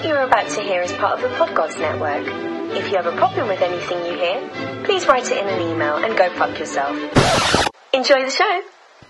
What you're about to hear is part of the Podgods Network. If you have a problem with anything you hear, please write it in an email and go fuck yourself. Enjoy the show!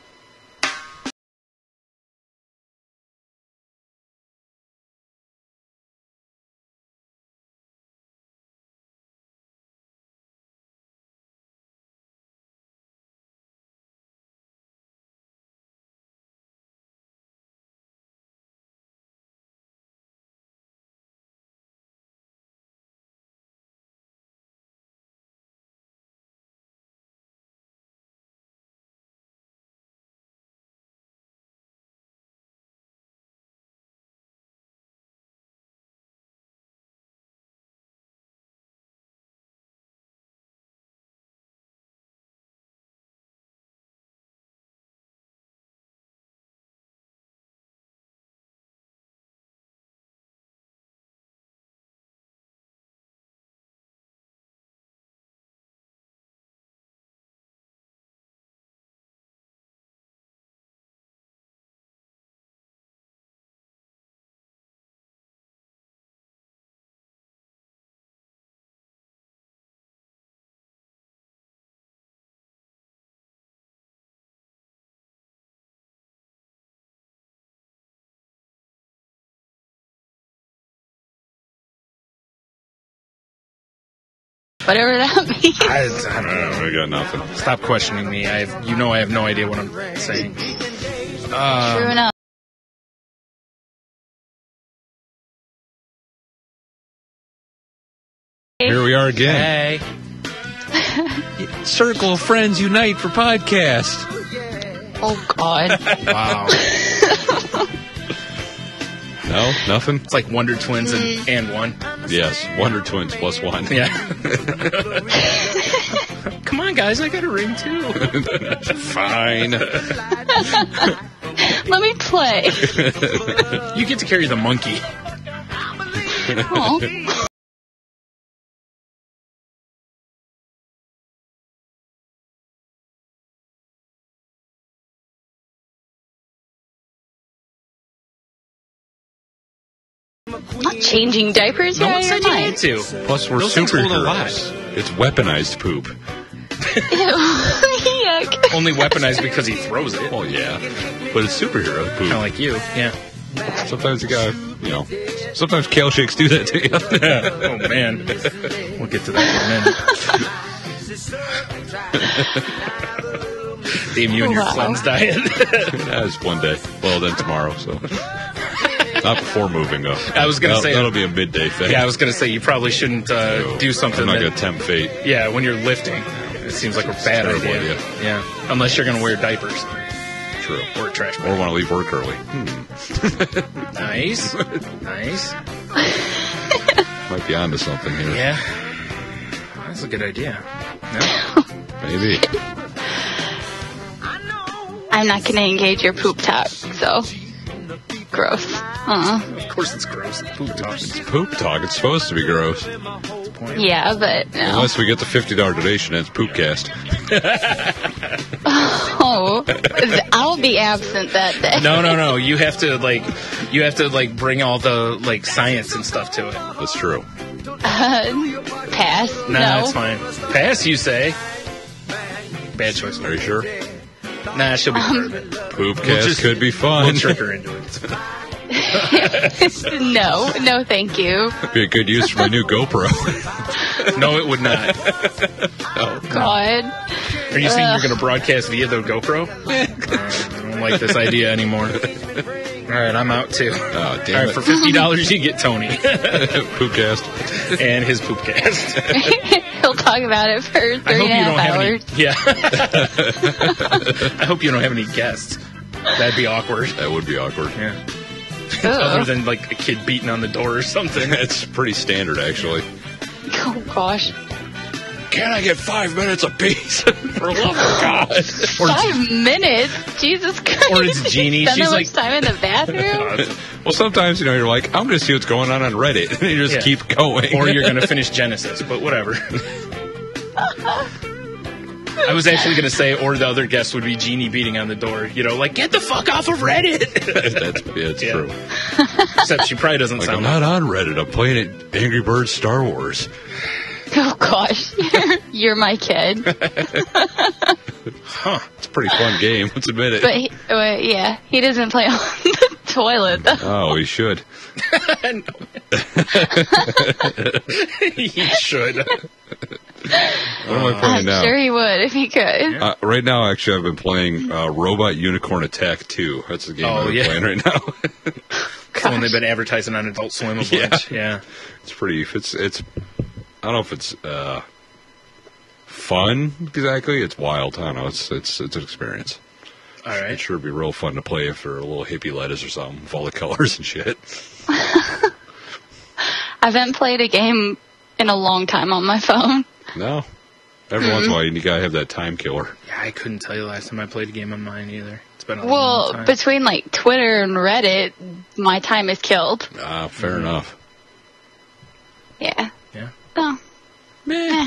Whatever that means. I don't know. I got nothing. Stop questioning me. I have no idea what I'm saying. True enough. Here we are again. Hey. Circle of Friends Unite for podcast. Oh, God. Wow. No, nothing. It's like Wonder Twins and one. Yes, Wonder Twins plus one. Yeah. Come on, guys. I got a ring, too. Fine. Let me play. You get to carry the monkey. Aw. I'm not changing diapers. No You're one out of said your you need mind. to. Plus, we're Those things hold a lot. superheroes. It's weaponized poop. Yuck. Only weaponized because he throws it. Well, yeah, but it's superhero poop. Kind of like you. Yeah. Sometimes you gotta, sometimes kale shakes do that to you. Oh, man. We'll get to that in a minute. Damn you and your Wow. cleanse diet. That's one day. Well, then tomorrow, so. Not before moving, though. I was gonna say- that'll be a midday thing. Yeah, I was going to say, you probably shouldn't do something I'm not that... going to tempt fate. Yeah, when you're lifting. It seems like a bad terrible idea. idea. Yeah. Unless you're going to wear diapers. True. Or a trash Or bag. want to leave work early. Nice. Nice. Might be onto something here. Yeah. That's a good idea. No? Maybe. I'm not going to engage your poop talk, so. Gross. Of course it's gross. It's poop talk. It's poop talk. It's supposed to be gross. Yeah, but no. Unless we get the $50 donation and it's Poopcast. Oh, I'll be absent that day. No. You have to bring all the science and stuff to it. That's true. Pass. Nah, no. it's fine. Pass, you say. Bad choice. Are you sure? Nah, she'll be part of it. Poopcast could be fun. We'll trick her into it. No, thank you. Be a good use for my new GoPro. No, it would not. God. Are you saying you're going to broadcast via the GoPro? I don't like this idea anymore. All right, I'm out too. Oh, damn All right, it. for $50 you get Tony Poopcast. and his poopcast. He'll talk about it for 3.5 hours. Yeah. I hope you don't have any guests. That'd be awkward. That would be awkward. Yeah. Ugh. Other than a kid beating on the door or something. It's pretty standard, actually. Oh, gosh. Can I get 5 minutes apiece? For love of God. 5 minutes? Jesus Christ. Or it's Jeannie. Spend She's that like- much time in the bathroom? Well, sometimes, you're like, I'm going to see what's going on Reddit. And you just Yeah. keep going. Or you're going to finish Genesis, but whatever. I I was actually going to say, or the other guest would be Jeannie beating on the door. Like, get the fuck off of Reddit. That's true. Except she probably doesn't sound I'm not on Reddit. I'm playing at Angry Birds Star Wars. Oh, gosh. You're my kid. Huh. It's a pretty fun game. Let's admit it. But, he doesn't play on the toilet, though. Oh, he should. He should. What am I playing now? I'm sure he would if he could. Right now, actually, I've been playing Robot Unicorn Attack 2. That's the game I'm playing right now. That's the one they've been advertising on Adult Swim a bunch. Yeah. It's pretty... It's I don't know if it's fun exactly. It's wild. I don't know. It's an experience. All right. It sure would be real fun to play if they're a little hippie lettuce or something with all the colors and shit. I haven't played a game in a long time on my phone. No. Every once in a while, you gotta have that time killer. Yeah, I couldn't tell you the last time I played a game on mine either. It's been a long time. Well, between like Twitter and Reddit, my time is killed. Fair enough. Yeah. Yeah. Oh. Meh.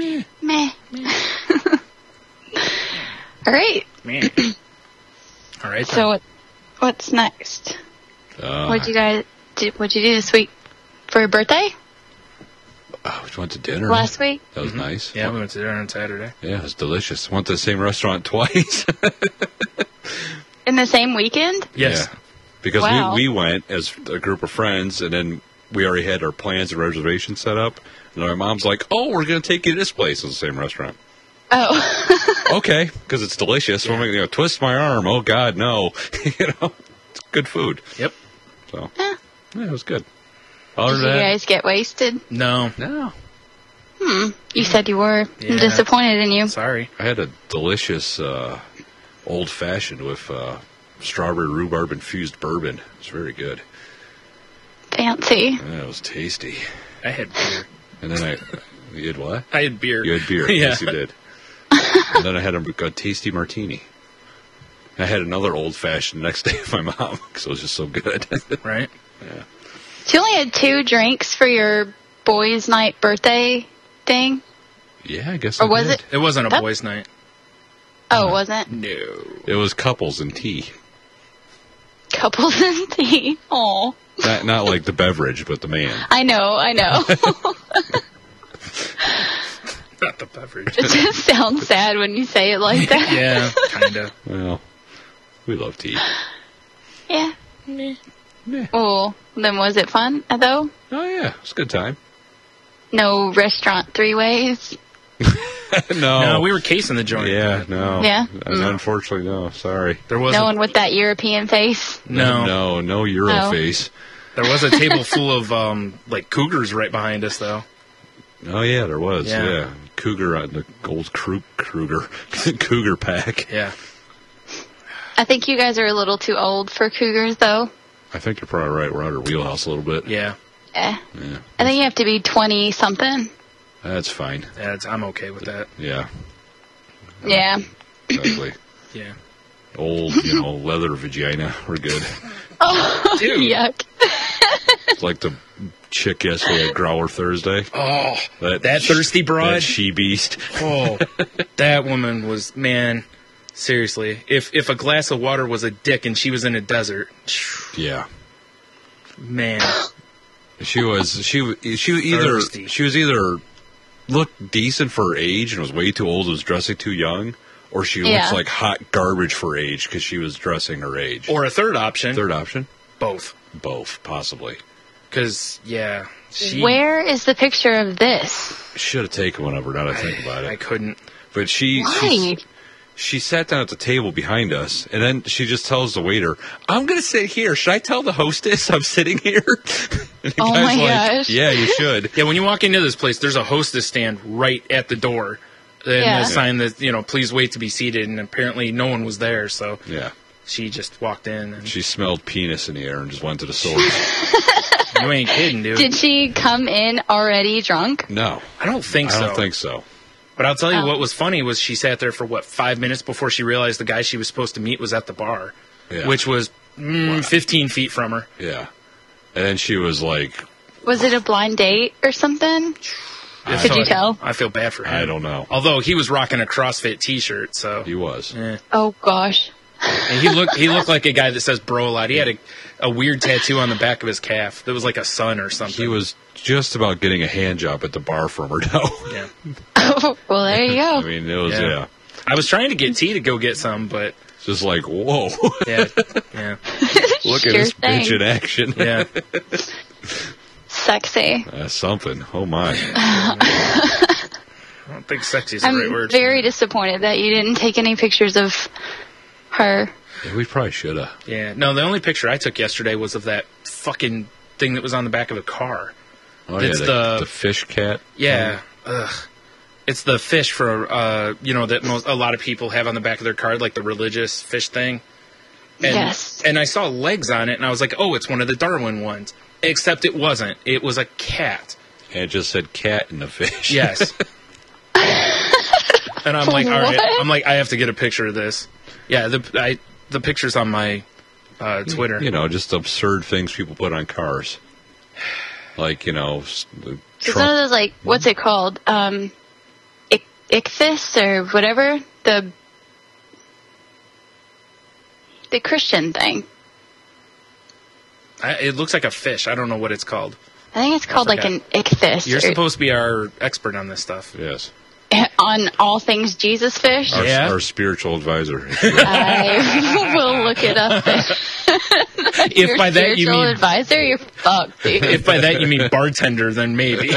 All right. Man. All right. So what's next? What'd you guys do? What'd you do this week for your birthday? We went to dinner last week. That was nice. Yeah, we went to dinner on Saturday. Yeah, it was delicious. Went to the same restaurant twice. In the same weekend? Yes. Yeah. Because Wow. we went as a group of friends, and then we already had our plans and reservations set up. And my mom's like, "Oh, we're going to take you to this place." It's the same restaurant. Oh. Okay, because it's delicious. Yeah. So I'm twist my arm. Oh God, no! It's good food. Yep. So yeah, it was good. Did you guys get wasted? No. You said you were. Yeah. I'm disappointed in you. Sorry. I had a delicious old fashioned with strawberry rhubarb infused bourbon. It was very good. Fancy. Yeah, it was tasty. I had beer. And then you had what? I had beer. You had beer. Yeah. Yes, you did. And then I had a tasty martini. I had another old fashioned next day with my mom because it was just so good. Right? Yeah. So you only had 2 drinks for your boys' night birthday thing? Yeah, I guess. Or was it? It wasn't a boys' night. Oh, it wasn't? No. It was couples and tea. Couples and tea. Aw. Not like the beverage, but the man. I know. Not the beverage. It just sounds sad when you say it like that. Yeah, kind of. Well, we love tea. Yeah. Oh, then was it fun, though? Oh, yeah. It was a good time. No restaurant 3-ways? No, we were casing the joint. Yeah, no. Yeah? Unfortunately, no. Sorry. There was No one with that European face? No Euro Oh. face. There was a table full of cougars right behind us, though. Oh, yeah, there was. Yeah. Yeah. Cougar on the old Kruger Cougar pack. Yeah. I think you guys are a little too old for cougars, though. I think you're probably right. We're out of our wheelhouse a little bit. Yeah. Yeah. Yeah. I think you have to be 20-something. That's fine. I'm okay with that. Yeah. Yeah. Exactly. Yeah. Old, leather vagina. We're good. Oh, Dude. yuck. It's like the chick yesterday at Growler Thursday. Oh, that thirsty broad. That she-beast. Oh, that woman was, man, seriously. If a glass of water was a dick and she was in a desert, Yeah. man. She was either looked decent for her age and was way too old and was dressing too young, or she looks like hot garbage for her age because she was dressing her age. Or a third option. Third option? Both. Both, possibly. Because, yeah. Where is the picture of this? Should have taken one of her, now that I think about it. I couldn't. But Why? she sat down at the table behind us, and then she just tells the waiter, "I'm going to sit here. Should I tell the hostess I'm sitting here?" And the Oh guy's my like, gosh. Yeah, you should. Yeah, when you walk into this place, there's a hostess stand right at the door. And Yeah. a sign that, please wait to be seated. And apparently no one was there, so Yeah. she just walked in. And She smelled penis in the air and just went to the source. you ain't kidding, dude. Did she come in already drunk? No. I don't think so. I don't think so. But I'll tell you Oh. what was funny was she sat there for, 5 minutes before she realized the guy she was supposed to meet was at the bar, Yeah. which was 15 feet from her. Yeah. And then she was like, Was it a blind date or something? Could you tell? I feel bad for him. I don't know. Although he was rocking a CrossFit T-shirt, so He was. Oh gosh. and he looked like a guy that says "bro" a lot. He had a weird tattoo on the back of his calf that was like a sun or something. He was just about getting a hand job at the bar from her now. Yeah. Oh, well, there you go. I mean, it was, yeah. I was trying to get T to go get some, but It's just like, whoa. yeah. Look Sure at this thing. bitch in action. Yeah. Sexy. That's something. Oh, my. I don't think sexy is the right I'm word. very disappointed that you didn't take any pictures of her. Yeah, we probably should have. Yeah. No, the only picture I took yesterday was of that fucking thing that was on the back of a car. Oh, It's yeah, the fish cat. Yeah. Ugh. It's the fish for, that a lot of people have on the back of their car, like the religious fish thing. And, Yes. And I saw legs on it, and I was like, oh, it's one of the Darwin ones. Except it wasn't. It was a cat. And it just said cat in the fish. Yes. And I'm like, all right. What? I'm like, I have to get a picture of this. Yeah, the picture's on my Twitter. You know, just absurd things people put on cars. Like, the It's one truck. of those, like, what's it called? Ichthys or whatever? The Christian thing. It looks like a fish. I don't know what it's called. I think it's called like forgot. an ichthyus. You're or- supposed to be our expert on this stuff. Yes. on all things Jesus fish. Our, Yeah. our spiritual advisor. I will look it up. If by that you Spiritual mean advisor, you're fucked, dude. if by that you mean bartender, then maybe.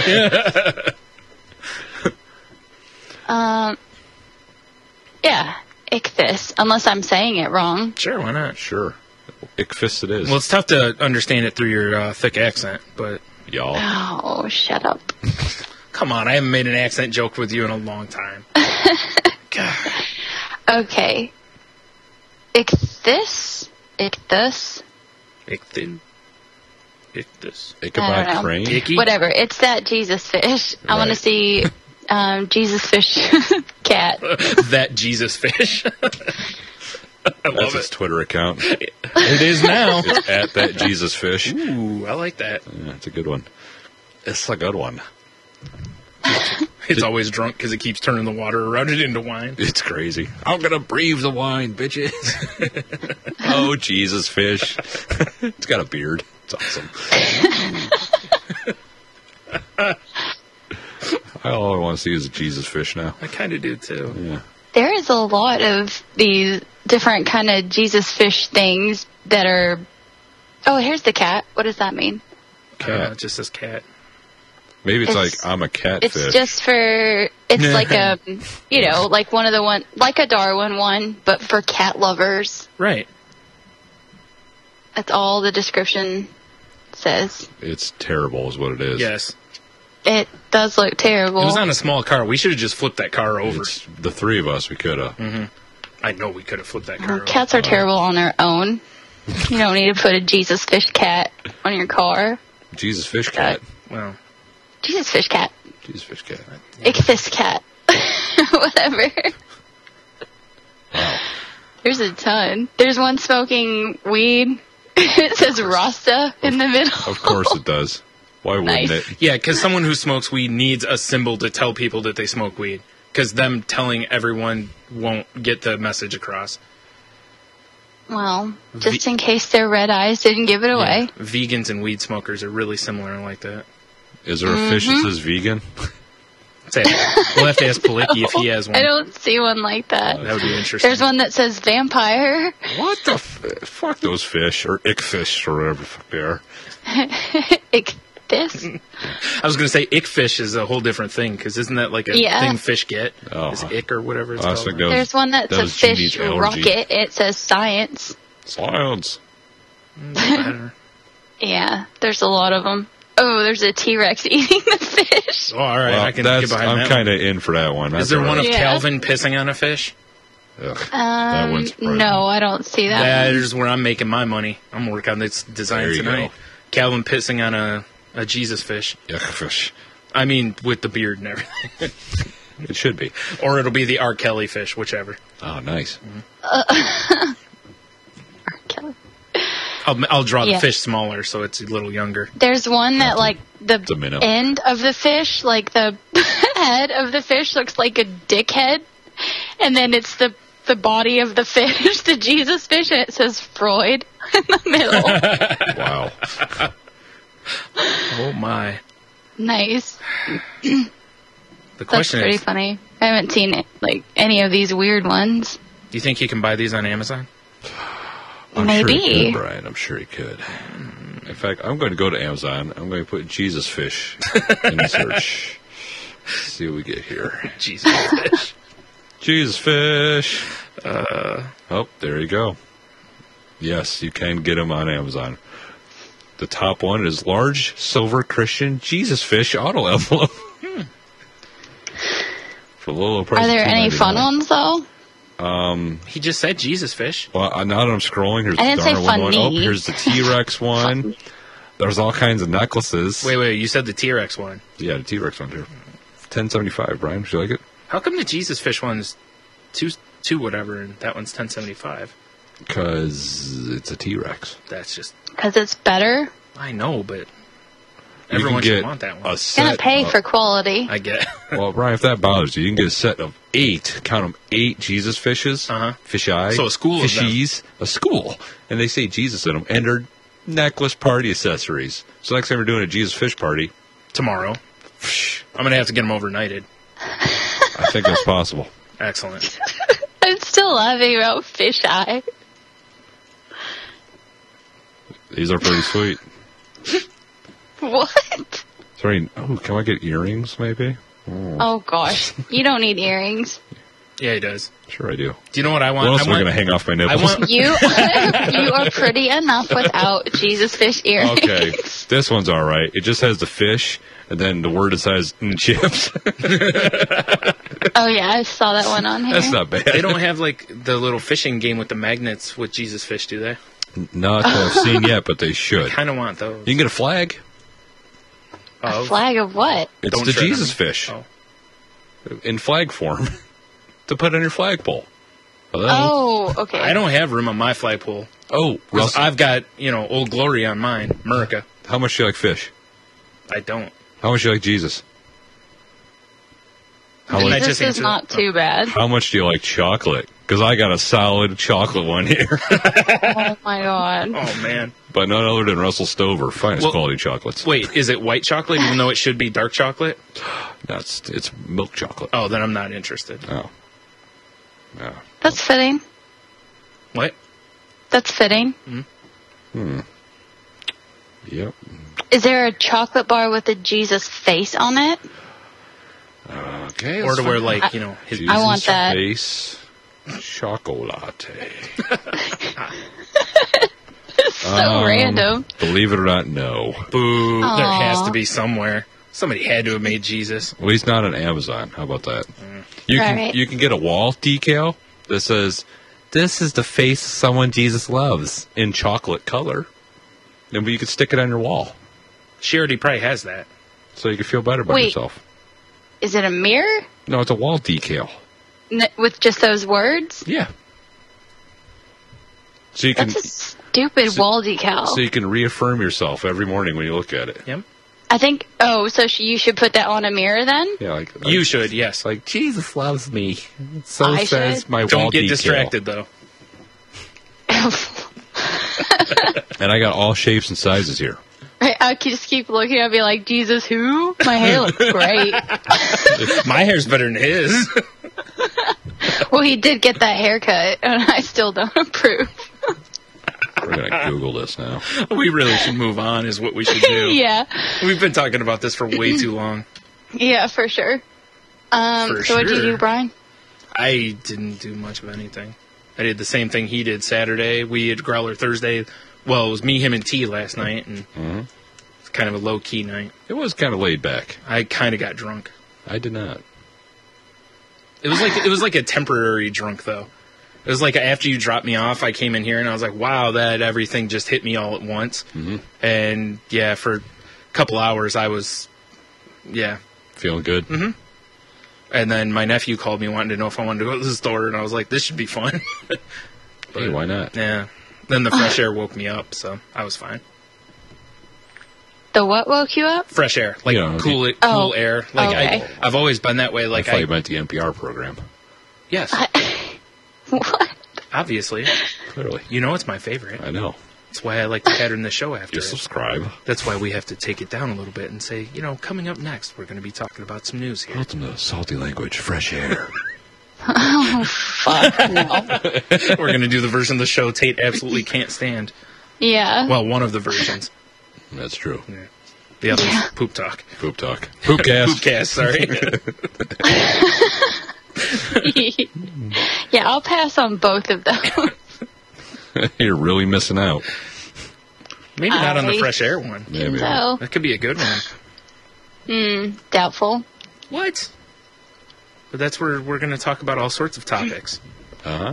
Yeah, ichthys. Unless I'm saying it wrong. Sure, why not? Sure. Ichthys it is. Well, it's tough to understand it through your thick accent, but Y'all. Oh, shut up. come on, I haven't made an accent joke with you in a long time. God. Okay. Ichthys? Ichthys? Ichthyus. I Ichabod don't know. Crane. Icky? Whatever. It's that Jesus fish. I want to Right. see Jesus fish cat. That Jesus fish. I That's love his it. Twitter account. It is now. It's at that Jesus fish. Ooh, I like that. Yeah, it's a good one. It's a good one. It's always drunk because it keeps turning the water around it into wine. It's crazy. I'm gonna breathe the wine, bitches. Oh, Jesus fish. It's got a beard. It's awesome. All I want to see is a Jesus fish now. I kind of do too. Yeah. There is a lot of these different kind of Jesus fish things that are... Oh, here's the cat. What does that mean? Cat. Just this cat. Maybe it's It's- like I'm a catfish. It's just for... It's like a, like one of the one... Like a Darwin one, but for cat lovers. Right. That's all the description says. It's terrible, is what it is. Yes. It does look terrible. It was on a small car. We should have just flipped that car over. It's the three of us. We could have. I know we could have flipped that car over. Cats are terrible on their own. You don't need to put a Jesus fish cat on your car. Jesus fish cat. Well, Jesus fish cat. Jesus fish cat. Ichthys cat. Whatever. Wow. There's a ton. There's one smoking weed. It says Rasta in the middle. Of course it does. Why wouldn't Nice. it? yeah, because someone who smokes weed needs a symbol to tell people that they smoke weed. Because them telling everyone won't get the message across. Well, just in case their red eyes didn't give it away. Yeah. Vegans and weed smokers are really similar like that. Is there a fish that says vegan? Say, we'll have to ask Palicki if he has one. I don't see one like that. That would be interesting. There's one that says vampire. What the fuck those fish or ichfish or whatever the fuck they are. Ichthys. I was going to say ickfish is a whole different thing because isn't that like a Yeah. thing fish get? Oh. Is ick or whatever it's I was called? thinking There's one that's that a was fish Jeannie's allergy. rocket. It says science. Science. Better. Yeah, there's a lot of them. Oh, there's a T-Rex eating the fish. Oh, all right. Well, I can get behind I'm that. kind of in for that one. Is there one of Yeah. Calvin pissing on a fish? That wouldn't surprise me. No, I don't see that. That one. is where I'm making my money. I'm gonna work on this design There you tonight. go. Calvin pissing on a Jesus fish. Ichfish. I mean, with the beard and everything. It should be. Or it'll be the R. Kelly fish, whichever. Oh, nice. Kelly. I'll draw the Yeah. fish smaller so it's a little younger. There's one that, like, the a minnow. end of the fish, like the head of the fish looks like a dick head. And then it's the body of the fish, the Jesus fish, and it says Freud in the middle. Wow. Oh, my. Nice. The That's question pretty is, funny. I haven't seen, like, any of these weird ones. do you think you can buy these on Amazon? I'm Maybe. sure he could, Brian. I'm sure he could. In fact, I'm going to go to Amazon. I'm going to put Jesus fish in the search. Let's see what we get here. Jesus fish. Jesus fish. Oh, there you go. Yes, you can get them on Amazon. The top one is large silver Christian Jesus fish auto envelope. For a little low price. Are there of any fun $2.99. ones, though? He just said Jesus fish. Well, now that I'm scrolling, here's I the didn't say Darwin one. Oh, funny. here's the T-Rex one. There's all kinds of necklaces. Wait, you said the T-Rex one. Yeah, the T-Rex one here. $10.75, Brian. Would you like it? How come the Jesus fish one's two whatever, and that one's $10.75? Because it's a T-Rex. That's just, Because it's better. I know, but You everyone can should get want that a one. Gonna set pay of- for quality. I get. Well, Brian, if that bothers you, you can get a set of 8. Count them, 8 Jesus fishes. Uh-huh. Fish eye. So a school of them. Fishies. A school, and they say Jesus in them, and they're necklace party accessories. So next time we're doing a Jesus fish party, Tomorrow. I'm going to have to get them overnighted. I think that's possible. Excellent. I'm still laughing about fish eye. These are pretty sweet. What? Sorry. Oh, can I get earrings? Maybe. Oh gosh, you don't need earrings. Yeah, he does. Sure, I do. Do you know what I want? What else am I want, going to hang off my nipples? I want, You you are pretty enough without Jesus fish earrings. Okay, this one's all right. It just has the fish, and then the word that says chips. Oh yeah, I saw that one on here. That's not bad. they don't have like the little fishing game with the magnets with Jesus fish, do they? Not that I've seen yet, but they should. Kind of want those. You can get a flag. A flag of what? It's Don't the tread on Jesus me. fish Oh. in flag form to put on your flagpole. Hello? Oh, okay. I don't have room on my flagpole. Oh, 'Cause Russell, I've got, Old Glory on mine, America. how much do you like fish? I don't. How much do you like Jesus? How Didn't I much, just Jesus is answer not that? too bad. how much do you like chocolate? Because I got a solid chocolate one here. Oh my god. Oh, man. But none other than Russell Stover, finest Well- quality chocolates. Wait, is it white chocolate even though it should be dark chocolate? It's milk chocolate. Oh, then I'm not interested. Oh. Yeah. That's fitting. What? That's fitting. Yep. Is there a chocolate bar with a Jesus face on it? Okay. Or to where, like, his... Jesus I want that. face chocolate. So random. Believe it or not, no. Boo. There Aw. has to be somewhere. Somebody had to have made Jesus. Well, he's not on Amazon. How about that? You Right. can get a wall decal that says, "This is the face of someone Jesus loves" in chocolate color, and you can stick it on your wall, She already probably has that. so you can feel better about Wait. yourself. Is it a mirror No, it's a wall decal. with just those words? Yeah. So you can That's a stupid wall decal. so you can reaffirm yourself every morning when you look at it. Yep. I think. Oh, so you should put that on a mirror then. Yeah, like You should, yes. like Jesus loves me. So I says should. my wall Don't get decal. distracted, though. And I got all shapes and sizes here. I could just keep looking. I'd be like, Jesus, who? My hair looks great. My hair's better than his. Well, he did get that haircut, and I still don't approve. We're gonna Google this now. We really should move on, is what we should do. Yeah, We've been talking about this for way too long. yeah, for sure. For So what'd you sure. do, Brian? I didn't do much of anything. I did the same thing he did Saturday. We had Growler Thursday. Well, it was me, him, and T last night, and it's kind of a low-key night. It was kind of laid back. I kind of got drunk. I did not. It was like a temporary drunk, though. It was like after you dropped me off, I came in here and I was like, wow, that everything just hit me all at once. Mm-hmm. And yeah, for a couple hours I was, Feeling good. Mm-hmm. And then my nephew called me wanting to know if I wanted to go to the store, and I was like, this should be fun. Hey, why not? Yeah. Then the fresh air woke me up, so I was fine. The what woke you up? Fresh air, like cool air. Like okay. I've always been that way. Like I thought you meant the NPR program. Yes. What? Obviously. Clearly. You know it's my favorite. I know. That's why I like to pattern the show after You it. subscribe. That's why we have to take it down a little bit and say, coming up next, we're going to be talking about some news here. Welcome to Salty Language, Fresh Air. Oh, fuck no. We're going to do the version of the show Tate absolutely can't stand. Yeah. Well, one of the versions. That's true. Yeah. The other's poop talk. Poop talk. Poopcast. Poopcast, sorry. Yeah, I'll pass on both of those. You're really missing out. Maybe not on the fresh air one. Maybe. So, That could be a good one. doubtful. What? But that's where we're going to talk about all sorts of topics. Uh-huh.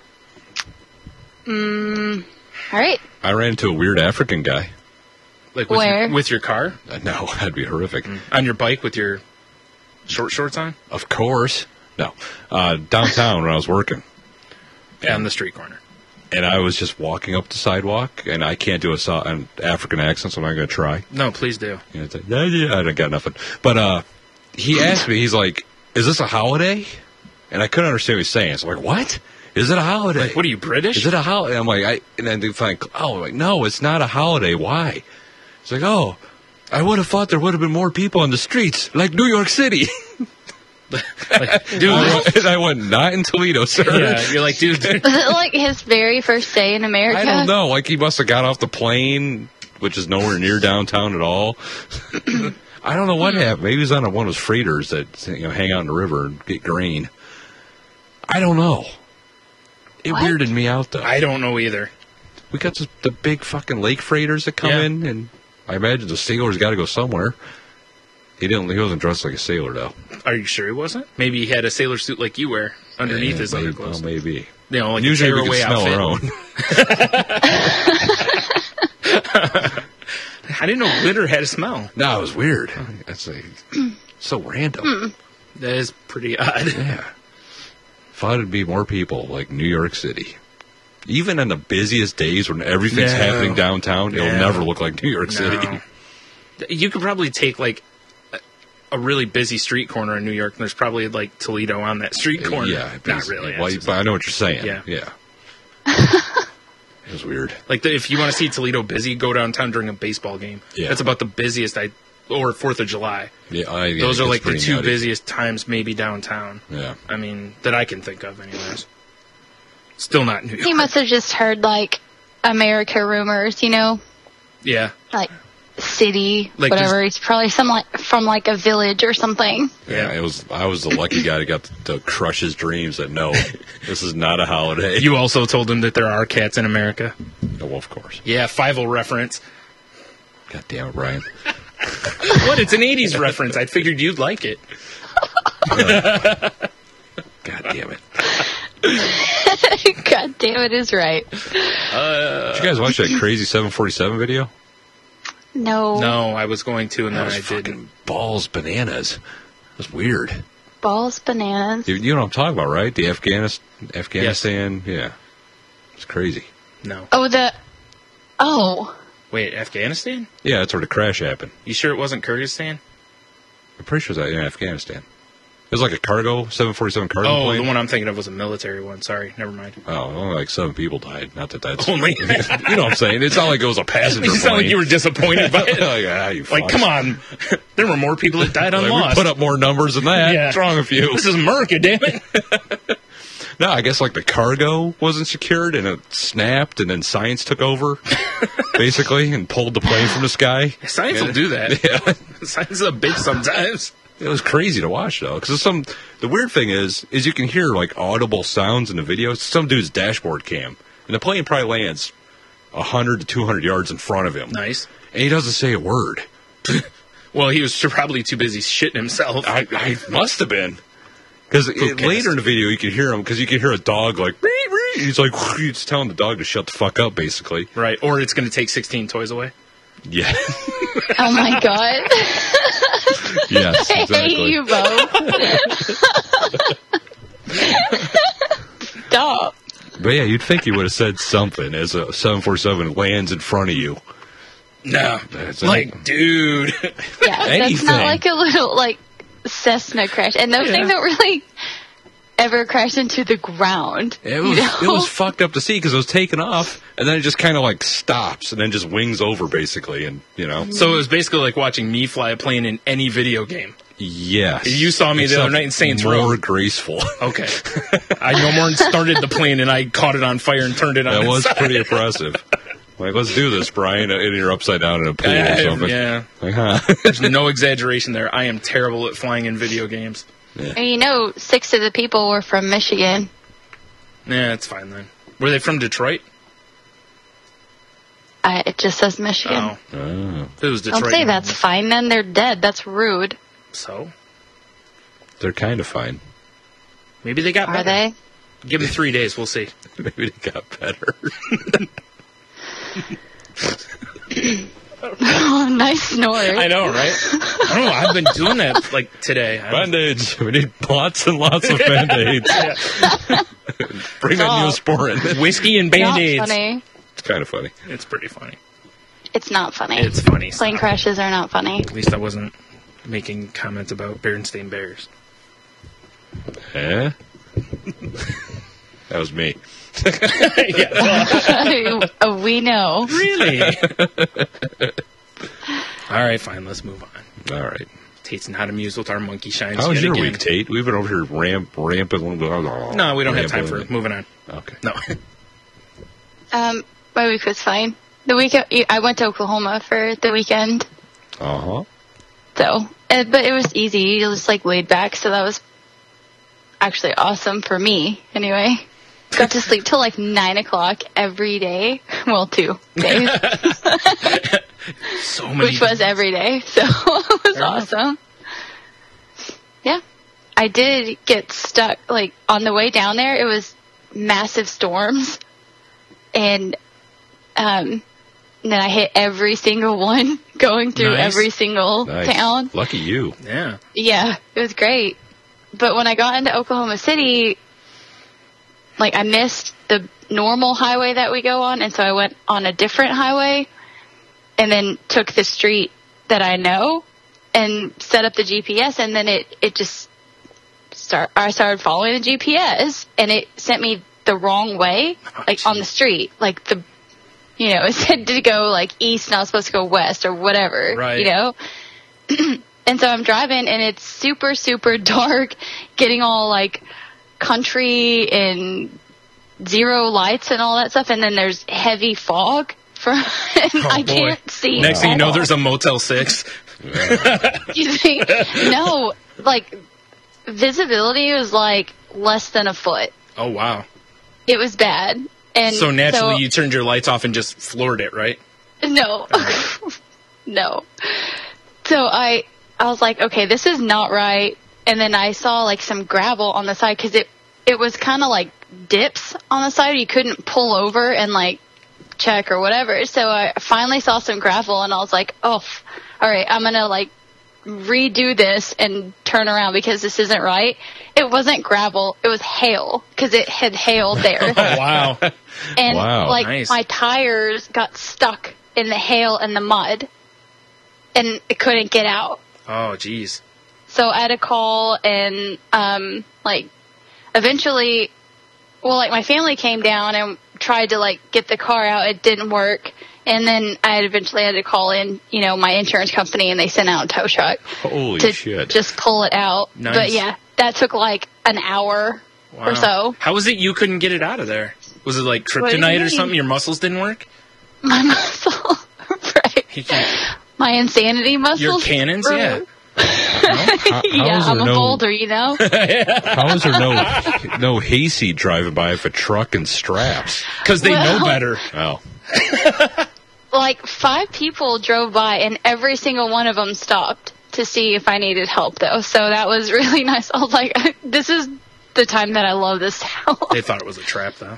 All right. I ran into a weird African guy. Like Where? With your car? No, that'd be horrific. On your bike with your shorts on? Of course. No. Downtown when I was working. On the street corner. And I was just walking up the sidewalk, and I can't do an African accent, so I'm not going to try. No, please do. You know, it's like, I don't got nothing. But he asked me, he's like, is this a holiday? And I couldn't understand what he was saying. So I'm like, what? Is it a holiday? Like, what are you, British? Is it a holiday? I'm like, and then they find, I'm like, no, it's not a holiday. Why? It's like, oh, I would have thought there would have been more people on the streets, like New York City. Like, dude, And I went, not in Toledo, sir. yeah, you're like, dude. Was it like his very first day in America? I don't know. Like, he must have got off the plane, which is nowhere near downtown at all. I don't know what happened. Maybe he was on one of those freighters that hang out in the river and get grain. I don't know. It weirded me out, though. I don't know either. We got the big fucking lake freighters that come in, and I imagine the sailor's got to go somewhere. He wasn't dressed like a sailor, though. Are you sure he wasn't? Maybe he had a sailor suit like you wear underneath his other clothes. Well, maybe. Like usually a we can smell our own. I didn't know glitter had a smell. No, it was weird. That's so random. That is pretty odd. Yeah. Thought it'd be more people like New York City. Even on the busiest days when everything's happening downtown, it'll never look like New York City. You could probably take like a really busy street corner in New York, and there's probably like Toledo on that street corner. Yeah, not really. Well, but I know what you're saying. Yeah. It was weird. Like if you want to see Toledo busy, go downtown during a baseball game. Yeah. That's about the busiest or 4th of July. Yeah, those are like the two nutty. busiest times maybe downtown. Yeah. I mean, that I can think of anyways. Still not New York. He must have just heard, like, America rumors, Yeah. Like, city, Like whatever. He's probably from, like, a village or something. Yeah, I was the lucky guy that got to crush his dreams that no, this is not a holiday. You also told him that there are cats in America. Oh, well, of course. Yeah, Fievel reference. God damn it, Brian. What? It's an 80s reference. I figured you'd like it. God damn it. God damn it is right. Did you guys watch that crazy 747 video? No. No, I was going to, and then That I was didn't. fucking balls bananas. It was weird. Balls, bananas. You know what I'm talking about, right? The Afghanistan. Yeah. It's crazy. No. Oh. Wait, Afghanistan? Yeah, that's where the crash happened. You sure it wasn't Kyrgyzstan? I'm pretty sure it was in Afghanistan. It was like a 747 cargo Oh, plane. the one I'm thinking of was a military one. Sorry, never mind. Oh, only like 7 people died. Not that that's... Only? You know what I'm saying? It's not like it was a passenger You sound like plane. you were disappointed by it. You Like, fucks. come on. There were more people that died on Like, Lost. we put up more numbers than that. Yeah. What's wrong with you? This is America, damn it. No, I guess like the cargo wasn't secured and it snapped and then science took over, basically, and pulled the plane from the sky. Science will do that. Yeah. Science is a bitch sometimes. It was crazy to watch though, because the weird thing is you can hear like audible sounds in the video. It's some dude's dashboard cam, and the plane probably lands 100 to 200 yards in front of him. Nice. And he doesn't say a word. Well, he was probably too busy shitting himself. I must have been, because later in the video you can hear him, because you can hear a dog like "Ree, ree." He's like he's telling the dog to shut the fuck up, basically. Right, or it's going to take 16 toys away. Yeah. Oh my god. Yes, I exactly. hate you both. Stop. But yeah, you'd think he would have said something as a 747 lands in front of you. No. That's like, dude. Yeah, that's not like a little, like, Cessna crash. And those things don't really ever crash into the ground. It was fucked up to see because it was taking off, and then it just kind of, like, stops, and then just wings over, basically, and, you know. So it was basically like watching me fly a plane in any video game. Yes. You saw me the other night in Saints Row. More graceful. Okay. I no more started the plane, and I caught it on fire and turned it on. That was pretty impressive. Like, let's do this, Brian. And you're upside down in a pool or something. Yeah. Like, There's no exaggeration there. I am terrible at flying in video games. Yeah. And you know, 6 of the people were from Michigan. Yeah, it's fine then. Were they from Detroit? It just says Michigan. Oh. If it was Detroit. Don't say that's fine then. They're dead. That's rude. So? They're kind of fine. Maybe they got better. Are they? Give them 3 days. We'll see. Maybe they got better. Oh, nice snort. I know, right? I don't know. I've been doing that, like, today. Band-Aids. We need lots and lots of Band-Aids. Bring on Neosporin. Whiskey and Band-Aids. Not funny. It's kind of funny. It's pretty funny. It's not funny. It's funny. Plane crashes are not funny. At least I wasn't making comments about Berenstain Bears. Eh? That was me. We know. Really? All right, fine. Let's move on. All right. Tate's not amused with our monkey shines. How was your again. week, Tate? We've been over here ramping. No, we don't have time for it. Moving on. Okay. No. My week was fine. The weekend, I went to Oklahoma for the weekend. Uh-huh. So, but it was easy. It was like laid back, so that was actually awesome for me. Anyway, got to sleep till like 9 o'clock every day. Well, 2 days. So many. Which was every day, so it was awesome. Yeah, I did get stuck. Like on the way down there, it was massive storms, and then I hit every single one going through every single town. Lucky you. Yeah. Yeah, it was great. But when I got into Oklahoma City, like I missed the normal highway that we go on, and so I went on a different highway and then took the street that I know and set up the GPS, and then it just I started following the GPS, and it sent me the wrong way, like on the street, like it said to go like east, and I was supposed to go west or whatever, right. And so I'm driving, and it's super, super dark, getting all like country and zero lights and all that stuff, and then there's heavy fog. I can't see. Next thing you know, there's a Motel 6. You think? No, like visibility was like less than a foot. Oh wow! It was bad, and so naturally you turned your lights off and just floored it, right? No, no. So I was like, okay, this is not right. And then I saw like some gravel on the side because it was kind of like dips on the side. You couldn't pull over and like check or whatever. So I finally saw some gravel, and I was like, oh, all right, I'm gonna like redo this and turn around because this isn't right. It wasn't gravel, it was hail because it had hailed there. Oh wow. And like nice. My tires got stuck in the hail and the mud, and it couldn't get out. Oh geez. So I had to call, and like eventually, well, like my family came down and tried to like get the car out. It didn't work. And then I eventually had to call in, my insurance company, and they sent out a tow truck. Holy to shit. Just pull it out. Nice. But yeah, that took like an hour or so. How was it you couldn't get it out of there? Was it like kryptonite or something? Your muscles didn't work? My muscle, right. My insanity muscles. Your cannons, yeah. Yeah, I'm a Boulder, How is there no hayseed driving by with a truck and straps? Because they know better. Oh. Like 5 people drove by, and every single one of them stopped to see if I needed help, though. So that was really nice. I was like, this is the time that I love this town. They thought it was a trap, though.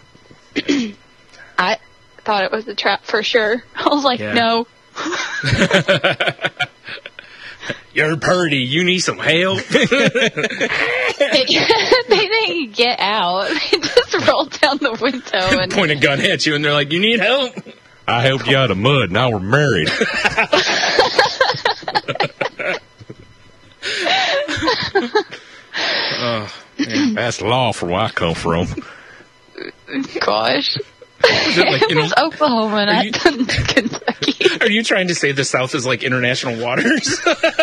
I thought it was a trap for sure. I was like, no. You're purdy. You need some help. They didn't get out. They just rolled down the window and Point a gun at you, and they're like, "You need help." I helped you out of mud. Now we're married. Oh, man. That's law from where I come from. gosh. Like, It was Oklahoma, not Kentucky. Are you trying to say the South is like international waters?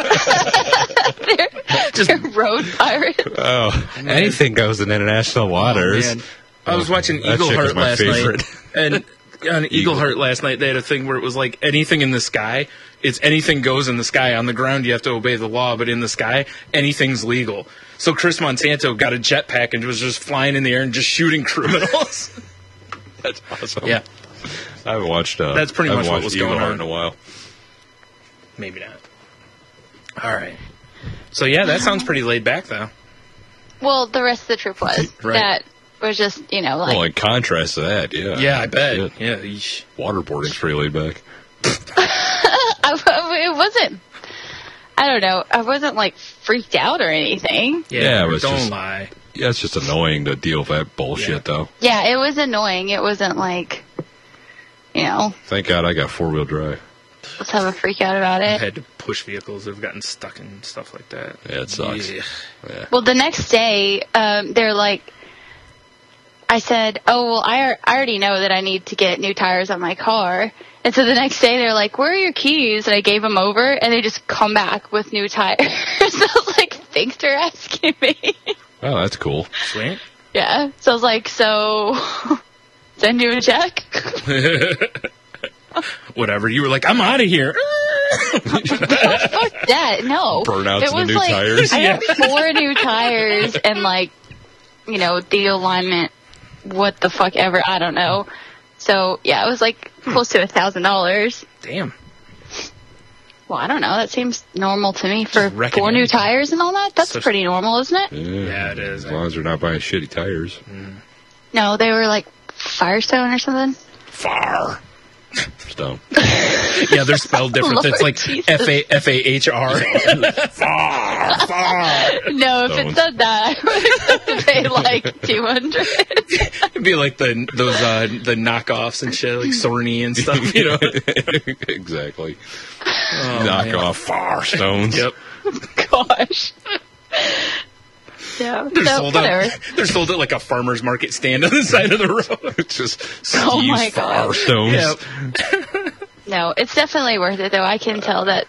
They're road pirates. Oh, anything goes in international waters. Man. I was watching That Eagle chick was Heart my last favorite. night, and on Eagle Heart last night they had a thing where it was like anything in the sky. It's anything goes in the sky. On the ground, you have to obey the law, but in the sky, anything's legal. So Chris Monsanto got a jetpack and was just flying in the air and just shooting criminals. That's awesome. Yeah, I haven't watched. That's pretty I much haven't what watched was Eagle going Heart on. in a while. maybe not. All right. So yeah, that sounds pretty laid back though. Well, the rest of the trip was. Right. That was just, like... Well, in contrast to that, yeah. Yeah, I bet. Shit. Yeah. Yeesh. Waterboarding's pretty laid back. it wasn't... I don't know. I wasn't, freaked out or anything. Yeah, it was don't just- lie. Yeah, it's just annoying to deal with that bullshit, Yeah. though. Yeah, it was annoying. It wasn't Thank God I got 4-wheel drive. let's have a freak out about I've it. had to push vehicles that have gotten stuck and stuff like that. Yeah, it sucks. Yeah. Yeah. Well, the next day, they're like, I said, oh, well, I already know that I need to get new tires on my car. And so the next day, they're like, where are your keys? And I gave them over, and they just come back with new tires. So I was like, thanks for asking me. Oh, that's cool. Sweet. Yeah. So I was like, so send you a check? Whatever. You were like, I'm out of here. Fuck that. No. Burnouts It in the was new like, tires. I had 4 new tires and the alignment, what the fuck ever. I don't know. So yeah, it was close to $1,000. Damn. Well, I don't know. That seems normal to me for Just wrecking 4 new everything. tires and all that. That's So- pretty normal, isn't it? Yeah, it is. As long as they're not buying shitty tires. No, they were Firestone or something. Far. Stone. Yeah, they're spelled different. Lord It's like Jesus. FAHR. Far. No, if it Stones. said that, I would have to pay $200. It'd be like the knockoffs and shit, like Sorny and stuff, Exactly. Oh, Knock man. off far stones. Yep. Gosh. Yeah. They're So, sold whatever. out. They're sold at like a farmer's market stand on the side of the road. It's just Oh Steve's my God. far stones. Yep. No, it's definitely worth it, though. I can tell that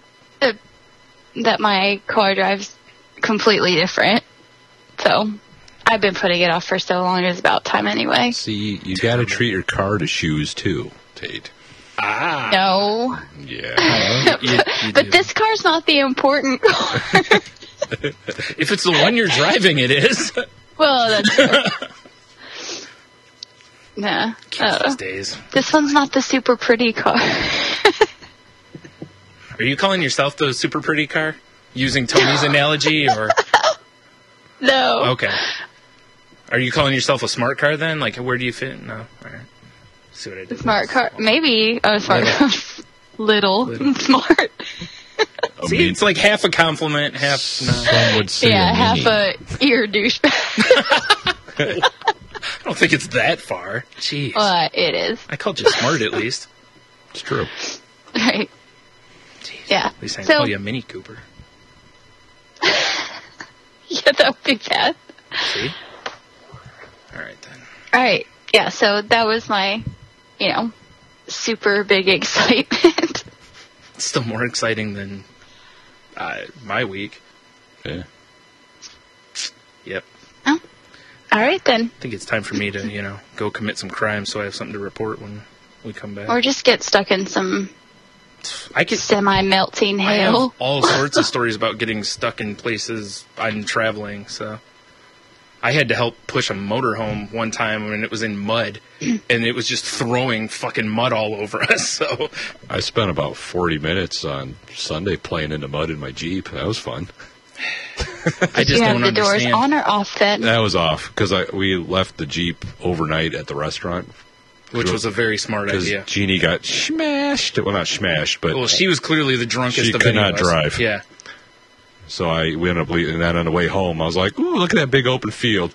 my car drives completely different. So, I've been putting it off for so long. It's about time anyway. See, you got to treat your car to shoes too, Tate. Ah. No. Yeah. You But do. this car's not the important car. If it's the one you're driving, it is. Well, that's true. Nah. Kids these days. This one's not the super pretty car. Are you calling yourself the super pretty car? Using Tony's analogy, or No. okay? Are you calling yourself a smart car then? Like, where do you fit? No. All right. See what I did? Smart car. Maybe. Oh, smart car. Little. Smart. See, it's like half a compliment, half not. Some would say Yeah, a half mini. a ear douchebag. I don't think it's that far. Jeez. It is. I called you smart at least. It's true. Right. Jeez. Yeah. At least I So- call you a Mini Cooper. Yeah, that would be bad. See? All right then. All right. Yeah, so that was my, super big excitement. It's still more exciting than my week. Yeah. Yep. All right, then. I think it's time for me to, go commit some crimes so I have something to report when we come back. Or just get stuck in some I could. semi-melting I have hail. all sorts of stories about getting stuck in places I'm traveling. So I had to help push a motorhome one time when it was in mud, and it was just throwing fucking mud all over us. So I spent about 40 minutes on Sunday playing in the mud in my Jeep. That was fun. I Did just you have don't the doors understand. on or off then? That was off because we left the Jeep overnight at the restaurant which was a very smart idea. Because Jeannie got smashed. Well, not smashed, but... Well, she was clearly the drunkest she of could any not of us. drive. Yeah. So we ended up leaving that on the way home. I was like, ooh, look at that big open field.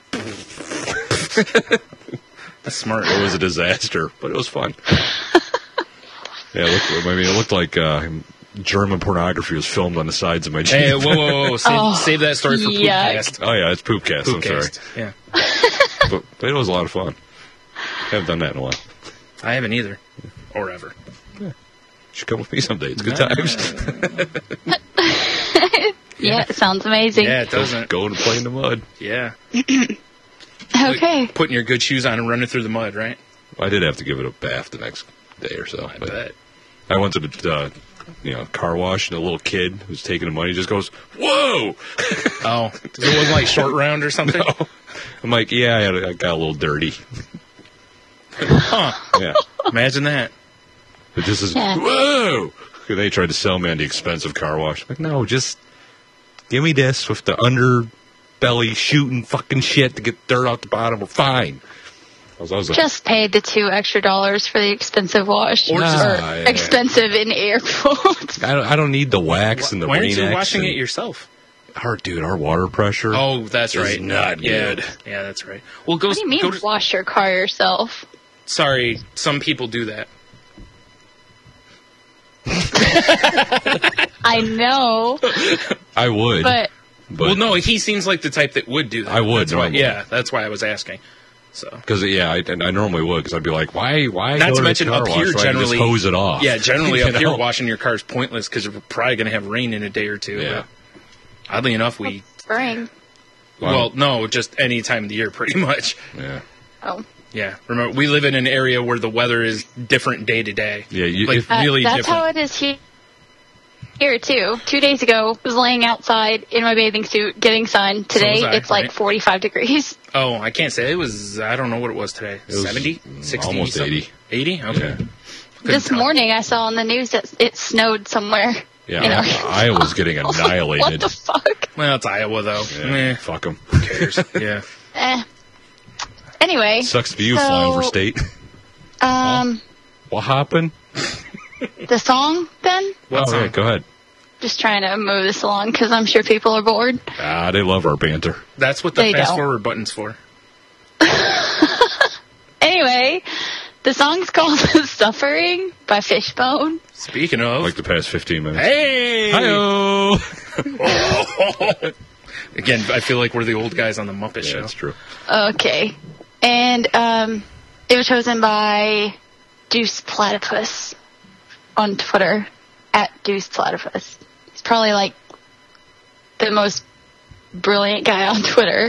That's smart. It was a disaster, but it was fun. Yeah, it looked like German pornography was filmed on the sides of my Jeep. Hey, whoa. Save that story for Poopcast. Oh, yeah, it's Poopcast. I'm sorry. Yeah. But it was a lot of fun. Haven't done that in a while. I haven't either. Or ever. Yeah. You should come with me someday. It's good times. Yeah, it sounds amazing. Yeah, it doesn't. Go and play in the mud. Yeah. Okay. Like putting your good shoes on and running through the mud, right? I did have to give it a bath the next day or so. I bet. I went to the car wash, and a little kid who's taking the money just goes, "Whoa!" Oh, it wasn't like short round or something? No. I'm like, yeah, I got a little dirty. Huh. Yeah. Imagine that. But this is, Yeah. whoa! And they tried to sell me on the expensive car wash. I'm like, no, just give me this with the underbelly shooting fucking shit to get dirt off the bottom. We're fine. I was like, Just paid the $2 extra for the expensive wash. Or just- yeah. Expensive in air quotes. I don't need the wax and the Why aren't Rain-X you washing and- it yourself? Our water pressure. Oh, that's is right. not Yeah. good. Yeah, that's right. Well, go. What do you mean Go to, wash your car yourself? sorry, some people do that. I know, I would. but Well, no, he seems like the type that would do that. I would, That's why, normally. yeah, that's why I was asking. So. Because I normally would, because I'd be like, why? Not go to the mention car up wash here, where I can generally just hose it off. Yeah, generally You up here, know? washing your car is pointless because you're probably going to have rain in a day or two. Yeah. But oddly enough, we spring. well, no, just any time of the year, pretty much. Yeah. Oh, Yeah, remember we live in an area where the weather is different day to day. Yeah, like really that's different. how it is here too. 2 days ago, was laying outside in my bathing suit getting sun. Today, was I, it's like right? 45 degrees. Oh, I can't say it was. I don't know what it was today. It was 70, 60, almost something? 80. 80. Okay. Yeah. Couldn't This tell. morning, I saw on the news that it snowed somewhere. Yeah, in our- Iowa's getting What annihilated. the fuck? Well, it's Iowa though. Yeah, fuck them. Who cares? Yeah. Anyway, Sucks for you So- flying for state. What happened? the song then? What song? Yeah, go ahead. Just trying to move this along because I'm sure people are bored. They love our banter. That's what the They fast don't. forward button's for. Anyway, the song's called Suffering by Fishbone. Speaking of, Like the past 15 minutes. hey, Hi-oh! again, I feel like we're the old guys on the Muppet Yeah, Show. that's true. Okay. And it was chosen by Deuce Platypus on Twitter, at Deuce Platypus. He's probably like the most brilliant guy on Twitter.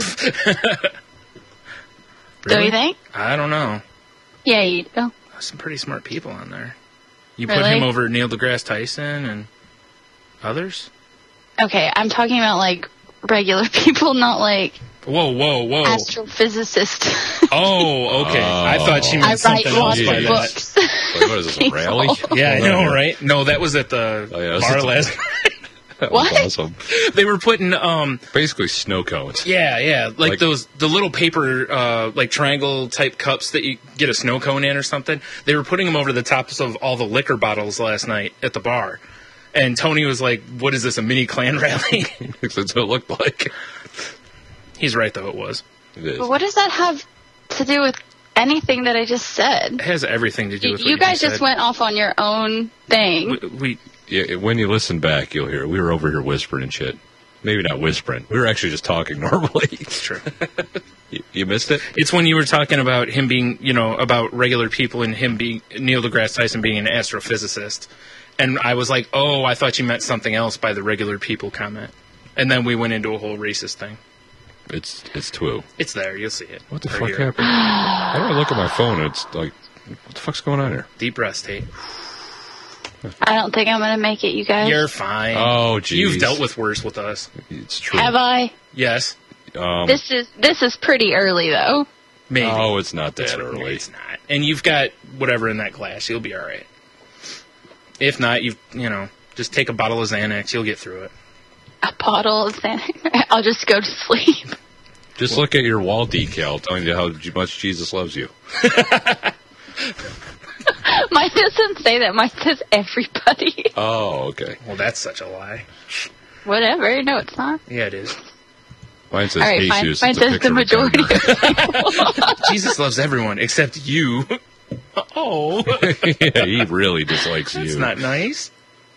Don't Really? you think? I don't know. Yeah, you do. There's some pretty smart people on there. You put Really? him over Neil deGrasse Tyson and others? Okay, I'm talking about like regular people, not like Whoa. astrophysicists. Oh, okay. I thought she I meant write something else lots by of that. books. Like, what is this, a rally? Yeah, I know, right? No, that was at the Oh, yeah, bar that's- last. That was What? awesome. They were putting Basically snow cones. yeah, like Like- the little paper like triangle type cups that you get a snow cone in or something. They were putting them over the tops of all the liquor bottles last night at the bar. And Tony was like, "What is this, a mini Klan rally?" That's what it looked like. He's right though, it was. It is. But what does that have to do with anything that I just said? It has everything to do with what You guys just said. went off on your own thing. we Yeah, when you listen back, you'll hear we were over here whispering and shit. Maybe not whispering. We were actually just talking normally. it's true. You missed it? It's when you were talking about him being, about regular people and him being Neil deGrasse Tyson being an astrophysicist. And I was like, "Oh, I thought you meant something else by the regular people comment." And then we went into a whole racist thing. It's two. It's there, you'll see it. What the Right fuck here. happened? How do I look at my phone and it's like, what the fuck's going on here? Deep breath, Tate. I don't think I'm going to make it, you guys. You're fine. Oh, geez. You've dealt with worse with us. It's true. Have I? Yes, This is pretty early, though. maybe. Oh, it's not that It's early. It's not. And you've got whatever in that glass. You'll be all right. If not, just take a bottle of Xanax. You'll get through it. A bottle of Xanax. I'll just go to sleep. Just look at your wall decal telling you how much Jesus loves you. Mine doesn't say that. Mine says everybody. Oh, okay. Well, that's such a lie. Whatever. No, it's not. Yeah, it is. Mine says All right, Jesus. mine It's a says picture the of a majority gardener. Jesus loves everyone except you. Oh, Yeah, he really dislikes that's you. not nice.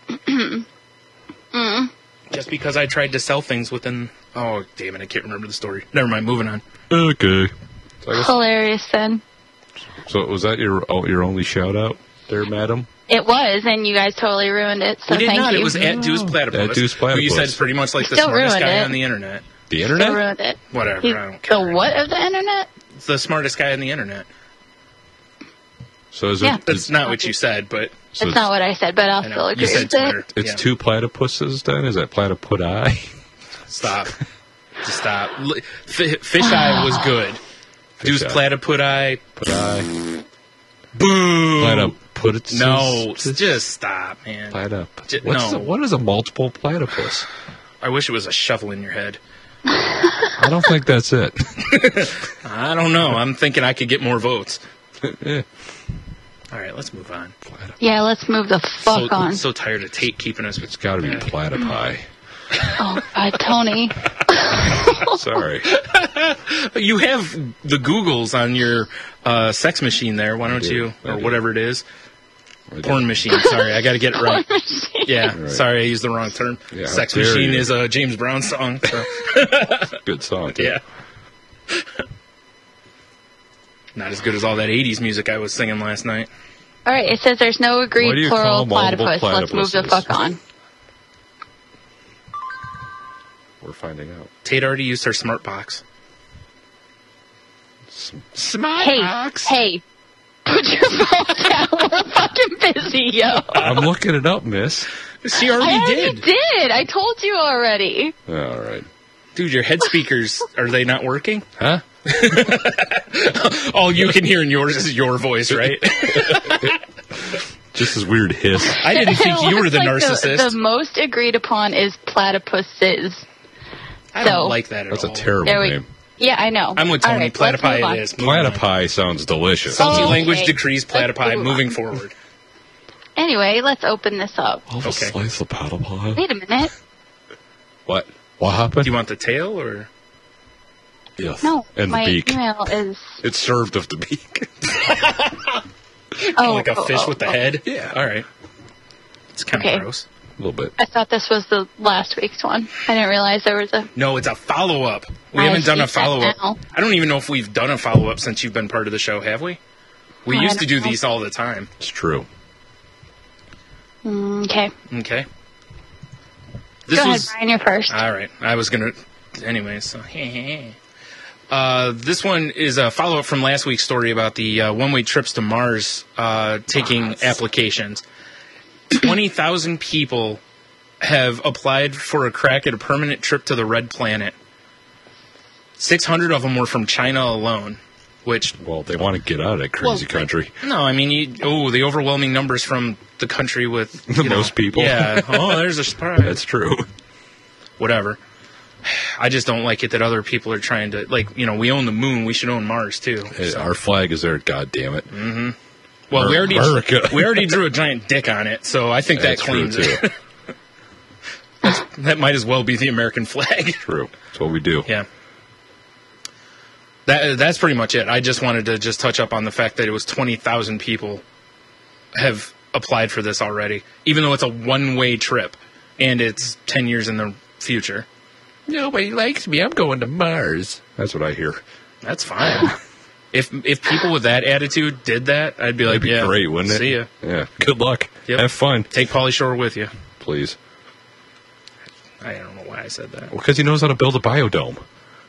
Just because I tried to sell things within. Oh, damn it! I can't remember the story. Never mind. Moving on. Okay. So, I guess, Hilarious, then. so was that your only shout out there, madam? It was, and you guys totally ruined it, so We did thank not. you. It was at Deuce Platypus. At Deuce Who you Platypus. said is pretty much like the Still smartest ruined guy it. on the internet. The Still internet? ruined it. Whatever. He's I don't care. the what of the internet? The smartest guy on the internet. So is Yeah. it? That's not what you said, but So That's not what I said, but I'll I know. still agree You said with Twitter. it. It's Yeah. two platypuses then? Is that platypudi? Stop. Just stop. Fish Eye was good. Deuce Eye. Platypudi. Pudi. Boom. Platypus. No, just stop, man. No. What is a multiple platypus? I wish it was a shovel in your head. I don't think that's it. I don't know. I'm thinking I could get more votes. Eh, All right, let's move on. Yeah, let's move the fuck on. So tired of Tate keeping us. it's got to be platypi. Oh, Tony. Sorry. You have the Googles on your sex machine there. Why don't do. you, I or do. whatever it is, I do. porn machine. Sorry, I got to get it right. Yeah, Right. sorry, I used the wrong term. Yeah, how Sex dare machine you. is a James Brown song. So. Good song. Too. Yeah. Not as good as all that 80s music I was singing last night. All right, it says there's no Why do agreed you plural call multiple platypus. Let's move the platypuses? fuck on. We're finding out. Tate already used her smart box. Smart Hey, put your phone down. We're fucking busy, yo. I'm looking it up, miss. She I already already did. did. I told you already. All right. Dude, your head speakers, are they not working? Huh? All you can hear in yours is your voice, right? Just this weird hiss. I didn't think It you were looks the like narcissist. The most agreed upon is platypuses. I don't so- like that at That's all. a terrible There we- name. Yeah, I know. I'm with All Tony. right, let's move Platypi on. it is. Moving on. Platypi sounds delicious. Salty Okay. language decrees Let's platypi. move Moving on. forward. Anyway, let's open this up. All the Okay. slice of platypi. Wait a minute. What? What happened? Do you want the tail or? Yes. No, And my the beak. email is. It's served of the beak. Oh, Like a fish with the head? Yeah. All right. It's kind of Okay. gross. A little bit. I thought this was the last week's one. I didn't realize there was a. No, it's a follow-up. We I haven't done a see that follow-up. now. I don't even know if we've done a follow-up since you've been part of the show, have we? We I used to don't do know. these all the time. It's true. Okay. Okay. Go ahead, Brian. You're first. All right. I was going to... Anyway, so... this one is a follow-up from last week's story about the one-way trips to Mars taking applications. 20,000 people have applied for a crack at a permanent trip to the Red Planet. 600 of them were from China alone, which... Well, they want to get out of that crazy country. No, I mean, the overwhelming numbers from the country with... The most people. Yeah. Oh, there's a surprise. That's true. Whatever. I just don't like it that other people are trying to... Like, we own the moon. We should own Mars, too. Hey, So- our flag is there, God damn it. Well, we America. already drew a giant dick on it, so I think that That's true, claims too. it. That might as well be the American flag. True. That's what we do. Yeah. That's pretty much it. I just wanted to just touch up on the fact that it was 20,000 people have applied for this already, even though it's a one-way trip and it's 10 years in the future. Nobody likes me. I'm going to Mars. That's what I hear. That's fine. If people with that attitude did that, I'd be like, That'd be yeah, great, wouldn't it? See ya. Yeah. Good luck. Yep. Have fun. Take Pauly Shore with you. Please. I don't know why I said that. Well, because he knows how to build a biodome.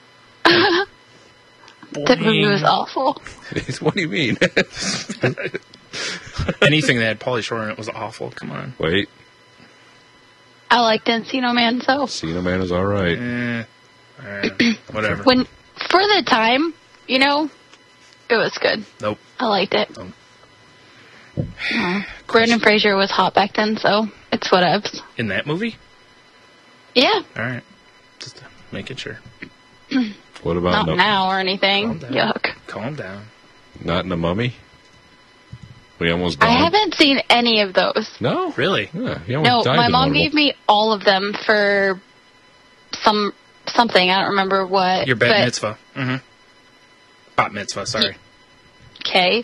That movie was awful. What do you mean? Anything that had Pauly Shore in it was awful. Come on. Wait. I liked Encino Man, so Cena Man is all right. All right. Whatever. when for the time, it was good. Nope. I liked it. Oh. Brendan Fraser was hot back then, so it's whatevs. In that movie? Yeah, All right. Just making sure. What about not now or anything. Calm down. Yuck. Calm down. not in a mummy? We almost died. I haven't seen any of those. No? Really? Yeah, he almost No, died my in mom one of gave them. me all of them for something. I don't remember what. Your bat but- mitzvah. Mm-hmm. Bat mitzvah, sorry. Okay.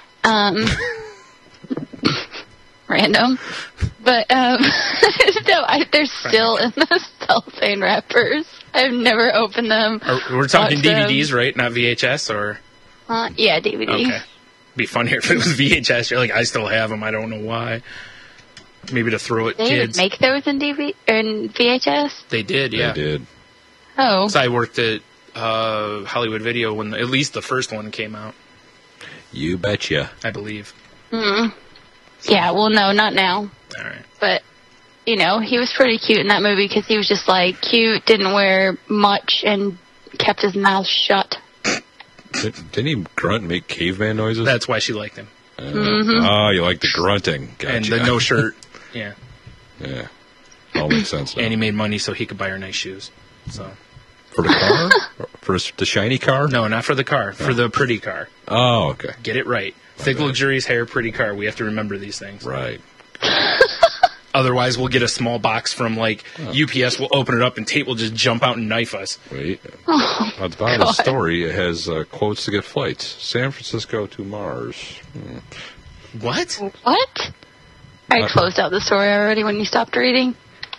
Random. But, no, they're still in the cellophane wrappers. I've never opened them. We're talking watched them. DVDs, right? Not VHS, or? Yeah, DVD. Okay. Be funnier if it was VHS. You're like, I still have them. I don't know why. Maybe to throw at They kids. didn't make those in VHS? They did, yeah. They did. Oh. So I worked at Hollywood Video when at least the first one came out, You betcha. I believe. Yeah, well, no, not now. All right. But, you know, he was pretty cute in that movie because he was just, like, cute, didn't wear much, and kept his mouth shut. Didn't he grunt and make caveman noises? That's why she liked him. Oh, you like the grunting. Gotcha. And the no shirt. Yeah. Yeah. All makes sense now. And he made money so he could buy her nice shoes. So. For the car? For the shiny car? No, not for the car. For the pretty car. Oh, okay. Get it right. Thick, luxurious hair, pretty car. We have to remember these things. Right. Otherwise, we'll get a small box from, like, UPS. We'll open it up, and Tate will just jump out and knife us. Wait. Oh, At the bottom of the story, it has quotes to get flights. San Francisco to Mars. What? What? I closed out the story already when you stopped reading.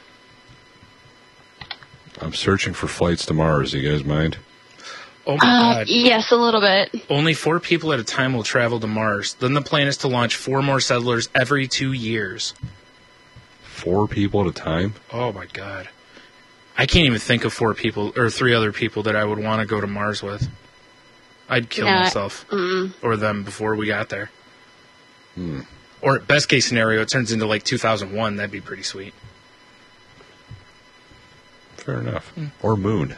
I'm searching for flights to Mars. You guys mind? Oh, my God. Yes, a little bit. Only 4 people at a time will travel to Mars. Then the plan is to launch 4 more settlers every 2 years. 4 people at a time? Oh, my God. I can't even think of 4 people, or 3 other people that I would want to go to Mars with. I'd kill myself. Or them before we got there. Or best case scenario, it turns into like 2001. That'd be pretty sweet. Fair enough. Or Moon.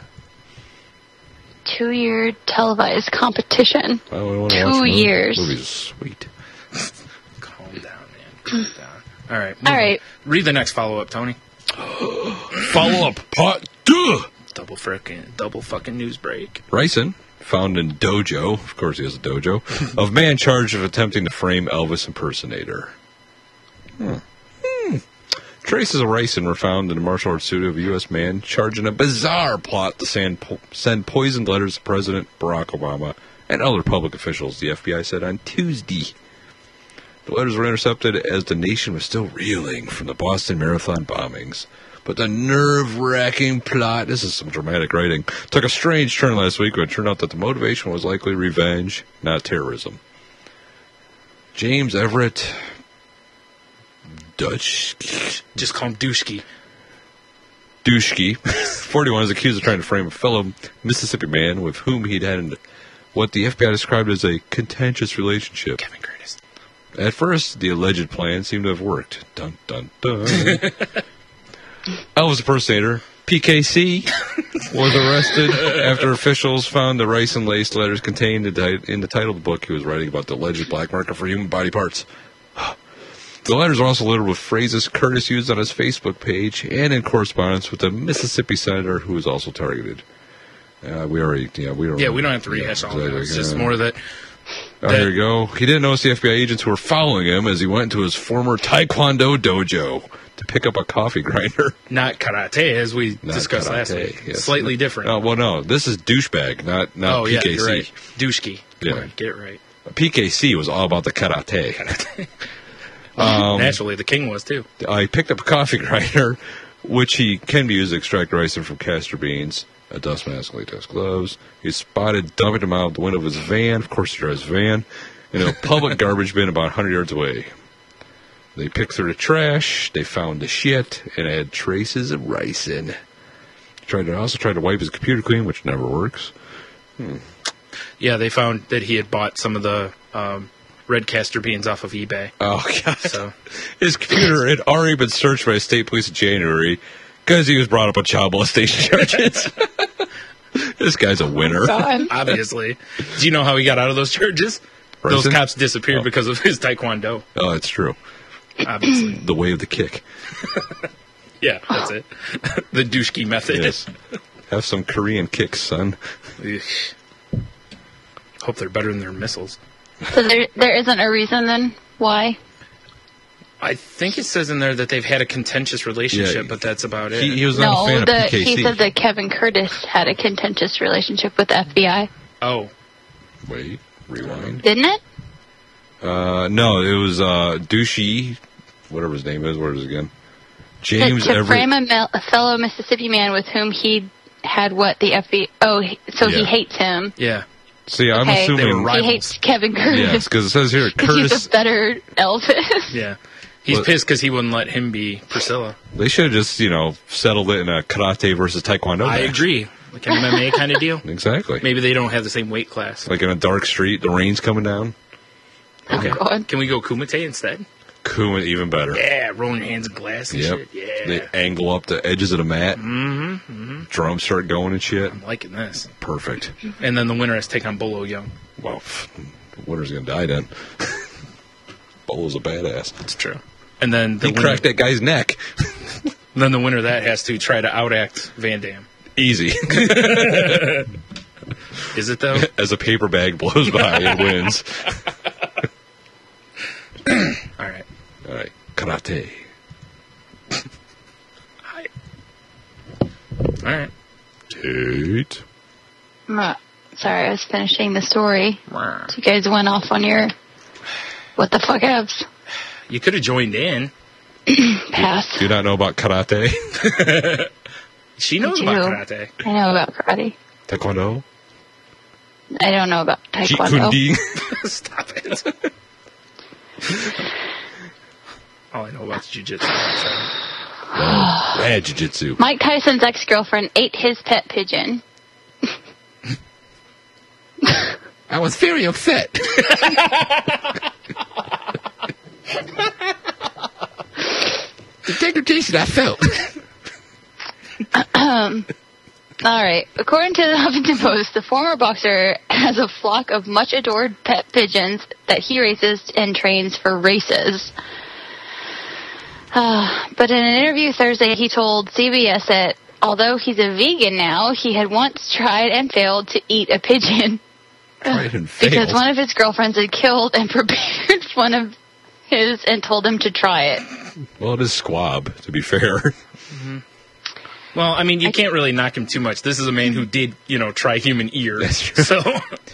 2-year televised competition. Oh, we wanna 2 watch Moon? years. Movie's sweet. Calm down, man. Calm down. All right. All right. Read the next follow-up, Tony. Follow-up part 2. Double fucking news break. Ryson, found in dojo, of course he has a dojo, of man charged of attempting to frame Elvis impersonator. Traces of ricin were found in the martial arts studio of a U.S. man charged in a bizarre plot to send poisoned letters to President Barack Obama and other public officials, the FBI said on Tuesday. The letters were intercepted as the nation was still reeling from the Boston Marathon bombings. But the nerve-wracking plot, this is some dramatic writing, took a strange turn last week when it turned out that the motivation was likely revenge, not terrorism. James Everett Dutch Just call him Douchey. Douchey, 41, is accused of trying to frame a fellow Mississippi man with whom he'd had what the FBI described as a contentious relationship. Kevin Curtis. At first, the alleged plan seemed to have worked. Dun, dun, dun. Elvis impersonator PKC was arrested after officials found the rice-and-laced letters contained in the title of the book he was writing about the alleged black market for human body parts. The letters are also littered with phrases Curtis used on his Facebook page and in correspondence with a Mississippi senator who was also targeted. We don't have to rehash all exactly, that. It's just more that. Here you go. He didn't notice the FBI agents who were following him as he went into his former Taekwondo dojo to pick up a coffee grinder. Not karate, as we discussed last week. Yes. Slightly different. No. This is douchebag, not Oh, PKC. yeah, you're right. Douchey. Yeah. Get it right. PKC was all about the karate. Naturally, the king was, too. He picked up a coffee grinder, which he can be used to extract ricin from castor beans, a dust mask, latex gloves. He's spotted dumping them out the window of his van. Of course, he drives a van. In a public garbage bin about 100 yards away. They picked through the trash. They found the shit, and it had traces of ricin. He also tried to wipe his computer clean, which never works. Yeah, they found that he had bought some of the red castor beans off of eBay. Oh, God. So His computer had already been searched by state police in January because he was brought up on child molestation charges. This guy's a winner. God. obviously. Do you know how he got out of those charges? Those Ricin? cops disappeared because of his taekwondo. Oh, that's true. Obviously. The way of the kick. Yeah, that's it. The douchey method. Yes. Have some Korean kicks, son. Hope they're better than their missiles. So there isn't a reason then Why? I think it says in there that they've had a contentious relationship, but that's about it. He was not a fan of PKC. He said that Kevin Curtis had a contentious relationship with the FBI. Oh. Wait, rewind. Didn't it? No, it was douchey, whatever his name is. Where is it again? James to frame a fellow Mississippi man with whom he had the FBI. Oh, so he hates him. Yeah. See, I'm assuming he hates Kevin Curtis. Yes, because it says here Curtis. He's a better Elvis. Yeah. He's pissed because he wouldn't let him be Priscilla. They should have just, settled it in a karate versus taekwondo match. I agree. Like an MMA kind of deal. Exactly. Maybe they don't have the same weight class. Like in a dark street, the rain's coming down. Okay. Oh, God. Can we go Kumite instead? Kumite, even better. Yeah, rolling your hands in glass and shit. Yeah. They angle up the edges of the mat. Drums start going and shit. I'm liking this. Perfect. And then the winner has to take on Bolo Young. Well, the winner's going to die then. Bolo's a badass. That's true. And then he cracked that guy's neck. Then the winner of that has to try to outact Van Damme. Easy. Is it though? As a paper bag blows by, it wins. All right. Karate. All right. Tate. Sorry, I was finishing the story. So you guys went off on your what the fuck ups. You could have joined in. Pass. Do you not know about karate? She knows about karate. I know about karate. Taekwondo? I don't know about taekwondo. Jeet Stop it. All I know about is jiu-jitsu. Bad jiu-jitsu. Mike Tyson's ex-girlfriend ate his pet pigeon. I was very upset. The degradation I felt. All right. According to the Huffington Post, the former boxer has a flock of much adored pet pigeons that he raises and trains for races. But in an interview Thursday, he told CBS that although he's a vegan now, he had once tried and failed to eat a pigeon. Because one of his girlfriends had killed and prepared one of his and told him to try it. Well, it is squab, to be fair. Mm-hmm. Well, I mean, you can't really knock him too much. This is a man who did, try human ear. That's true. So.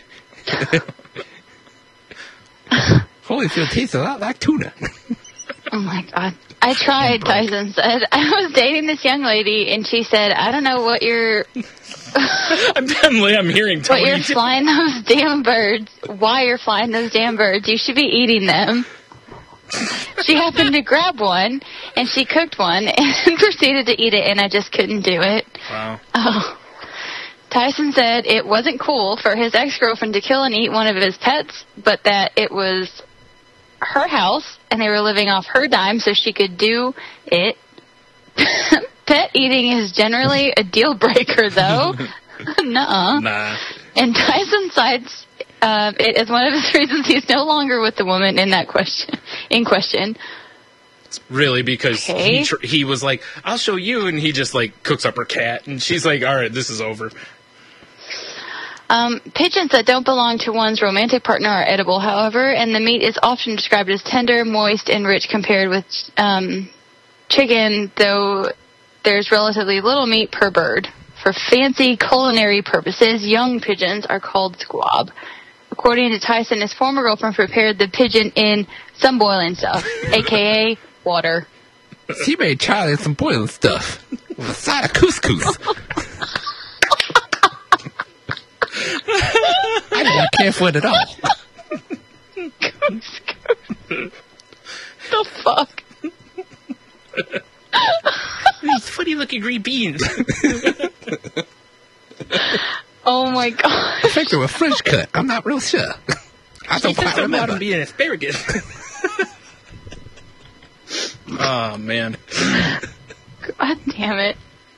Holyfield tastes a lot like tuna. Oh, my God. I tried, Tyson said. I was dating this young lady, and she said, I don't know what you're... I'm hearing Tony. But you're flying those damn birds. Why you're flying those damn birds? You should be eating them. She happened to grab one, and she cooked one, and proceeded to eat it, and I just couldn't do it. Wow. Oh. Tyson said it wasn't cool for his ex-girlfriend to kill and eat one of his pets, but that it was her house, and they were living off her dime, so she could do it. Pet eating is generally a deal breaker, though. Nuh-uh. Nah. And Tyson cites it as one of his reasons he's no longer with the woman in question. Really, because he was like, I'll show you, and he just cooks up her cat, and she's like, all right, this is over. Pigeons that don't belong to one's romantic partner are edible, however, and the meat is often described as tender, moist, and rich compared with chicken, though there's relatively little meat per bird. For fancy culinary purposes, young pigeons are called squab. According to Tyson, his former girlfriend prepared the pigeon in some boiling stuff, a.k.a. water. She made Charlie some boiling stuff with a side of couscous. I did not care for it at all. The fuck? These funny looking green beans. Oh my God. I think they were French cut. I'm not real sure. I don't quite remember. Being asparagus. Oh, man. God damn it.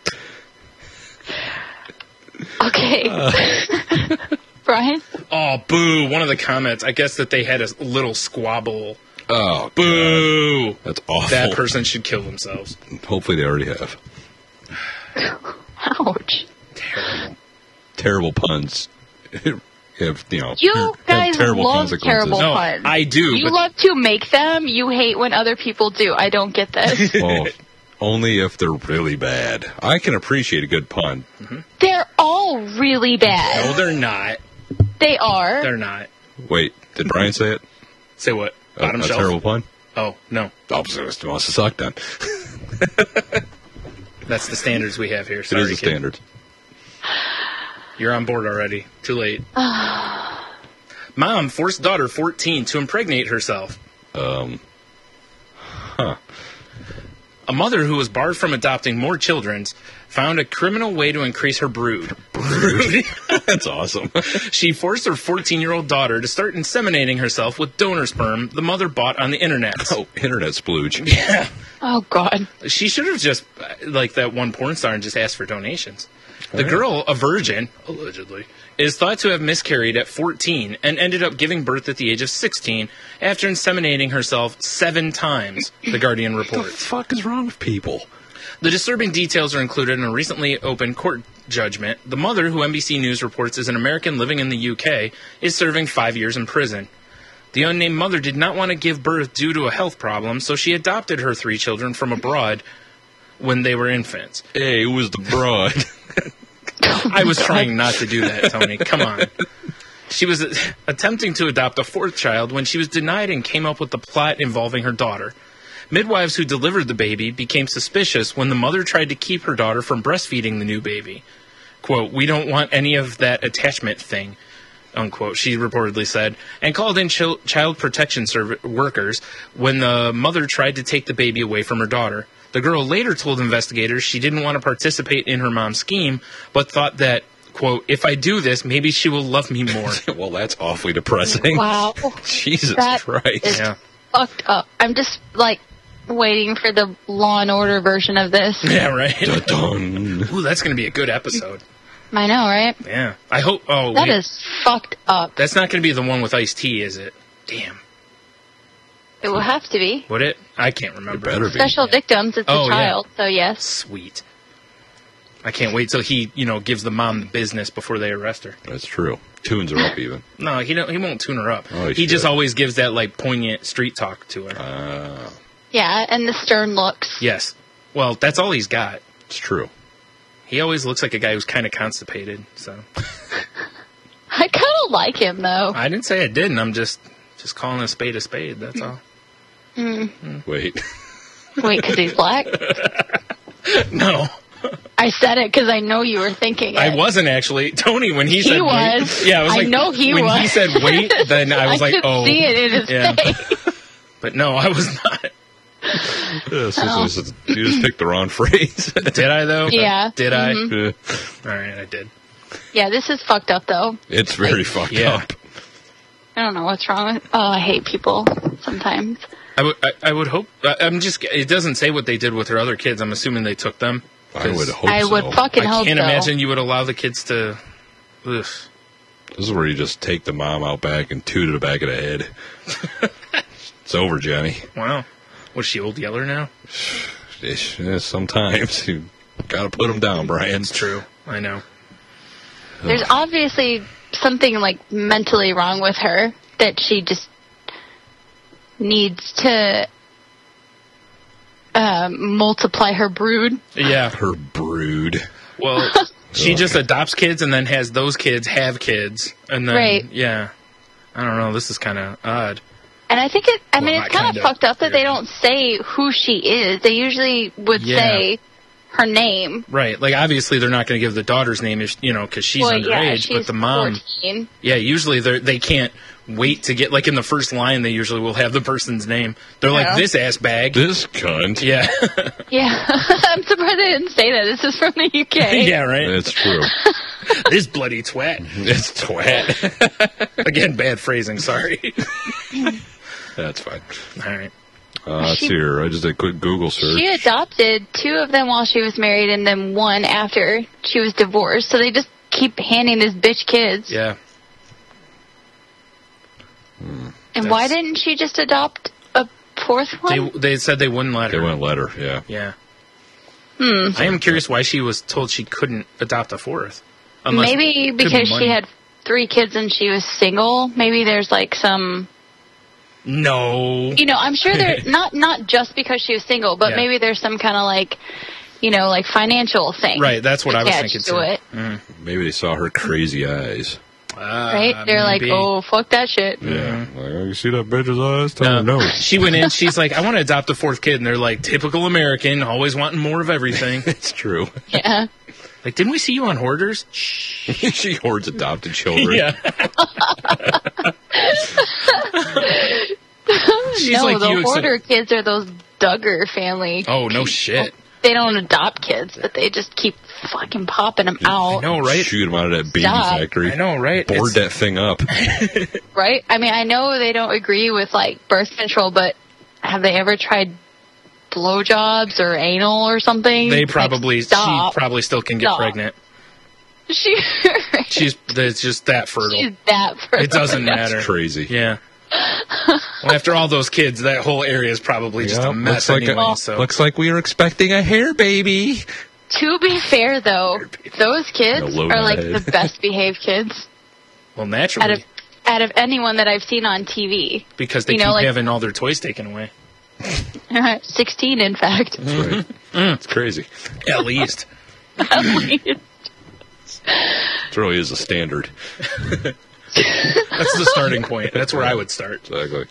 Okay. Brian? Oh, boo. One of the comments, I guess that they had a little squabble. Oh, boo. God. That's awful. That person should kill themselves. Hopefully they already have. Ouch. Terrible. Terrible puns. have, You have guys terrible love consequences. terrible No, puns. I do. You but love to make them. You hate when other people do. I don't get this. Well, only if they're really bad. I can appreciate a good pun. They're all really bad. no, they're not. They are. They're not. Wait, did Brian say it? Say what? Bottom a shelf? terrible pun? Oh, no. Oh, so it must have sucked then. That's the standards we have here. It Sorry, is the kid. standard. You're on board already. Too late. Mom forced daughter 14 to impregnate herself. A mother who was barred from adopting more children found a criminal way to increase her brood. That's awesome. She forced her 14-year-old daughter to start inseminating herself with donor sperm the mother bought on the internet. Oh, internet splooge. Yeah. Oh, God. She should have just, like that one porn star, and just asked for donations. The girl, a virgin, allegedly, is thought to have miscarried at 14 and ended up giving birth at the age of 16 after inseminating herself 7 times, The Guardian What the reports. fuck is wrong with people? The disturbing details are included in a recently opened court judgment. The mother, who NBC News reports is an American living in the UK, is serving 5 years in prison. The unnamed mother did not want to give birth due to a health problem, so she adopted her 3 children from abroad when they were infants. Hey, it was the broad. I was trying not to do that, Tony. Come on. She was attempting to adopt a 4th child when she was denied and came up with the plot involving her daughter. Midwives who delivered the baby became suspicious when the mother tried to keep her daughter from breastfeeding the new baby. Quote, "We don't want any of that attachment thing," unquote, she reportedly said, and called in child protection workers when the mother tried to take the baby away from her daughter. The girl later told investigators she didn't want to participate in her mom's scheme, but thought that, quote, "If I do this, maybe she will love me more." Well, that's awfully depressing. Wow. Jesus That Christ. is Yeah. fucked up. I'm just, waiting for the Law and Order version of this. Yeah, right? Dun-dun. Ooh, that's going to be a good episode. I know, right? Yeah. I hope... Oh, That wait. is fucked up. That's not going to be the one with Ice-T, is it? Damn. It will have to be. Would it? I can't remember. It better be. Special victims, it's Oh, a yeah. child, so yes. Sweet. I can't wait till he, gives the mom the business before they arrest her. That's true. Tunes are up even. No, he won't tune her up. Oh, he just should. always gives that, poignant street talk to her. Yeah, and the stern looks. Yes. Well, that's all he's got. It's true. He always looks like a guy who's kind of constipated, so... I kind of like him, though. I didn't say I didn't. I'm just calling a spade, that's all. Wait. Wait, because he's black? No. I said it because I know you were thinking it. I wasn't actually. Tony, when he said wait. was. Yeah, I was I like, know he when was. he said wait, then I was like, could oh. see it in his Yeah. face. But no, I was not. You just picked the wrong phrase. Did I, though? Yeah. Did I? Yeah. All right, I did. Yeah, this is fucked up, though. It's very fucked Yeah. up. I don't know what's wrong with... Oh, I hate people sometimes. I would hope... It doesn't say what they did with her other kids. I'm assuming they took them. I would hope I would so. fucking I hope can't so. imagine you would allow the kids to... Ugh. This is where you just take the mom out back and toot her the back of the head. It's over, Johnny. Wow. Was she Old Yeller now? Yeah, sometimes you gotta put them down, Brian. It's true. I know. There's obviously something, mentally wrong with her that she just needs to multiply her brood. Yeah. Her brood. Well, she just adopts kids and then has those kids have kids. And then, Right. yeah. I don't know. This is kind of odd. And I think it's not kind of kinda, fucked up that they weird. don't say who she is. They usually would Yeah. say her name. Right. Obviously, they're not going to give the daughter's name, because she's underage. she's But the mom, 14. yeah, usually they can't wait to get, in the first line, they usually will have the person's name. They're Yeah. like, this ass bag. This cunt. Yeah. Yeah, I'm surprised they didn't say that. This is from the UK. Yeah, right. That's true. This bloody twat. It's twat. Again, bad phrasing. Sorry. That's fine. All right. Let's see here. I just did a quick Google search. She adopted 2 of them while she was married and then 1 after she was divorced. So they just keep handing this bitch kids. Yeah. And why didn't she just adopt a 4th one? They said they wouldn't let her. They went letter, yeah. Yeah. I am curious why she was told she couldn't adopt a 4th. Unless Maybe it could be because she money. had 3 kids and she was single, maybe there's like some... No. You know, I'm sure there not just because she was single, but maybe there's some kind of like, you know, like financial thing. Right, that's what I was thinking too. It. Maybe they saw her crazy eyes. Right? They're maybe. Like, oh, fuck that shit. Yeah. Like, oh, you see that bitch's eyes? Tell her no. She went in, she's like, I want to adopt a 4th kid. And they're like, typical American, always wanting more of everything. It's true. Yeah. Like, didn't we see you on Hoarders? She hoards adopted children. Yeah. She's no, like, the Hoarder kids are those Duggar family. Oh, no shit. They don't adopt kids, but they just keep fucking popping them out. I know, right? Shoot them out of that baby factory. I know, right? Board that thing up. Right? I mean, I know they don't agree with, like, birth control, but have they ever tried blowjobs or anal or something? They probably, like, she probably still can get pregnant. She's just that fertile. She's that fertile. It doesn't matter. It's crazy. Yeah. Well, after all those kids, that whole area is probably just a mess anyway. So looks like we were expecting a hair baby. To be fair, though, those kids are like the best behaved kids. Well, naturally. Out of anyone that I've seen on TV. Because they keep having all their toys taken away. 16, in fact. That's right. It's crazy. At least. At least. It really is a standard. That's the starting point. That's where I would start. Exactly.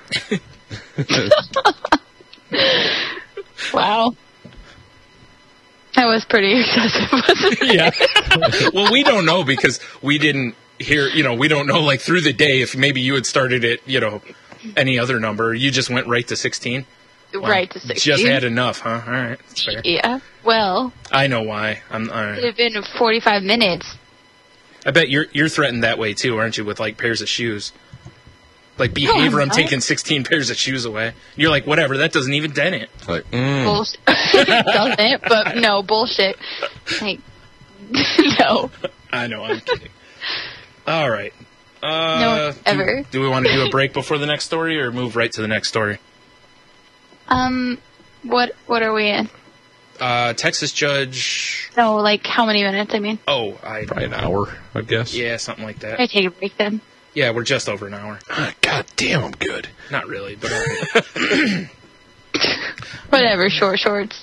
Wow. That was pretty excessive, wasn't it? Yeah. Well, we don't know because we didn't hear, we don't know, like, through the day if maybe you had started at, any other number. You just went right to 16? Wow. Right to 16. Just had enough, huh? All right. That's fair. Yeah. Well. I know why. All right. It would have been 45 minutes. I bet you're threatened that way too, aren't you? With like pairs of shoes, like behavior. I'm taking 16 pairs of shoes away. You're like, whatever. That doesn't even dent it. Like bullshit. It doesn't, but no bullshit. Like no. I know. I'm kidding. All right. No, ever. Do we want to do a break before the next story, or move right to the next story? What are we in? Texas judge. No, like how many minutes? I mean. Oh, probably an hour, I guess. Yeah, something like that. Can I take a break then? Yeah, we're just over an hour. God damn, I'm good. Not really, but whatever. Shorts.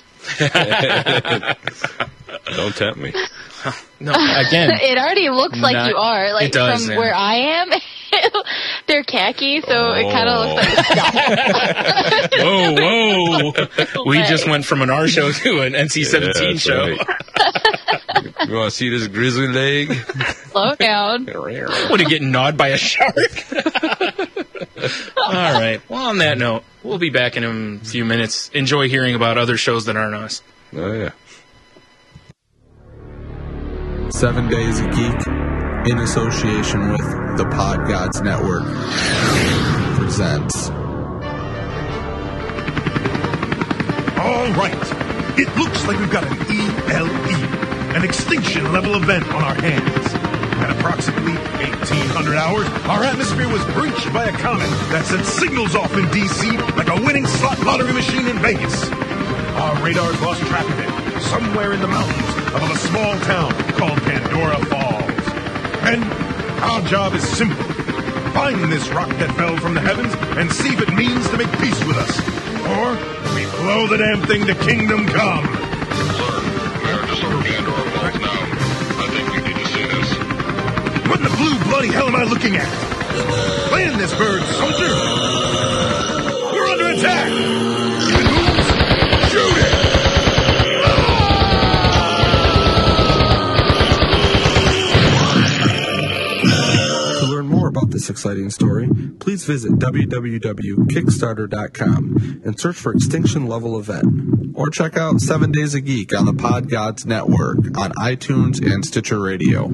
Don't tempt me. No, again. It already looks like you are. Like, it does, from where I am, they're khaki, so it kind of looks like Whoa. We just went from an R show to an NC-17 show. Right. You want to see this grizzly leg? Slow down. What, are you getting gnawed by a shark? All right. Well, on that note, we'll be back in a few minutes. Enjoy hearing about other shows that aren't us. Oh, yeah. 7 Days a Geek, in association with the Pod Gods Network, presents. All right. It looks like we've got an ELE, an extinction level event on our hands. At approximately 1800 hours, our atmosphere was breached by a comet that sent signals off in D.C. like a winning slot lottery machine in Vegas. Our radars lost track of it, somewhere in the mountains of a small town called Pandora Falls. And our job is simple. Find this rock that fell from the heavens and see if it means to make peace with us. Or we blow the damn thing to kingdom come. Sir, we are just over Pandora Falls now. I think we need to see this. What in the blue bloody hell am I looking at? Land this bird, soldier! We're under attack! If it moves, shoot it! About this exciting story, please visit www.kickstarter.com and search for Extinction Level Event. Or check out 7 Days a Geek on the Pod Gods Network on iTunes and Stitcher Radio.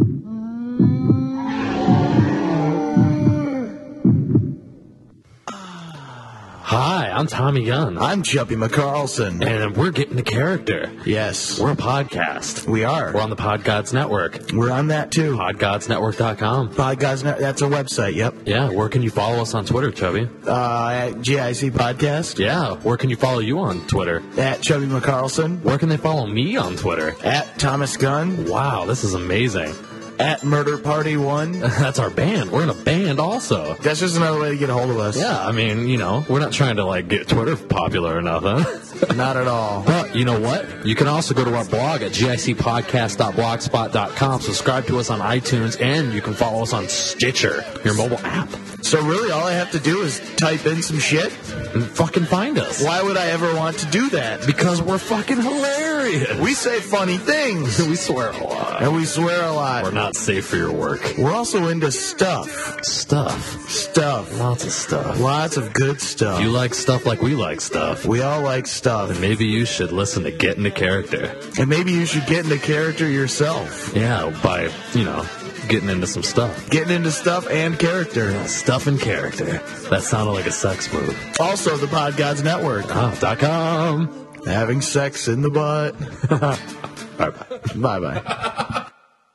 Hi, I'm Tommy Gunn. I'm Chubby McCarlson. And we're getting the character. Yes. We're a podcast. We are. We're on the Pod Gods Network. We're on that too. PodGodsNetwork.com. Pod Gods Network, that's a website, yep. Yeah, where can you follow us on Twitter, Chubby? At GIC Podcast. Yeah, where can you follow you on Twitter? At Chubby McCarlson. Where can they follow me on Twitter? At Thomas Gunn. Wow, this is amazing. At Murder Party 1. That's our band. We're in a band also. That's just another way to get a hold of us. Yeah, I mean, we're not trying to get Twitter popular or nothing. Not at all. But you know what? You can also go to our blog at gicpodcast.blogspot.com, subscribe to us on iTunes, and you can follow us on Stitcher, your mobile app. So really, all I have to do is type in some shit? And fucking find us. Why would I ever want to do that? Because we're fucking hilarious. We say funny things. We swear a lot. And we swear a lot. We're not safe for your work. We're also into stuff. Stuff. Lots of stuff. Lots of good stuff. You like stuff like we like stuff. We all like stuff. And maybe you should listen to Get Into Character. And maybe you should get into character yourself. Yeah, by, getting into some stuff. Getting into stuff and character. Yeah, stuff and character. That sounded like a sex move. Also, the Pod Gods Network. .com. Having sex in the butt. Bye-bye. Bye-bye.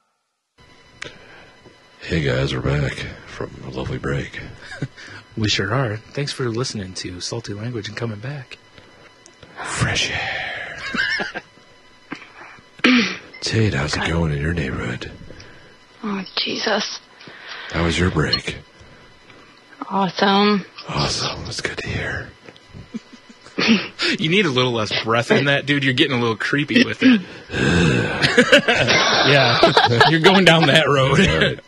Hey guys, we're back from a lovely break. We sure are. Thanks for listening to Salty Language and coming back. Fresh air. Tate, how's it going in your neighborhood? Oh, Jesus. How was your break? Awesome. Awesome. That's good to hear. You need a little less breath in that, dude. You're getting a little creepy with it. Yeah. You're going down that road. All right.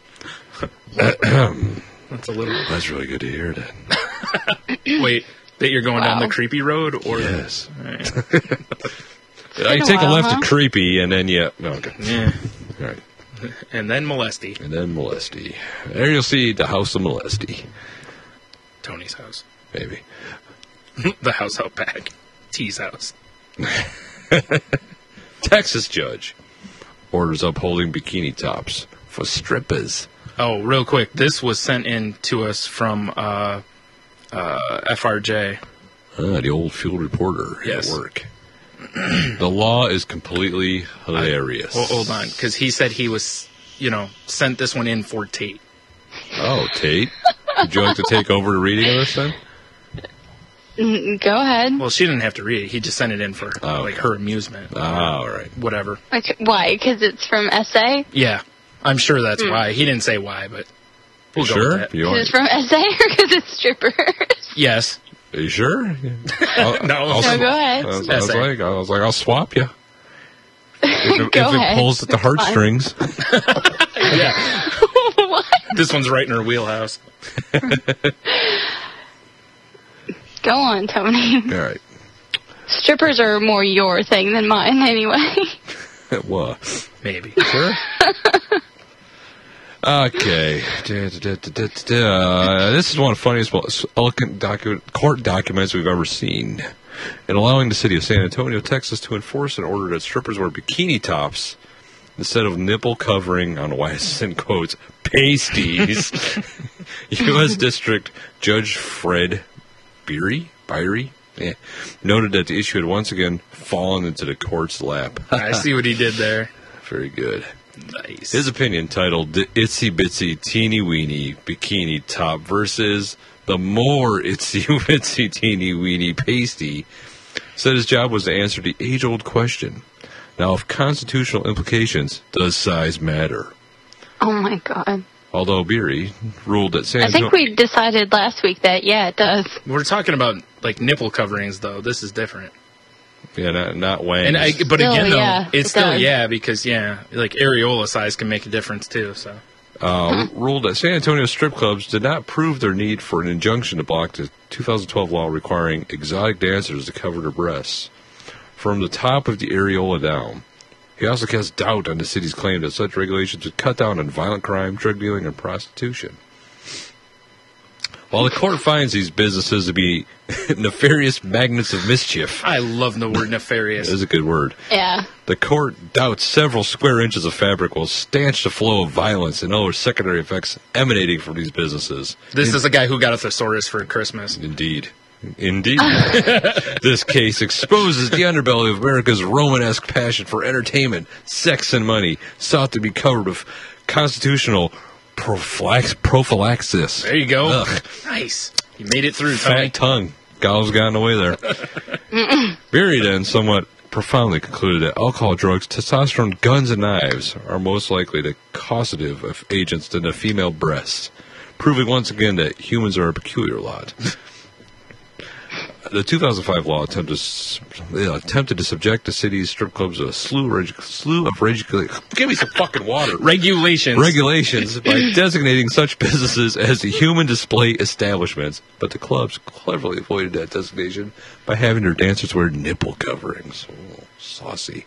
That's a little... That's really good to hear, then. Wait, that you're going down the creepy road? Or... Yes. All right. You take a left at creepy, and then no, okay. Yeah. All right. And then molesty. There you'll see the house of molesty. Tony's house. Maybe. The house out back. T's house. Texas judge orders upholding bikini tops for strippers. Oh, real quick. This was sent in to us from FRJ. The old field reporter Yes. at work. The law is completely hilarious. Hold on, because he said he was, sent this one in for Tate. Oh, Tate. Would you like to take over the reading of this then? Go ahead. Well, she didn't have to read it. He just sent it in for her amusement. All right. Whatever. Why? Because it's from SA? Yeah, I'm sure that's why. He didn't say why, but we'll go sure? with that. Because it's from SA or because it's strippers? Yes. Are you sure? No, go ahead. I was like, I'll swap you. If Go it ahead. pulls at the heartstrings. Yeah. What? This one's right in her wheelhouse. Go on, Tony. All right. Strippers are more your thing than mine, anyway. What? Maybe. Sure. Okay. This is one of the funniest, most eloquent court documents we've ever seen. In allowing the city of San Antonio, Texas, to enforce an order that strippers wear bikini tops instead of nipple covering, I don't know why it's in quotes, pasties, U.S. District Judge Fred Beery noted that the issue had once again fallen into the court's lap. I see what he did there. Very good. Nice. His opinion, titled "The Itsy Bitsy Teeny Weeny Bikini Top versus the More Itsy Bitsy Teeny Weeny Pasty," said his job was to answer the age-old question. Now, of constitutional implications, does size matter? Oh, my God. Although Beery ruled that San I think we decided last week that, yeah, it does. We're talking about, nipple coverings, though. This is different. Yeah, not wangs. But Still, again, though, yeah, it's it still, does. because, areola size can make a difference, too, so. Ruled that San Antonio strip clubs did not prove their need for an injunction to block the 2012 law requiring exotic dancers to cover their breasts from the top of the areola down. He also cast doubt on the city's claim that such regulations would cut down on violent crime, drug dealing, and prostitution. While the court finds these businesses to be nefarious magnets of mischief. I love the word nefarious. That is a good word. Yeah. The court doubts several square inches of fabric will stanch the flow of violence and other secondary effects emanating from these businesses. This is a guy who got a thesaurus for Christmas. Indeed. This case exposes the underbelly of America's Romanesque passion for entertainment, sex, and money, sought to be covered with constitutional prophylaxis. There you go. Ugh. Nice. You made it through, Tony. Fat tongue. Gal's got in the way there. Beery then somewhat profoundly concluded that alcohol, drugs, testosterone, guns, and knives are most likely the causative of agents than a female breast, proving once again that humans are a peculiar lot. The 2005 law attempted to subject the city's strip clubs to a slew of give me some fucking water. Regulations by designating such businesses as the human display establishments. But the clubs cleverly avoided that designation by having their dancers wear nipple coverings. Oh, saucy.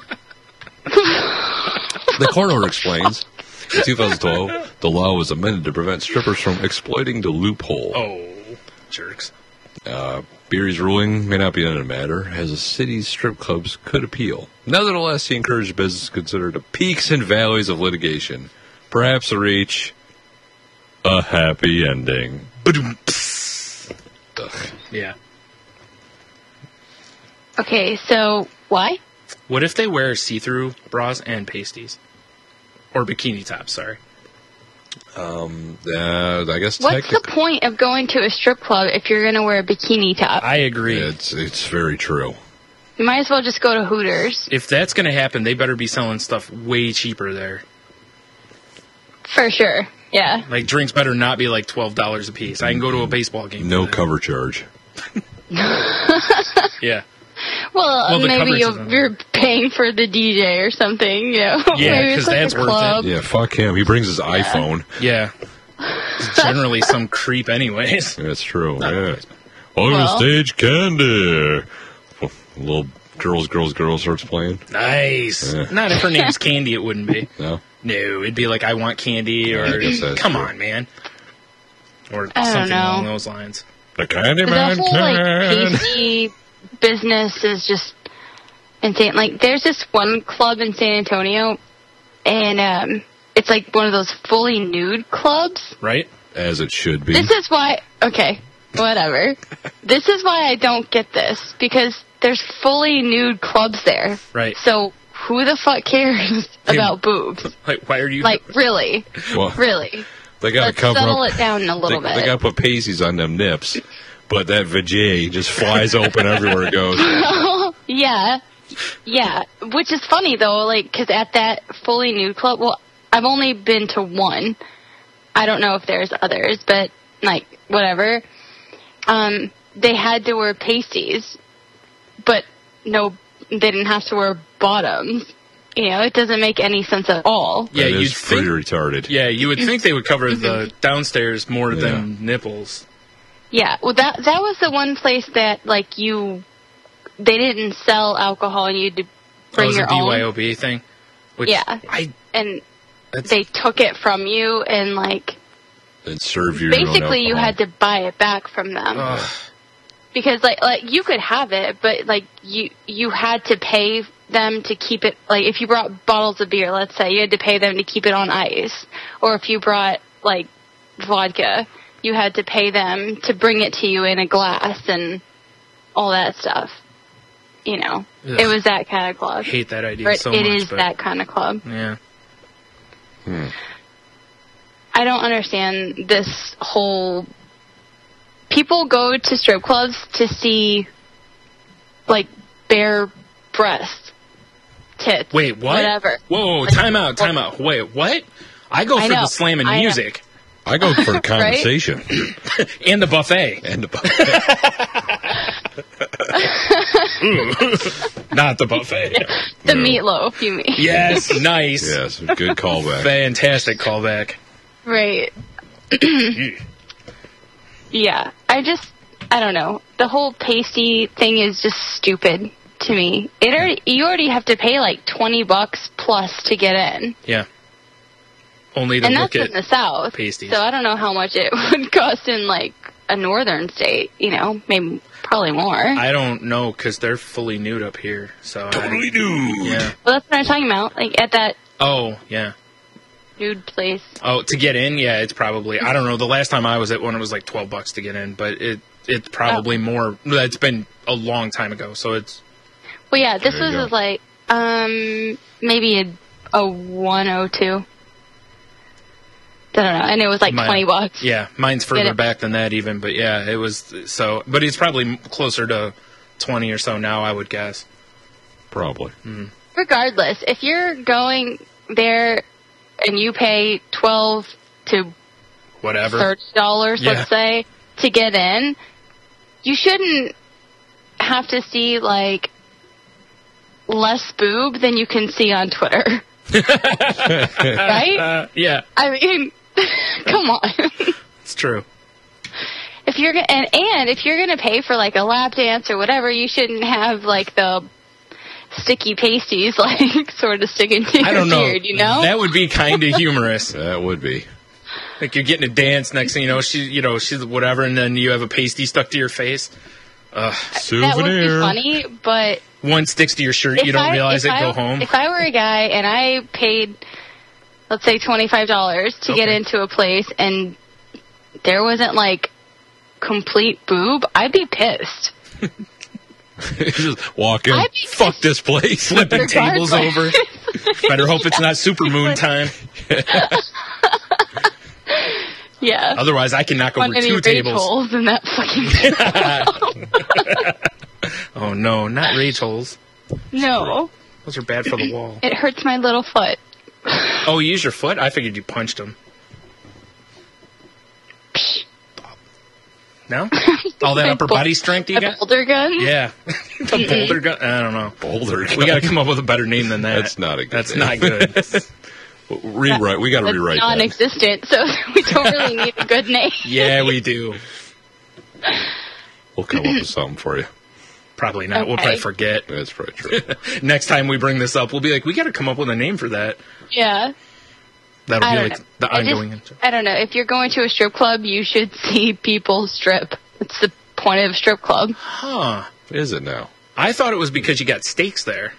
The court order explains, in 2012, the law was amended to prevent strippers from exploiting the loophole. Oh, jerks. Beery's ruling may not be in a matter, as the city's strip clubs could appeal. Nevertheless, he encouraged business to consider the peaks and valleys of litigation, perhaps to reach a happy ending. Yeah. Okay, so why? What if they wear see-through bras and pasties? Or bikini tops, sorry. I guess what's the point of going to a strip club if you're going to wear a bikini top? I agree. It's very true. You might as well just go to Hooters. If that's going to happen, they better be selling stuff way cheaper there. For sure, yeah. Like, drinks better not be like $12 a piece. I can go to a baseball game. No cover charge. Yeah. Well maybe you're paying for the DJ or something, you know. Yeah, because that's worth it. Yeah, fuck him. He brings his iPhone. Yeah. It's generally some creep anyways. That's true, yeah. On stage Candy. Little girls starts playing. Nice. Yeah. Not if her name's Candy, it wouldn't be. No, it'd be like, I want candy, or come on, man. Or something along those lines. The Candyman the whole, pasty business is just insane. Like, there's this one club in San Antonio, and it's like one of those fully nude clubs. Right. As it should be. This is why... Okay, whatever. This is why I don't get this, because there's fully nude clubs there. Right. So who the fuck cares about boobs? Like, why are you... Like, really? Well, really? They gotta Let's cover settle up, it down a little bit. They gotta put pasties on them nips, but that vajay just flies open everywhere it goes. Yeah. Which is funny, though, like, because at that fully nude club... Well, I've only been to one. I don't know if there's others, but, like, whatever. They had to wear pasties, but no, they didn't have to wear bottoms. You know, it doesn't make any sense at all. Yeah, you'd pretty retarded. Yeah, you would think they would cover the downstairs more than nipples. Yeah, well, that was the one place that, like, they didn't sell alcohol and you had to bring your own. It was a BYOB thing? Which they took it from you and, like... And serve you basically, you had to buy it back from them. Ugh. Because, like, you could have it, but, like, you had to pay them to keep it... Like, if you brought bottles of beer, let's say, you had to pay them to keep it on ice. Or if you brought, like, vodka, you had to pay them to bring it to you in a glass and all that stuff. You know, Ugh. It was that kind of club. I hate that idea so much. It is that kind of club. Yeah. I don't understand this whole... People go to strip clubs to see, like, bare breasts, tits, Wait, what? whatever. Whoa, time out. Wait, what? I go for the slamming music. I go for the conversation. And the buffet. Not the buffet. The meatloaf, you mean. Yes, nice. Yes, good callback. Fantastic callback. Right. Yeah, I don't know. The whole pasty thing is just stupid to me. You already have to pay like $20 plus to get in. Yeah. Only to and look that's at in the South. Pasties. So I don't know how much it would cost in like a northern state. You know, probably more. I don't know because they're fully nude up here. So totally nude. Yeah. Well, that's what I'm talking about. Like at that. Oh yeah. Nude place. Oh, to get in, yeah, it's probably. I don't know. The last time I was at one, it was like $12 to get in, but it's probably more. It's been a long time ago, so it's. Well, yeah, this was like maybe a 102. I don't know, and it was like $20. Yeah, mine's further back than that even, but yeah, it was so. But it's probably closer to 20 or so now, I would guess. Probably. Regardless, if you're going there and you pay $12 to Whatever. $30, Yeah. let's say, to get in, you shouldn't have to see, like, less boob than you can see on Twitter. Right? Yeah, I mean, come on. it's true. If you're and if you're gonna pay for like a lap dance or whatever, you shouldn't have like the sticky pasties like sort of sticking to I your don't know. beard, you know? That would be kind of humorous. That would be. Like you're getting a dance, next thing you know, she's whatever, and then you have a pasty stuck to your face. Souvenir. That would be funny, but One sticks to your shirt, you don't realize it, go home. If I were a guy and I paid, let's say $25 to get into a place and there wasn't like complete boob, I'd be pissed. Just walk in, I'd be fuck this place. Flipping tables over. Better hope it's not supermoon time. Yeah. Otherwise, I can knock over any two rage tables. holes in that fucking Oh no, not rage holes. No. Those are bad for the wall. It hurts my little foot. Oh, you use your foot? I figured you punched him. No? All that upper body strength you A got? Boulder gun? Yeah. The Boulder gun? I don't know. Boulder. We got to come up with a better name than that. That's not a good That's name. not good. Rewrite. We got to That's rewrite that. non-existent, so we don't really need a good name. Yeah, we do. We'll come up with something for you. Probably not. We'll Okay. probably forget. That's probably true. Next time we bring this up, we'll be like, we got to come up with a name for that. Yeah. That'll I be don't like know. the ongoing. I don't know. If you're going to a strip club, you should see people strip. That's the point of a strip club. Huh. Is it now? I thought it was because you got steaks there.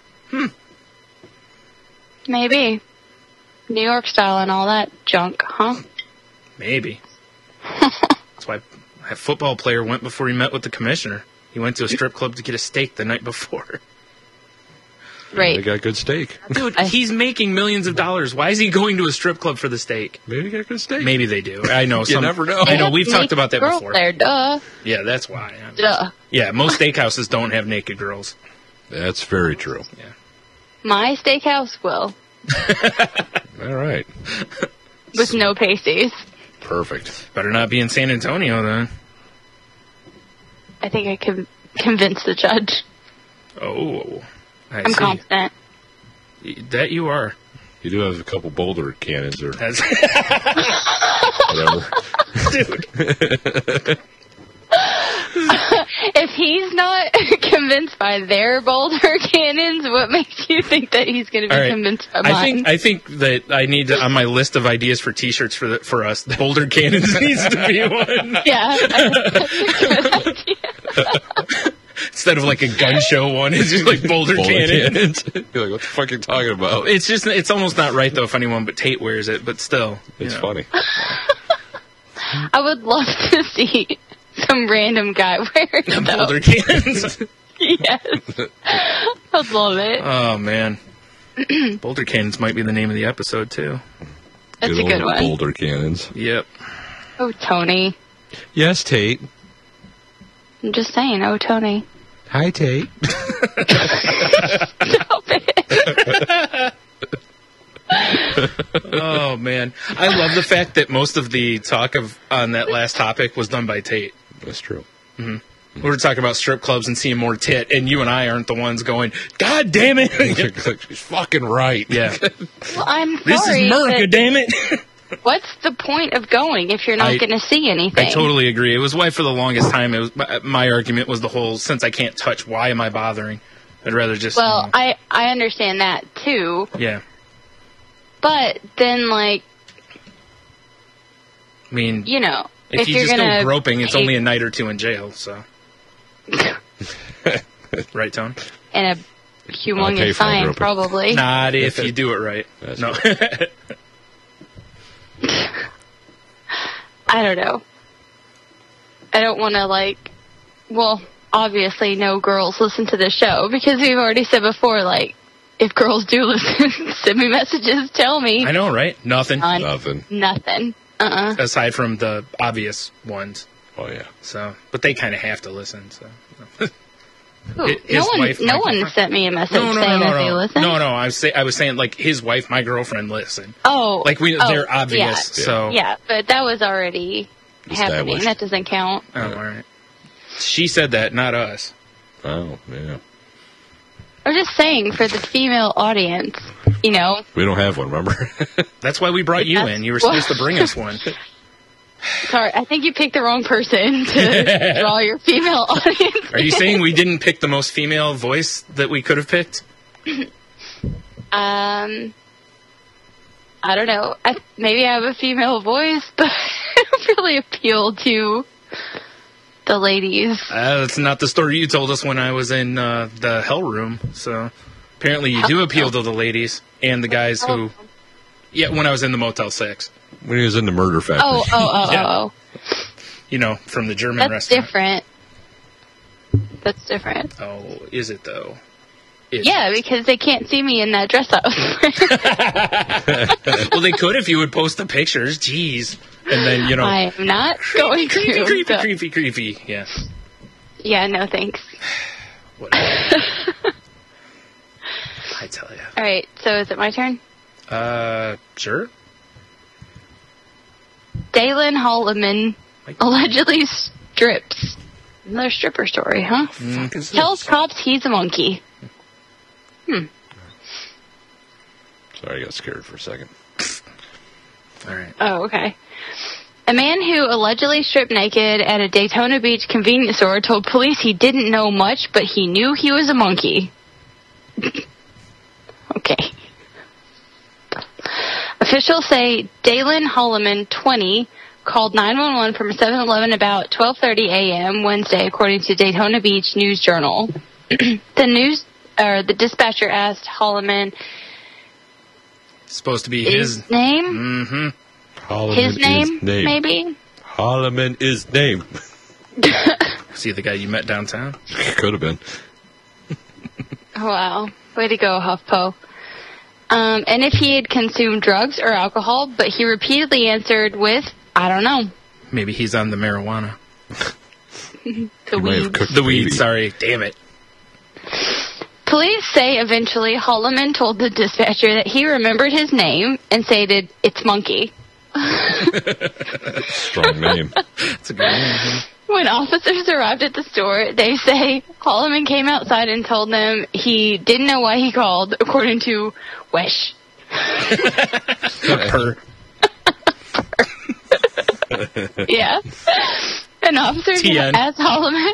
Maybe. New York style and all that junk, huh? Maybe. That's why that football player went before he met with the commissioner. He went to a strip club to get a steak the night before. Right. They got good steak. Dude, he's making millions of dollars. Why is he going to a strip club for the steak? Maybe they got good steak. Maybe they do. I know. You never know. I know. We've talked about that Girl before. there, duh. Yeah, that's why. Duh. Yeah, most steakhouses don't have naked girls. That's very true. My steakhouse will. All right. With no pasties. Perfect. Better not be in San Antonio, then. I think I can convince the judge. Oh. I'm confident. That you are. You do have a couple Boulder cannons or That's whatever. dude. If he's not convinced by their Boulder cannons, what makes you think that he's going to be All right. convinced by mine? I think that I need to, on my list of ideas for T-shirts for us, the Boulder Cannons needs to be one. Yeah. That's a good idea. Instead of like a gun show one, it's just like Boulder Cannons. You're like, what the fuck are you talking about? It's almost not right though if anyone but Tate wears it, but still. It's funny. I would love to see some random guy wearing it, though. Boulder Cannons. Yes. I'd love it. Oh man. Boulder Cannons might be the name of the episode too. That's a good old one. Boulder cannons. Yep. Oh, Tony. Yes, Tate. I'm just saying, oh, Tony. Hi, Tate. Stop it. Oh man, I love the fact that most of the talk on that last topic was done by Tate. That's true. We were talking about strip clubs and seeing more tit, and you and I aren't the ones going, God damn it! She's fucking right. Yeah, Well, I'm this is sorry. America, but damn it! what's the point of going if you're not going to see anything? I totally agree. It was why for the longest time, it was my argument was the whole, since I can't touch, why am I bothering? I'd rather just. Well, I understand that too, yeah. but then like, I mean, you know, if you you're just gonna go groping, it's pay- only a night or two in jail. So, right, Tone? and a I'll pay humongous for fine, groping. probably. Not if you do it right. That's No. I don't know. I don't want to like. Well, obviously, no girls listen to this show because we've already said before, like, if girls do listen, send me messages, tell me. I know, right? Nothing. Nothing. Nothing. Aside from the obvious ones. Oh, yeah. So, but they kind of have to listen. So, No one sent me a message saying that they listen. No. I was saying like his wife, my girlfriend, listened. Oh, like they're obvious. Yeah. So yeah, but that was already happening. That doesn't count. Oh, all right. She said that, not us. Oh, yeah. I'm just saying for the female audience, you know. We don't have one, remember? That's why we brought you in. You were supposed to bring us one. Sorry, I think you picked the wrong person to draw your female audience. Are you saying we didn't pick the most female voice that we could have picked? I don't know. Maybe I have a female voice, but I don't really appeal to the ladies. That's not the story you told us when I was in the hell room. So apparently you do appeal to the ladies and the guys who... Yeah, when I was in the Motel 6. When he was in the murder factory. Oh. You know, from the German That's restaurant. different. That's different. Oh, is it though? Yeah, because they can't see me in that dress up. Well, they could if you would post the pictures. Jeez. And then, you know. I am not going to. Creepy. Yeah. Yeah, no thanks. Whatever. I tell you. All right, so is it my turn? Sure. Dalen Holloman allegedly strips. Another stripper story, huh? Tells cops he's a monkey. Sorry, I got scared for a second. All right. Oh, okay. A man who allegedly stripped naked at a Daytona Beach convenience store told police he didn't know much, but he knew he was a monkey. Okay. Officials say Dalen Holloman, 20, called 911 from a 7-Eleven about 12:30 a.m. Wednesday, according to Daytona Beach News Journal. The dispatcher asked Holloman, supposed to be his name? Mm-hmm. Holloman his name, name, maybe? Holloman is name. See the guy you met downtown? Could have been. Wow. Way to go, HuffPo. And if he had consumed drugs or alcohol, but he repeatedly answered with, I don't know. Maybe he's on the marijuana. The weed, sorry. Damn it. Police say eventually Holloman told the dispatcher that he remembered his name and stated, it's Monkey. Strong name. That's a good name. When officers arrived at the store, they say Holloman came outside and told them he didn't know why he called, according to Wesh. Purr. Yeah. An officer asked Holloman.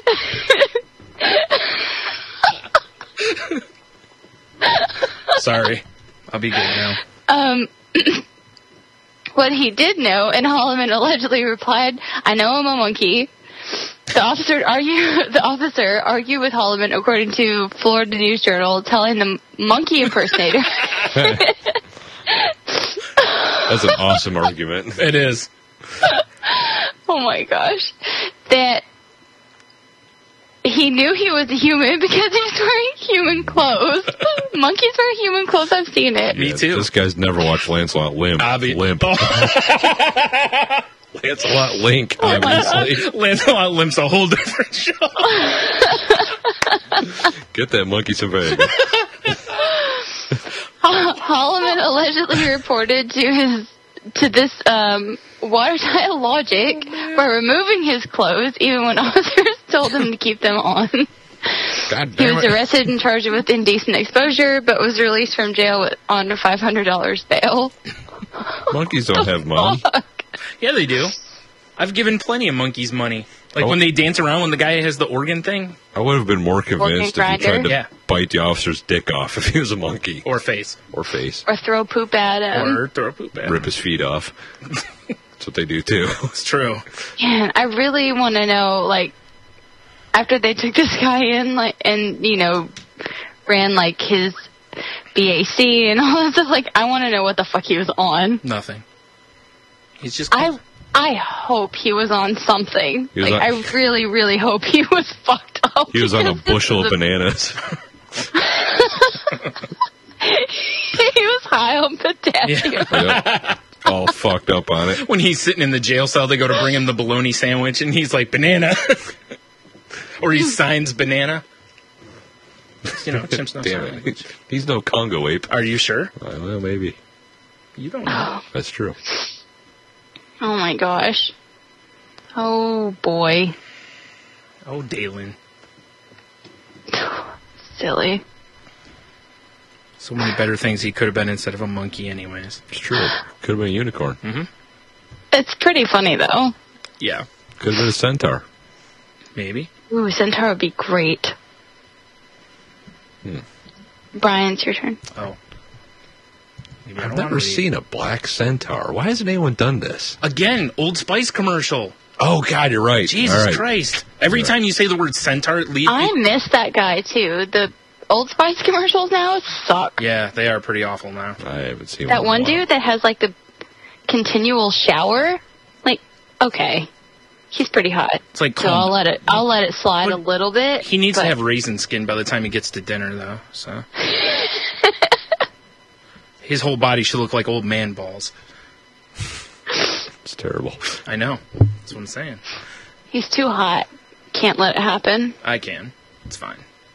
Sorry. I'll be good now. What he did know, and Holloman allegedly replied, I know I'm a monkey. The officer argued with Holloman, according to Florida News Journal, telling the monkey impersonator. That's an awesome argument. It is. Oh my gosh. That he knew he was a human because he was wearing human clothes. Monkeys wear human clothes. I've seen it. Me too. This guy's never watched Lancelot Limp. Limp. Lancelot Link, obviously. Lancelot Limp's a whole different show. Get that monkey some Viagra. Holloman allegedly reported to this watertight logic by removing his clothes even when officers told him to keep them on. God damn He was it. arrested and charged with indecent exposure, but was released from jail on a $500 bail. Monkeys don't have money. Yeah, they do. I've given plenty of monkeys money. Like when they dance around when the guy has the organ thing. I would have been more convinced if he tried to Yeah. bite the officer's dick off if he was a monkey. Or face. Or face. Or throw poop at him. Or throw poop at him. Rip his feet off. That's what they do, too. It's true. Man, I really want to know, like, after they took this guy in, like, and, you know, ran, like, his BAC and all that stuff, like, I want to know what the fuck he was on. Nothing. He's just... I hope he was on something. He was I really, really hope he was fucked up. He was on a bushel of bananas. He was high on potassium. Yep. All fucked up on it. When he's sitting in the jail cell, they go to bring him the bologna sandwich, and he's like, banana. Or he signs banana. You know, chimps know sign Damn language. it. He's no Congo ape. Are you sure? Well, maybe. You don't know. That's true. Oh my gosh. Oh boy. Oh, Dalen. Silly. So many better things he could have been instead of a monkey anyways. It's true. Could have been a unicorn. Mm-hmm. It's pretty funny though. Yeah. Could have been a centaur. Maybe. Ooh, centaur would be great. Brian, it's your turn. Oh. Maybe I I've don't wanna never read. seen a black centaur. Why hasn't anyone done this? Again, Old Spice commercial. Oh, God, you're right. Jesus All right. Christ. Every time you say the word centaur, it leads I miss that guy too. The Old Spice commercials now suck. Yeah, they are pretty awful now. I haven't seen That one in a while. dude that has like the continual shower, like, okay, he's pretty hot. It's like So I'll let it slide But a little bit. He needs to but- have raisin skin by the time he gets to dinner, though. So his whole body should look like old man balls. It's terrible. I know. That's what I'm saying. He's too hot. Can't let it happen. I can. It's fine.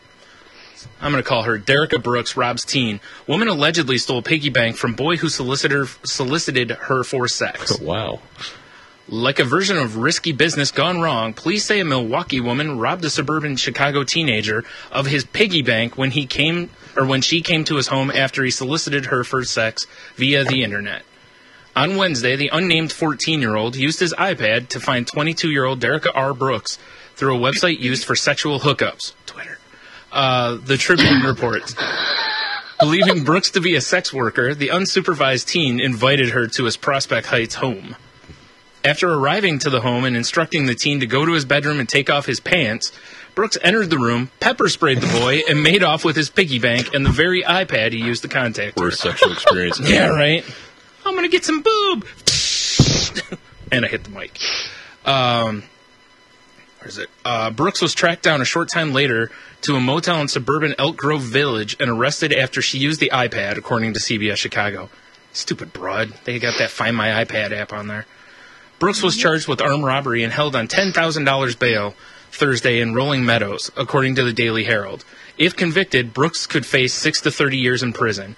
I'm going to call her Derica Brooks, Rob's teen. Woman allegedly stole piggy bank from boy who solicited her for sex. Wow. Like a version of risky business gone wrong, police say a Milwaukee woman robbed a suburban Chicago teenager of his piggy bank when she came to his home after he solicited her for sex via the internet. On Wednesday, the unnamed 14-year-old used his iPad to find 22-year-old Derica R. Brooks through a website used for sexual hookups. Twitter. The Tribune reports. Believing Brooks to be a sex worker, the unsupervised teen invited her to his Prospect Heights home. After arriving to the home and instructing the teen to go to his bedroom and take off his pants, Brooks entered the room, pepper sprayed the boy, and made off with his piggy bank and the very iPad he used to contact her. Worst sexual experience. Yeah, right? I'm going to get some boob. And I hit the mic. Where is it? Brooks was tracked down a short time later to a motel in suburban Elk Grove Village and arrested after she used the iPad, according to CBS Chicago. Stupid broad. They got that Find My iPad app on there. Brooks was charged with armed robbery and held on $10,000 bail Thursday in Rolling Meadows, according to the Daily Herald. If convicted, Brooks could face 6 to 30 years in prison.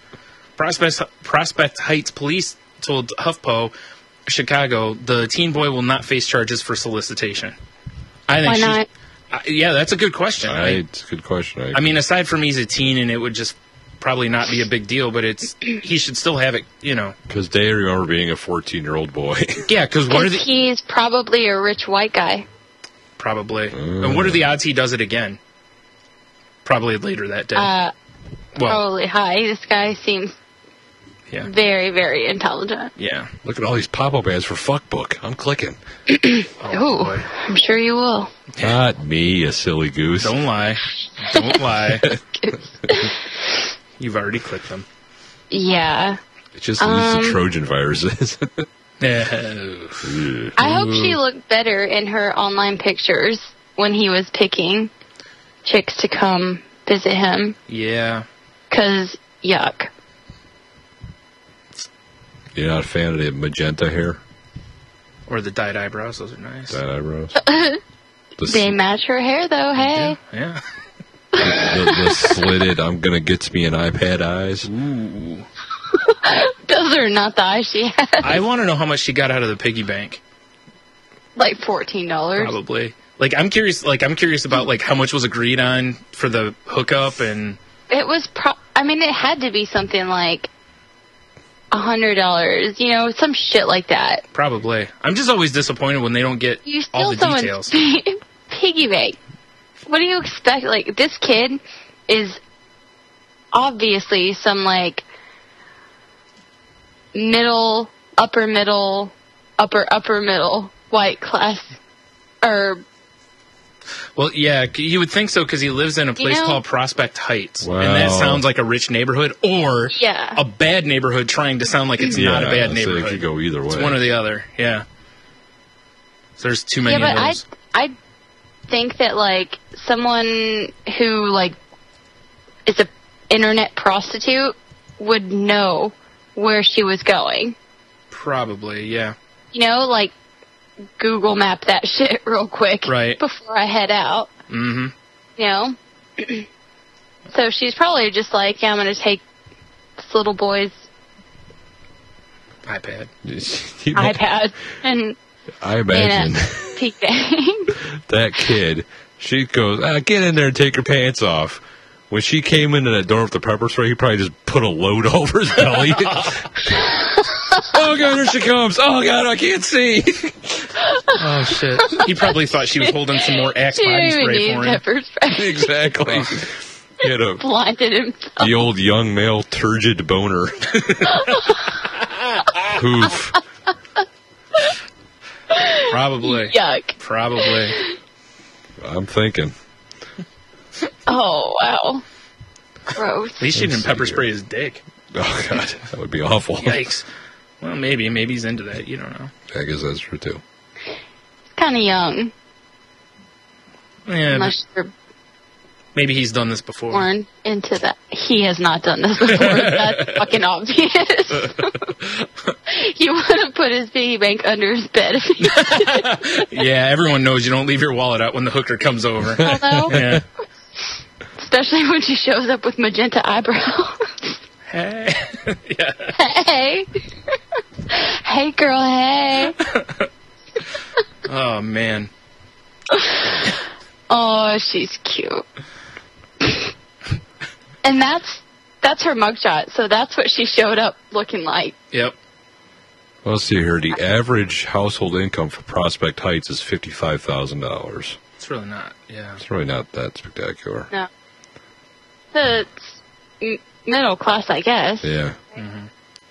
Prospect Heights police told HuffPo Chicago the teen boy will not face charges for solicitation. I think Why not? Yeah, that's a good question. It's a good question. I mean, aside from he's a teen and it would just probably not be a big deal, but he should still have it, you know. Because they remember being a 14-year-old boy. Yeah, because what are the... He's probably a rich white guy. Probably. And what are the odds he does it again? Probably later that day. Probably high. This guy seems very, very intelligent. Yeah. Look at all these pop-up ads for Fuckbook. I'm clicking. Ooh, boy. I'm sure you will. Not me, you silly goose. Don't lie. Don't lie. You've already clicked them. Yeah. It just uses the Trojan viruses. No. I hope she looked better in her online pictures when he was picking chicks to come visit him. Yeah. 'Cause yuck. You're not a fan of the magenta hair? Or the dyed eyebrows. Those are nice. Dyed eyebrows? They match her hair though, hey. Yeah. the slitted, I'm going to get me an iPad eyes. Ooh. Those are not the eyes she has. I want to know how much she got out of the piggy bank. Like $14. Probably. Like I'm curious about like how much was agreed on for the hookup and It was it had to be something like $100, you know, some shit like that. probably. I'm just always disappointed when they don't get You all steal the someone's details. piggy bank. What do you expect? Like, this kid is obviously some, like, upper middle, white class, or... Well, yeah, you would think so because he lives in a place called Prospect Heights. Wow. And that sounds like a rich neighborhood or Yeah. a bad neighborhood trying to sound like it's not a bad So neighborhood. it could go either way. It's one or the other, yeah. So there's too many Yeah, of but those. I think that, like, someone who, like, is a internet prostitute would know where she was going. Probably, yeah. You know, like, Google map that shit real quick Right. before I head out. Mm-hmm. You know? So she's probably just like, yeah, I'm going to take this little boy's iPad. iPad and I imagine peek bang. that kid, she goes, get in there and take your pants off. When she came into that door with the pepper spray, he probably just put a load over his belly. Oh, God, here she comes. Oh, God, I can't see. Oh, shit. He probably thought she was holding some more Axe body spray for him. Pepper spray. Exactly. He had blinded himself. The old young male turgid boner. Poof. Probably. Yuck. Probably. I'm thinking. Oh, wow. Gross. At least she didn't pepper spray his dick. Oh, God. That would be awful. Yikes. Well, maybe. Maybe he's into that. You don't know. I guess that's true, too. Kind of young. Yeah, Unless you're maybe he's done this before. born into that. He has not done this before. That's fucking obvious. You would have put his piggy bank under his bed if he Yeah, everyone knows you don't leave your wallet out when the hooker comes over. Although, Yeah. especially when she shows up with magenta eyebrows. Hey. Yeah. Hey. Hey, girl, hey. Oh, man. Oh, she's cute. And that's her mugshot, so that's what she showed up looking like. Yep. Well, let's see here. The average household income for Prospect Heights is $55,000. It's really not. Yeah. It's really not that spectacular. No. It's middle class, I guess. Yeah. Mm-hmm.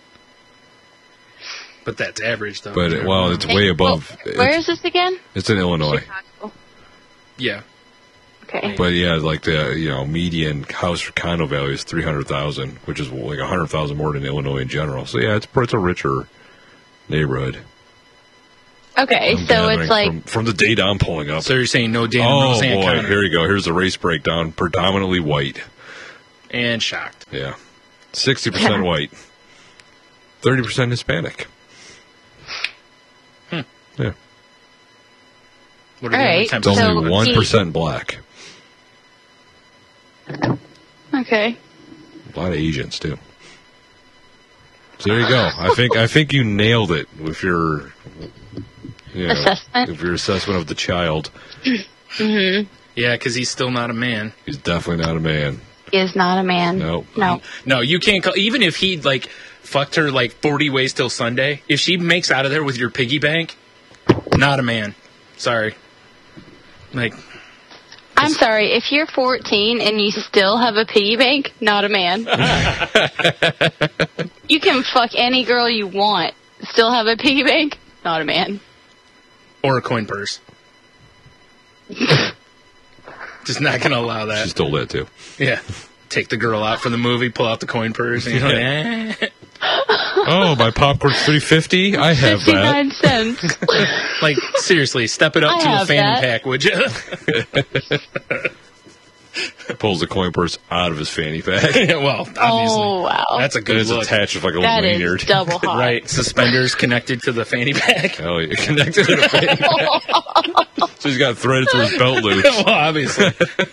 But that's average, though. But, well, it's way above. Where is this again? It's in Illinois. Chicago. Yeah. Okay. But, yeah, like the, median house for condo value is $300,000, which is like $100,000 more than Illinois in general. So, yeah, it's a richer neighborhood. Okay, I'm so gathering it's like... From the data I'm pulling up. So you're saying no Dan Oh, Roseanne boy. County. Here you go. Here's the race breakdown. Predominantly white. And shocked. Yeah. 60% white. 30% Hispanic. Yeah. What All right, the It's other only 1% black. Okay. A lot of Asians, too. So there you go. I think you nailed it with your assessment. With your assessment of the child. Mm-hmm. Yeah, because he's still not a man. He's definitely not a man. He is not a man. Nope. No. No, you can't call... Even if he, fucked her, 40 ways till Sunday, if she makes out of there with your piggy bank, not a man. Sorry. I'm sorry, if you're 14 and you still have a piggy bank, not a man. You can fuck any girl you want, still have a piggy bank, not a man. Or a coin purse. Just not going to allow that. She stole that, too. Yeah. Take the girl out for the movie, pull out the coin purse, and Oh, my popcorn's $3.50? I have 59 that. cents. Seriously, step it up to a fanny pack, would you? Pulls the coin purse out of his fanny pack. Well, obviously. Oh, wow. That's a good It's look. attached with a little That lanyard. is double hot. Right. Suspenders connected to the fanny pack. Hell yeah. Connected to the fanny pack. So he's got threaded through his belt loops. Well, obviously.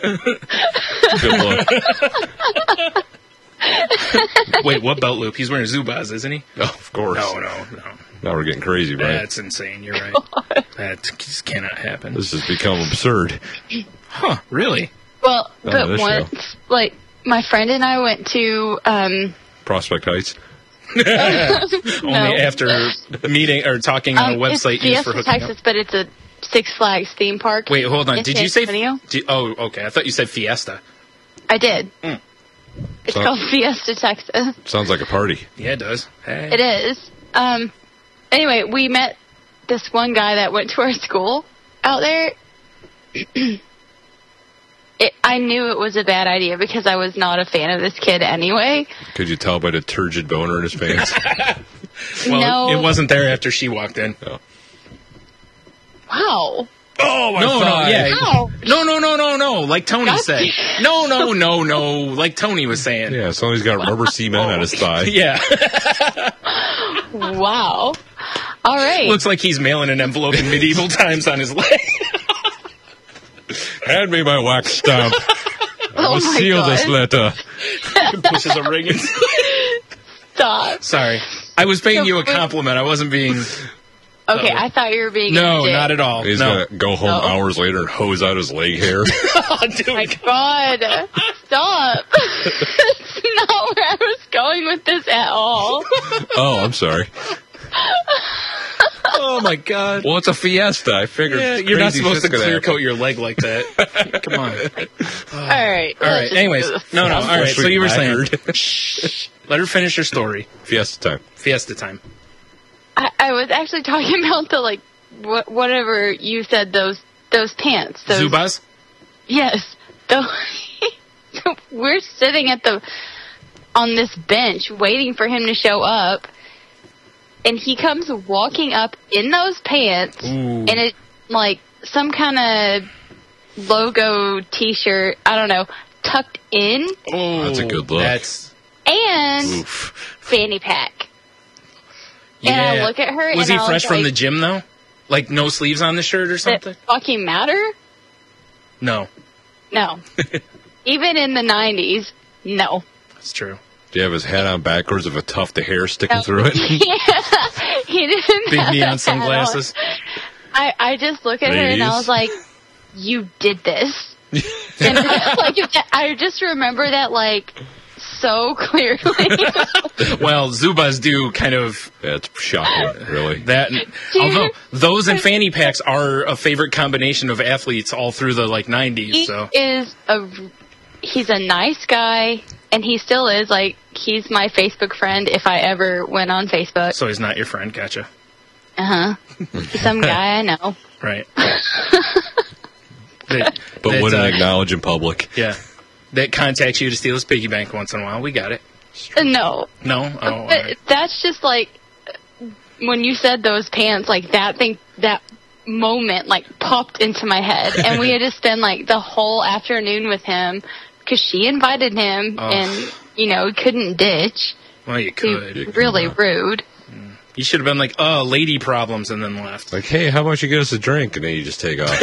Good look. Wait, what belt loop? He's wearing Zubaz, isn't he? Oh, of course. No. Now we're getting crazy, right? That's insane. You're right. That just cannot happen. This has become absurd. Huh, really? Well, Oh, but this once, my friend and I went to, Prospect Heights. Only after meeting or talking on a website it's used for Fiesta, hooking Texas, up. but it's a Six Flags theme park. Wait, hold on. in Did you San say... Antonio. okay. I thought you said Fiesta. I did. It's So- called Fiesta, Texas. Sounds like a party. Yeah, it does. Hey. It is. Anyway, we met this one guy that went to our school out there. I knew it was a bad idea because I was not a fan of this kid anyway. Could you tell by the turgid boner in his pants? Well, No. it wasn't there after she walked in. No. Wow. Oh, my No, yeah. Wow. No. Like Tony said. No. Like Tony was saying. Yeah, somebody's got rubber cement on his thigh. Yeah. Wow. All right. Looks like he's mailing an envelope in medieval times on his leg. Hand me my wax stamp. I will my seal God. this letter. Pushes a ring in. Stop. Sorry. I was paying you a compliment. I wasn't being... Okay, I thought you were being a No, dick. not at all. He's No. gonna go home hours later and hose out his leg hair. Oh, dude. My God. Stop. That's not where I was going with this at all. Oh, I'm sorry. Oh, my God. Well, it's a fiesta. I figured. Yeah, you're not crazy supposed to shit's gonna clear happen. coat your leg like that. Come on. All right. All right. Anyways. No. All right. So you were saying. Laggard. Shh. Let her finish her story. Fiesta time. Fiesta time. I was actually talking about the, like, whatever you said, those pants. Those, Zubaz? Yes. So we're sitting on this bench waiting for him to show up, and he comes walking up in those pants, Ooh. and it like some kind of logo T-shirt, I don't know, tucked in, Oh, That's a good look. That's... and Oof. fanny pack. Yeah. And I look at her, Was and he I fresh was from like, the gym, though? Like, no sleeves on the shirt or does it something? fucking matter? No. No. Even in the 90s, no. That's true. Do you have his hat on backwards with a tuft of hair sticking through it? Yeah, he didn't Big have neon that on. sunglasses. I just look at her and I Ladies. was like, you did this. And like, I just remember that like so clearly. Well, Zubas do kind of That's shocking, really. that. Although those and fanny packs are a favorite combination of athletes all through the like 90s. He So is he's a nice guy, and he still is. Like, he's my Facebook friend if I ever went on Facebook. he's not your friend. Gotcha. Some guy I know. Right. But wouldn't acknowledge in public. Yeah. That contacts you to steal his piggy bank once in a while. We got it. No. No? Oh, all But right. that's just like when you said those pants, like that moment like popped into my head, and we had to spend like the whole afternoon with him because she invited him, and couldn't ditch. Well, you He could. really rude. You should have been like, oh, lady problems, and then left. Like, hey, how about you get us a drink? And then you just take off.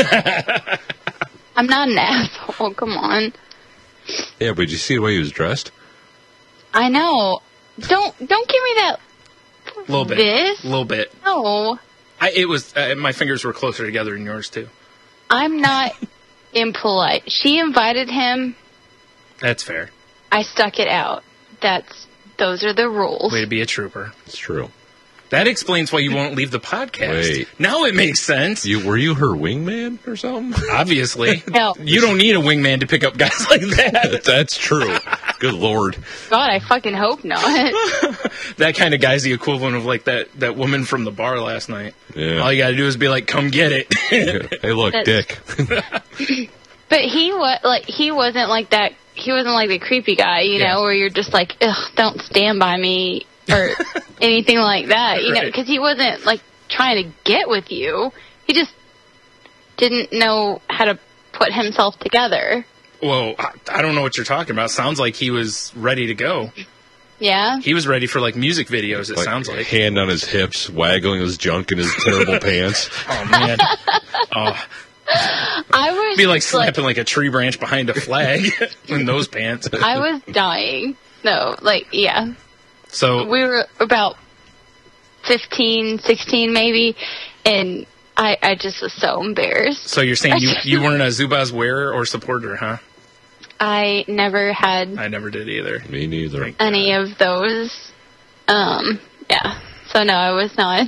I'm not an asshole. Come on. Yeah, but did you see the way he was dressed? I know. Don't give me that. A little bit. This? A little bit. No, It was, my fingers were closer together than yours, too. I'm not impolite. She invited him. That's fair. I stuck it out. Those are the rules. Way to be a trooper. It's true. That explains why you won't leave the podcast. Wait. Now it makes sense. Were you her wingman or something? Obviously. No. You don't need a wingman to pick up guys like that. That's true. Good Lord. God, I fucking hope not. That kind of guy's the equivalent of like that woman from the bar last night. Yeah. All you gotta do is be like, come get it. Hey, look, That's- Dick. But he wasn't like that. He wasn't like the creepy guy, Yeah. where you're just like, ugh, don't stand by me or anything like that, Right. because he wasn't like trying to get with you. He just didn't know how to put himself together. Whoa, I don't know what you're talking about. Sounds like he was ready to go. Yeah. He was ready for like music videos, it sounds like. Hand on his hips, waggling his junk in his terrible pants. Oh, man. Oh, I was be like slapping like a tree branch behind a flag in those pants. I was dying. No, yeah. So, We were about 15, 16 maybe, and I just was so embarrassed. so you're saying you weren't a Zubaz wearer or supporter, huh? I never had I never did either. Me neither. any of those. Yeah. So no, I was not.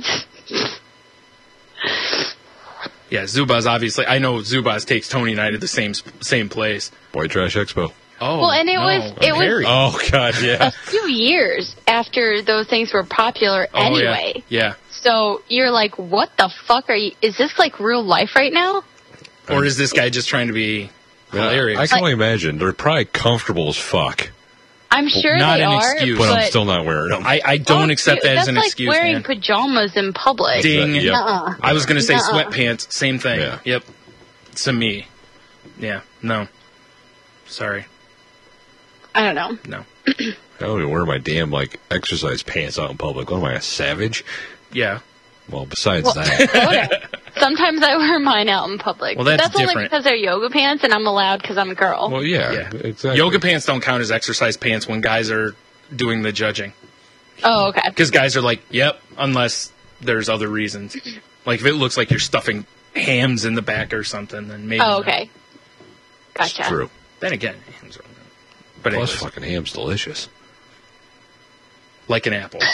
Yeah, Zubaz obviously. I know Zubaz takes Tony and I to the same place. White Trash Expo. Oh, Well, and it no, was- I'm it was- Harry. Oh, God, A yeah. few years after those things were popular Oh, anyway. Yeah. So you're like, what the fuck are you? Is this like real life right now? Or is this guy just trying to be hilarious? I can only imagine. They're probably comfortable as fuck, I'm sure Not they an are, excuse. but but I'm still not wearing them. I don't accept that as an that's excuse, like wearing man. pajamas in public. Ding. Yep. Nuh-uh. I was going to say Nuh-uh. sweatpants. Same thing. Yeah. Yep. To me. Yeah. No. Sorry. I don't know. No. I don't even wear my damn, exercise pants out in public. What am I, a savage? Yeah. Well, besides Well, that. Sometimes I wear mine out in public. Well, that's only different. because they're yoga pants, and I'm allowed because I'm a girl. Well, yeah, exactly. Yoga pants don't count as exercise pants when guys are doing the judging. Oh, okay. Because guys are like, yep, unless there's other reasons. Like if it looks like you're stuffing hams in the back or something, then maybe. Oh, okay. Gotcha. It's true. Then again, hams are. But Plus, anyways, fucking ham's delicious. like an apple.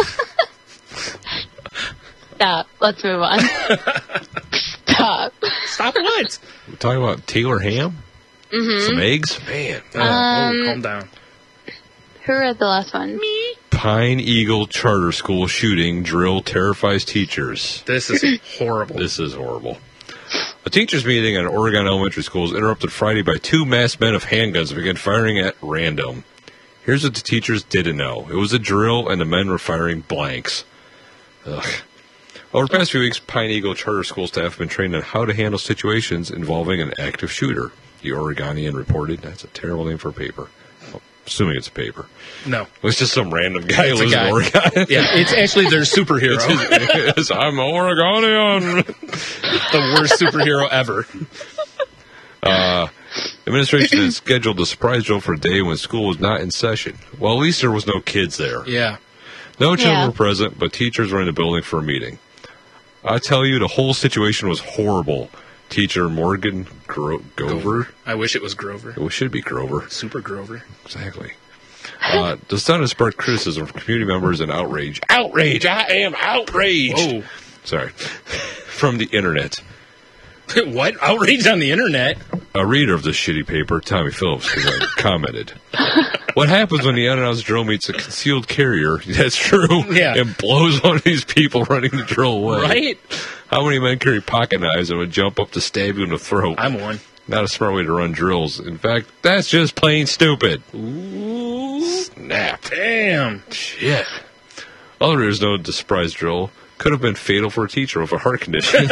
Stop. Let's move on. Stop. Stop what? We're talking about Taylor ham? Mm-hmm. Some eggs? Man. Calm down. Who read the last one? Me. Pine Eagle Charter School shooting drill terrifies teachers. This is horrible. This is horrible. A teachers' meeting at Oregon elementary school was interrupted Friday by two masked men with handguns and began firing at random. Here's what the teachers didn't know. It was a drill, and the men were firing blanks. Ugh. Over the past few weeks, Pine Eagle Charter School staff have been trained on how to handle situations involving an active shooter. The Oregonian reported. That's a terrible name for a paper. Well, assuming it's a paper. No. It's just some random guy who lives in guy. Oregon. Yeah, it's actually their superhero. I'm Oregonian. The worst superhero ever. Administration had scheduled a surprise drill for a day when school was not in session. Well, at least there was no kids there. Yeah. No children Yeah. were present, but teachers were in the building for a meeting. I tell you, the whole situation was horrible. Teacher Morgan Grover? I wish it was Grover. It should be Grover. Super Grover. Exactly. The stunt has sparked criticism from community members and outrage. Outrage! I am outraged! Whoa. Sorry. From the internet. What? Outrage on the internet? A reader of this shitty paper, Tommy Phillips, commented, "What happens when the unannounced drill meets a concealed carrier?" That's true. Yeah. And blows one of these people running the drill away. Right? How many men carry pocket knives and would jump up to stab you in the throat? I'm one. Not a smart way to run drills. In fact, that's just plain stupid. Ooh. Snap. Damn. Shit. Other readers noted the surprise drill could have been fatal for a teacher with a heart condition.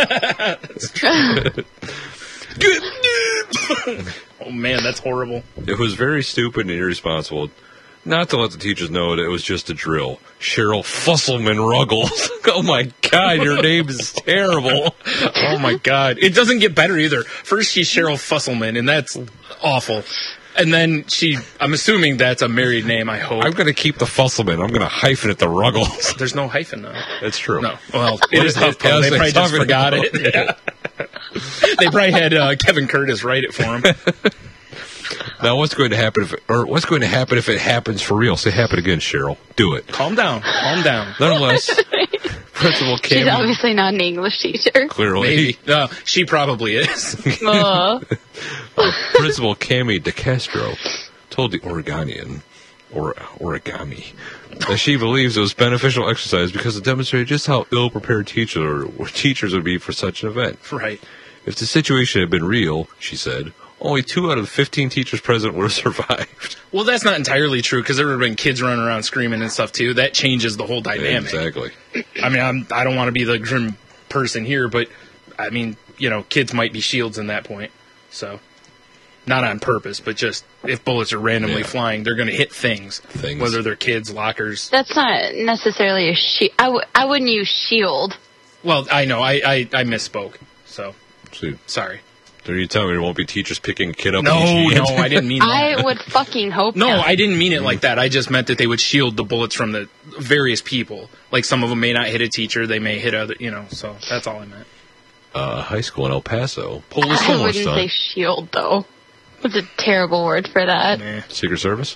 Oh, man, that's horrible. It was very stupid and irresponsible not to let the teachers know that it was just a drill. Cheryl Fusselman Ruggles. Oh, my God, your name is terrible. Oh, my God. It doesn't get better either. First, she's Cheryl Fusselman, and that's awful. And then I'm assuming that's a married name, I hope. I'm going to keep the Fusselman. I'm going to hyphen it the Ruggles. There's no hyphen, though. That's true. No. Well, it is HuffPo. They probably just forgot it. Yeah. They probably had Kevin Curtis write it for him. Now, what's going to happen if it happens for real? Say happen again, Cheryl. Do it. Calm down. Calm down. Nonetheless, Principal She's Cammy... obviously not an English teacher. Clearly. Maybe. No, she probably is. Principal Cammy DeCastro told the Oregonian, or Origami, that she believes it was beneficial exercise because it demonstrated just how ill-prepared teachers would be for such an event. Right. If the situation had been real, she said, only 2 out of the 15 teachers present would have survived. Well, that's not entirely true because there would have been kids running around screaming and stuff too. That changes the whole dynamic. Exactly. I mean, I don't want to be the grim person here, but I mean, kids might be shields in that point. So, not on purpose, but just if bullets are randomly flying, they're going to hit things. Whether they're kids, lockers. That's not necessarily a shield. I wouldn't use shield. Well, I know. I misspoke. So, sorry. Are you telling me there won't be teachers picking a kid up? No, I didn't mean that. I would fucking hope No, not. I didn't mean it like that. I just meant that they would shield the bullets from the various people. Like some of them may not hit a teacher, they may hit other, so that's all I meant. High school in El Paso. Polish I wouldn't say shield, though. It's a terrible word for that. Nah. Secret Service?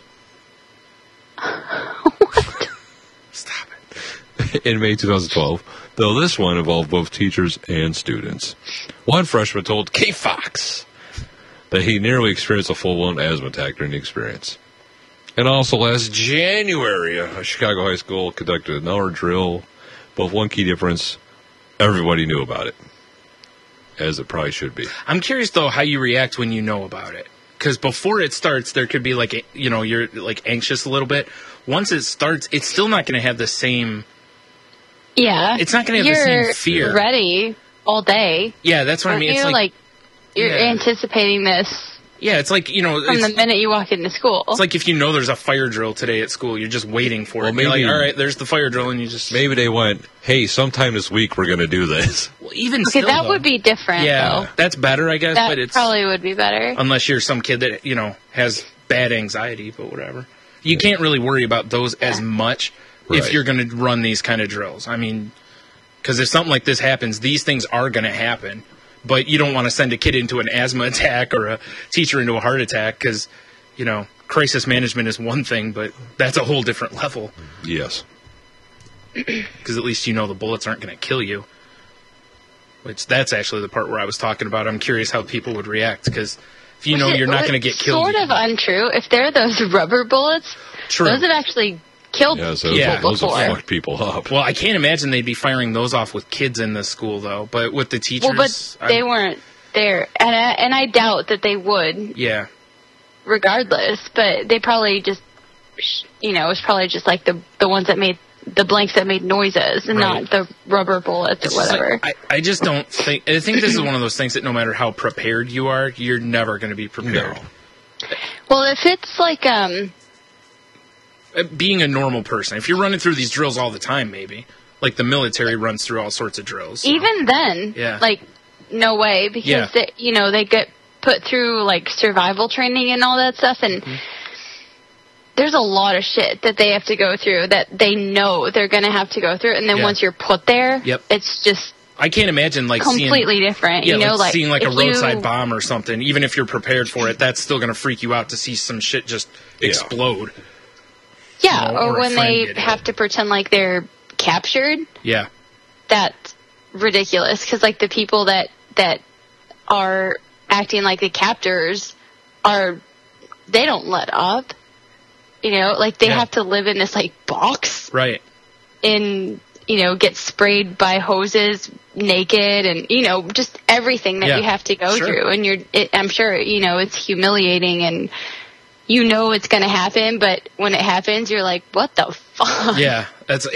Stop it. In May 2012, though this one involved both teachers and students. One freshman told K-Fox that he nearly experienced a full-blown asthma attack during the experience. And also last January, a Chicago high school conducted another drill, but one key difference, everybody knew about it. As it probably should be. I'm curious, though, how you react when you know about it. Because before it starts, there could be, like, you're, like, anxious a little bit. Once it starts, it's still not going to have the same... Yeah. It's not going to have the same fear. You're ready all day. Yeah, that's what I mean. It's you're anticipating this Yeah, it's like, from the minute you walk into school. It's like if you know there's a fire drill today at school, you're just waiting for it. You're like, all right, there's the fire drill, and you just... Maybe they went, hey, sometime this week we're going to do this. Well, even still, that would be different, yeah, though. That's better, I guess, That but it's... probably would be better. Unless you're some kid that, has bad anxiety, but whatever. You can't really worry about those as much if you're going to run these kind of drills. I mean, because if something like this happens, these things are going to happen. But you don't want to send a kid into an asthma attack or a teacher into a heart attack because, crisis management is one thing, but that's a whole different level. Yes. Because at least the bullets aren't going to kill you. Which that's actually the part where I was talking about. I'm curious how people would react because if you're not going to get killed. Sort of untrue. If they're those rubber bullets, those have actually killed people those before. have fucked people up. Well, I can't imagine they'd be firing those off with kids in the school, though. But with the teachers... Well, but they weren't there. And I doubt that they would. Yeah. Regardless. But they probably just... it was probably just like the ones that made... the blanks that made noises and not the rubber bullets or whatever. I just don't think... I think this is one of those things that no matter how prepared you are, you're never going to be prepared. No. Well, if it's like... being a normal person. If you're running through these drills all the time, maybe. Like the military runs through all sorts of drills. So. Even then, no way, because they get put through like survival training and all that stuff, and there's a lot of shit that they have to go through that they know they're going to have to go through, and then once you're put there, it's just... I can't imagine completely different. Seeing like a roadside bomb or something. Even if you're prepared for it, that's still going to freak you out to see some shit just explode. Yeah, or when they have to pretend like they're captured. Yeah. That's ridiculous, because like the people that are acting like the captors they don't let up. They have to live in this like box. Right. And, get sprayed by hoses naked and, just everything that you have to go through. And I'm sure, it's humiliating and it's going to happen, but when it happens, you're like, what the fuck? Yeah,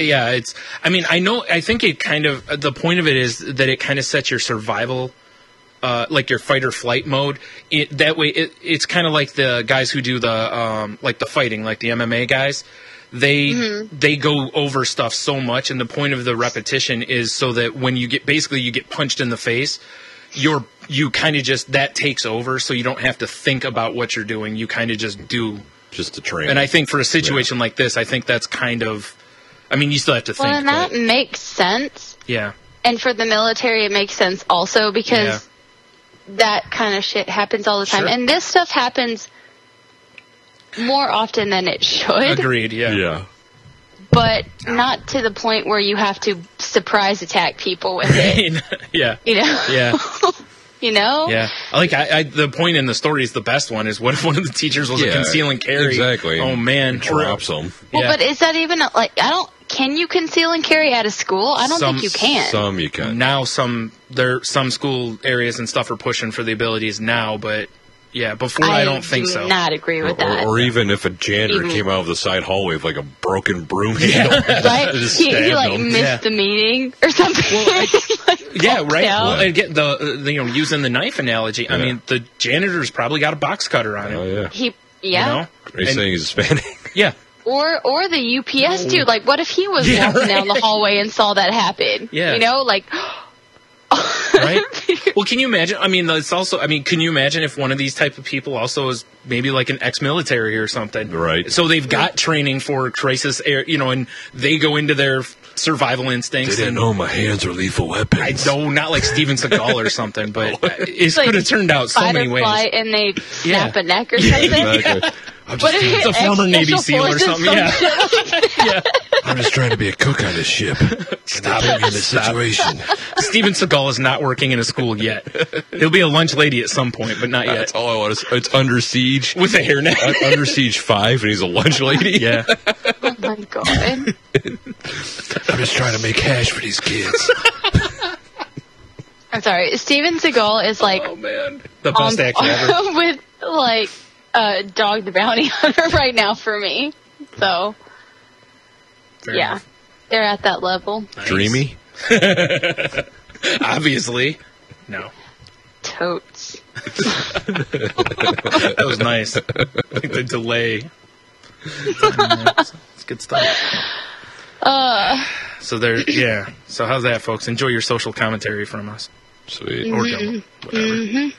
I think it kind of, the point of it is that it kind of sets your survival, like your fight or flight mode. That way, it's kind of like the guys who do the fighting, like the MMA guys. They go over stuff so much, and the point of the repetition is so that when you get punched in the face, you kind of just, that takes over, so you don't have to think about what you're doing. You kind of just do. Just to train. And I think for a situation like this, I think that's kind of, you still have to think. Well, and that makes sense. Yeah. And for the military, it makes sense also because that kind of shit happens all the time. Sure. And this stuff happens more often than it should. Agreed, yeah. But not to the point where you have to surprise attack people with it. Yeah. Yeah. Yeah. The point in the story is the best one is what if one of the teachers was a conceal and carry? Exactly. Oh, man. Drops them. Well, but is that even, can you conceal and carry out of school? I don't think you can. Some you can. Now some school areas and stuff are pushing for the abilities now, but... Yeah, before I don't think so. I do not agree with that. Or even if a janitor came out of the side hallway with like a broken broom handle. Right? He missed the meeting or something. Well, right. Well, and get the using the knife analogy. Yeah. I mean, the janitor's probably got a box cutter on him. Oh yeah. Are you saying he's Hispanic? Yeah. Or the UPS dude. Like, what if he was walking down the hallway and saw that happen? Yeah. Right? Well, can you imagine? It's also. Can you imagine if one of these type of people also is maybe like an ex-military or something? Right. So they've got training for crisis, and they go into their survival instincts. They didn't know my hands were lethal weapons. I know, not like Steven Seagal or something, but it could have turned out so many ways. And they snap a neck or something. Exactly. It's a former Navy SEAL or something. Yeah. I'm just trying to be a cook on this ship. Stop it in this situation. Steven Seagal is not working in a school yet. He'll be a lunch lady at some point, but not yet. That's all I want. It's Under Siege. With a hairnet. Under Siege 5, and he's a lunch lady. Yeah. Oh, my God. I'm just trying to make hash for these kids. I'm sorry. Steven Seagal is like... Oh, man. The best actor ever. With, Dog the Bounty Hunter right now for me. So... Fair enough. They're at that level. Nice. Dreamy? Obviously. No. Totes. That was nice. Like the delay. It's good stuff. So there, yeah. So how's that, folks? Enjoy your social commentary from us. Sweet. Or don't. Whatever.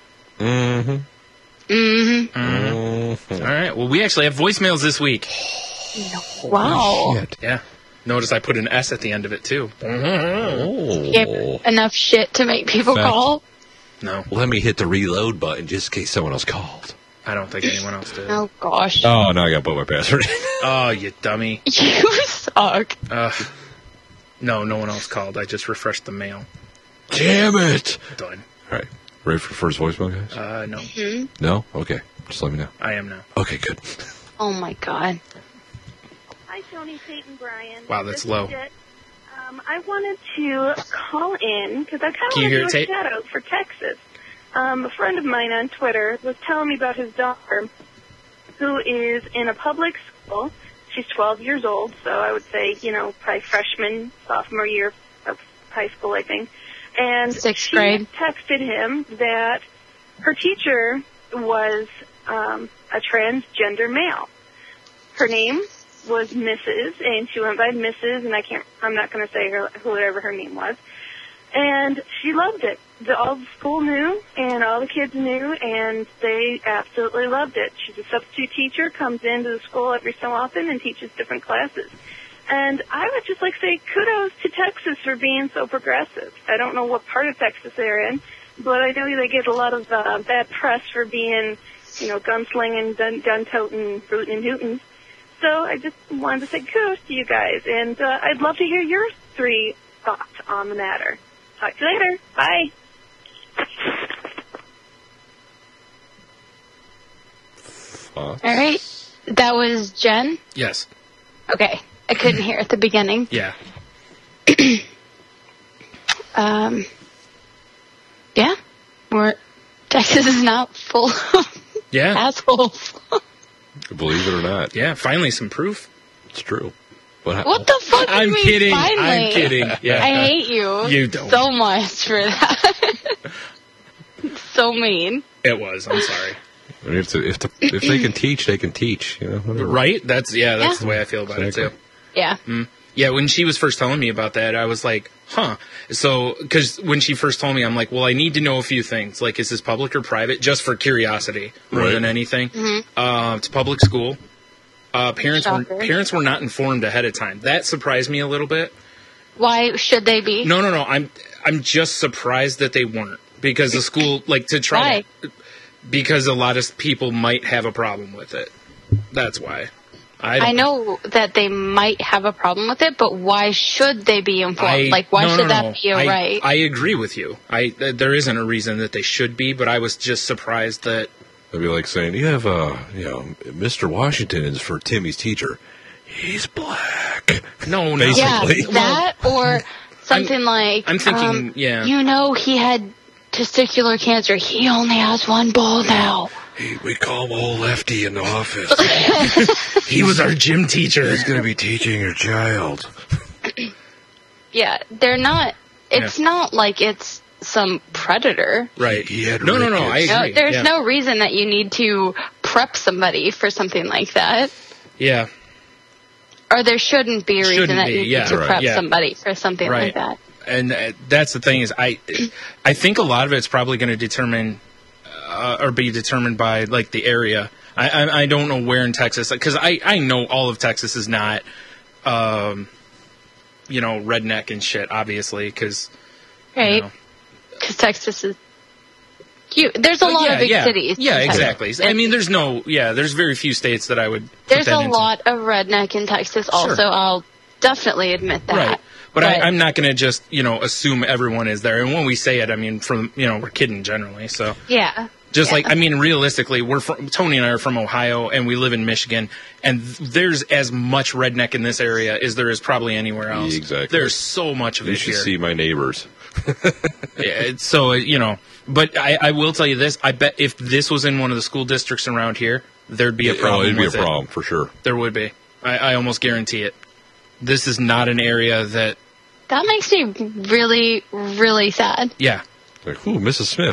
All right. Well, we actually have voicemails this week. Wow. Shit. Yeah. Notice I put an S at the end of it, too. You have enough shit to make people Fact. call? No, Let me hit the reload button just in case someone else called. I don't think anyone else did. Oh, gosh. Oh, now I got to put my password in. Oh, you dummy. You suck. No, no one else called. I just refreshed the mail. Damn it! Done. All right. Ready for the first voicemail, guys? No. No? Okay. Just let me know. I am now. Okay, good. Oh, my God. Hi, Tony, Peyton, Brian. Wow, that's This is low. Jet. I wanted to call in because I kind of Can you want hear to it, do a Tate? shout out for Texas. A friend of mine on Twitter was telling me about his daughter who is in a public school. She's 12 years old, so I would say, probably freshman, sophomore year of high school, I think. And Sixth she grade. texted him that her teacher was a transgender male. Her name was Mrs., and she went by Mrs., and I'm not going to say whatever her name was. And she loved it. All the school knew, and all the kids knew, and they absolutely loved it. She's a substitute teacher, comes into the school every so often and teaches different classes. And I would just like to say kudos to Texas for being so progressive. I don't know what part of Texas they're in, but I know they get a lot of bad press for being, gunslinging, gun-toting, rootin' and hootin'. So I just wanted to say kudos to you guys, and I'd love to hear your 3 thoughts on the matter. Talk to you later. Bye. All right. That was Jen? Yes. Okay. I couldn't hear at the beginning. Yeah. Yeah. Texas is not full of Yeah. assholes. Believe it or not, Yeah. Finally, some proof. it's true. But What the fuck? I'm you mean, kidding. Finally? I'm kidding. Yeah. I hate you. You don't. so much for that. So mean. It was. I'm sorry. I mean, if they can teach, they can teach. Whatever. Right? That's Yeah. the way I feel about it, too. Yeah. Yeah, when she was first telling me about that, I was like, huh. So, because when she first told me, I'm like, well, I need to know a few things. Like, is this public or private? Just for curiosity more Right. than anything. It's a public school. Parents were not informed ahead of time. That surprised me a little bit. Why should they be? No. I'm just surprised that they weren't. Because the school, Why? Because a lot of people might have a problem with it. That's why. I know that they might have a problem with it, but why should they be informed? Why should that be a right? I agree with you. There isn't a reason that they should be, but I was just surprised that. It'd be like saying, you have, Mr. Washington is for Timmy's teacher. He's black. No, Basically. Yeah, that or something I'm thinking, yeah. He had testicular cancer. He only has one bowl now. Hey, we call him old Lefty in the office. He was our gym teacher. He's going to be teaching your child. Yeah, they're not. It's not like it's some predator. Right. He had No, I rickets. agree. There's no reason that you need to prep somebody for something like that. Yeah. Or there shouldn't be a reason Shouldn't that be, you need yeah, to right, prep yeah. somebody for something Right. like that. And that's the thing is, I think a lot of it's probably going to determine or be determined by the area. I don't know where in Texas, because I know all of Texas is not, redneck and shit. Obviously, because Right. Because Texas is cute. There's a lot of big cities. Yeah, in Texas. exactly. I mean, there's very few states that I would. There's put that a into. lot of redneck in Texas. Also, I'll definitely admit that. Right. But I'm not going to just, assume everyone is there. And when we say it, I mean, we're kidding generally. So Yeah. just realistically, Tony and I are from Ohio and we live in Michigan, and there's as much redneck in this area as there is probably anywhere else. Exactly. There's so much of You it should here. see my neighbors. So, but I will tell you this. I bet if this was in one of the school districts around here, there'd be a problem. It'd be a with it. problem for sure. There would be. I almost guarantee it. This is not an area that. That makes me really, really sad. Yeah. Like, ooh, Mrs. Smith.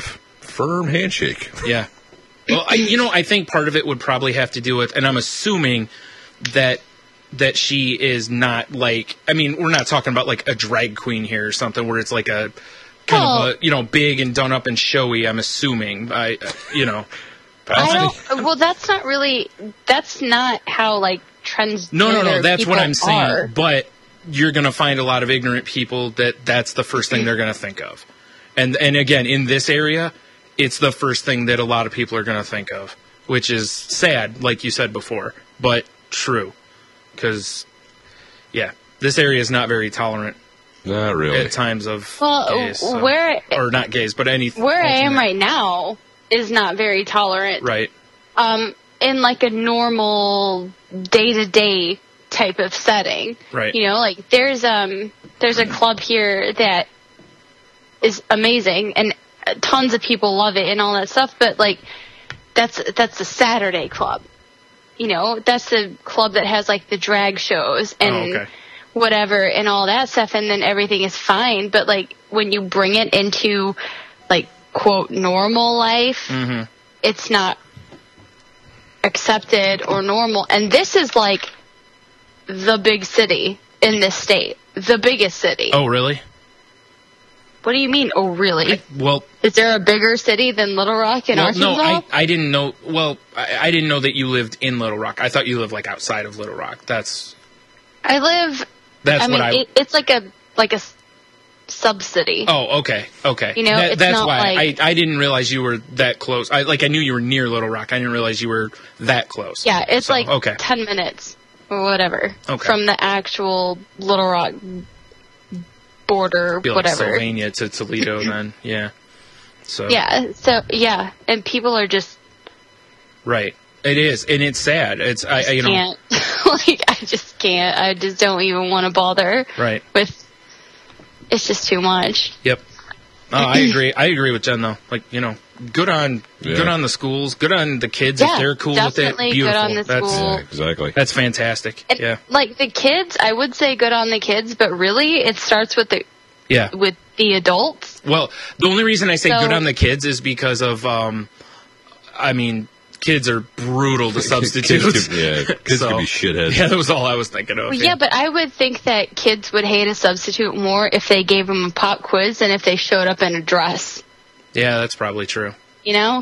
firm handshake. Yeah. Well, I think part of it would probably have to do with, and I'm assuming that she is not like, I mean, we're not talking about like a drag queen here or something where it's like a kind of a, big and done up and showy, I'm assuming. I don't, well, that's not how like trends. No, that's what I'm saying. Are. But you're going to find a lot of ignorant people that's the first thing they're going to think of. And again, in this area, it's the first thing that a lot of people are going to think of, which is sad, like you said before, but true. Because, yeah, this area is not very tolerant. Not really. At times of gays. Or not gays, but anything. Where I am right now is not very tolerant. Right. In like a normal day-to-day type of setting. Right. Like there's a club here that is amazing and tons of people love it and all that stuff, but like that's a Saturday club. That's the club that has like the drag shows and whatever and all that stuff, and then everything is fine. But like when you bring it into like quote normal life, it's not accepted or normal. And this is like the big city in this state, the biggest city. Oh, really? What do you mean? Oh, really? Well, is there a bigger city than Little Rock in Arkansas? No, I didn't know. Well, I didn't know that you lived in Little Rock. I thought you lived like outside of Little Rock. It's like a sub city. Oh, okay. It's that's not why like, I didn't realize you were that close. I knew you were near Little Rock. I didn't realize you were that close. Yeah, it's 10 minutes or whatever from the actual Little Rock border, be like whatever. Sylvania to Toledo, then yeah. And people are just right. It is, and it's sad. It's I can't. I just can't. I just don't even want to bother. Right. With it's just too much. Yep. Oh, I agree. I agree with Jen though. Like good on the schools, good on the kids if they're cool with it. Beautiful. Good on the school. Yeah, exactly. That's fantastic. And, like the kids, I would say good on the kids, but really it starts with the adults. Well, the only reason I say good on the kids is because of kids are brutal to substitute. Kids can be shitheads. Yeah, that was all I was thinking of. Well, yeah, but I would think that kids would hate a substitute more if they gave them a pop quiz than if they showed up in a dress. Yeah, that's probably true. Yeah.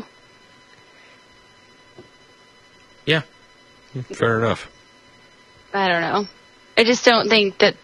Fair enough. I don't know. I just don't think that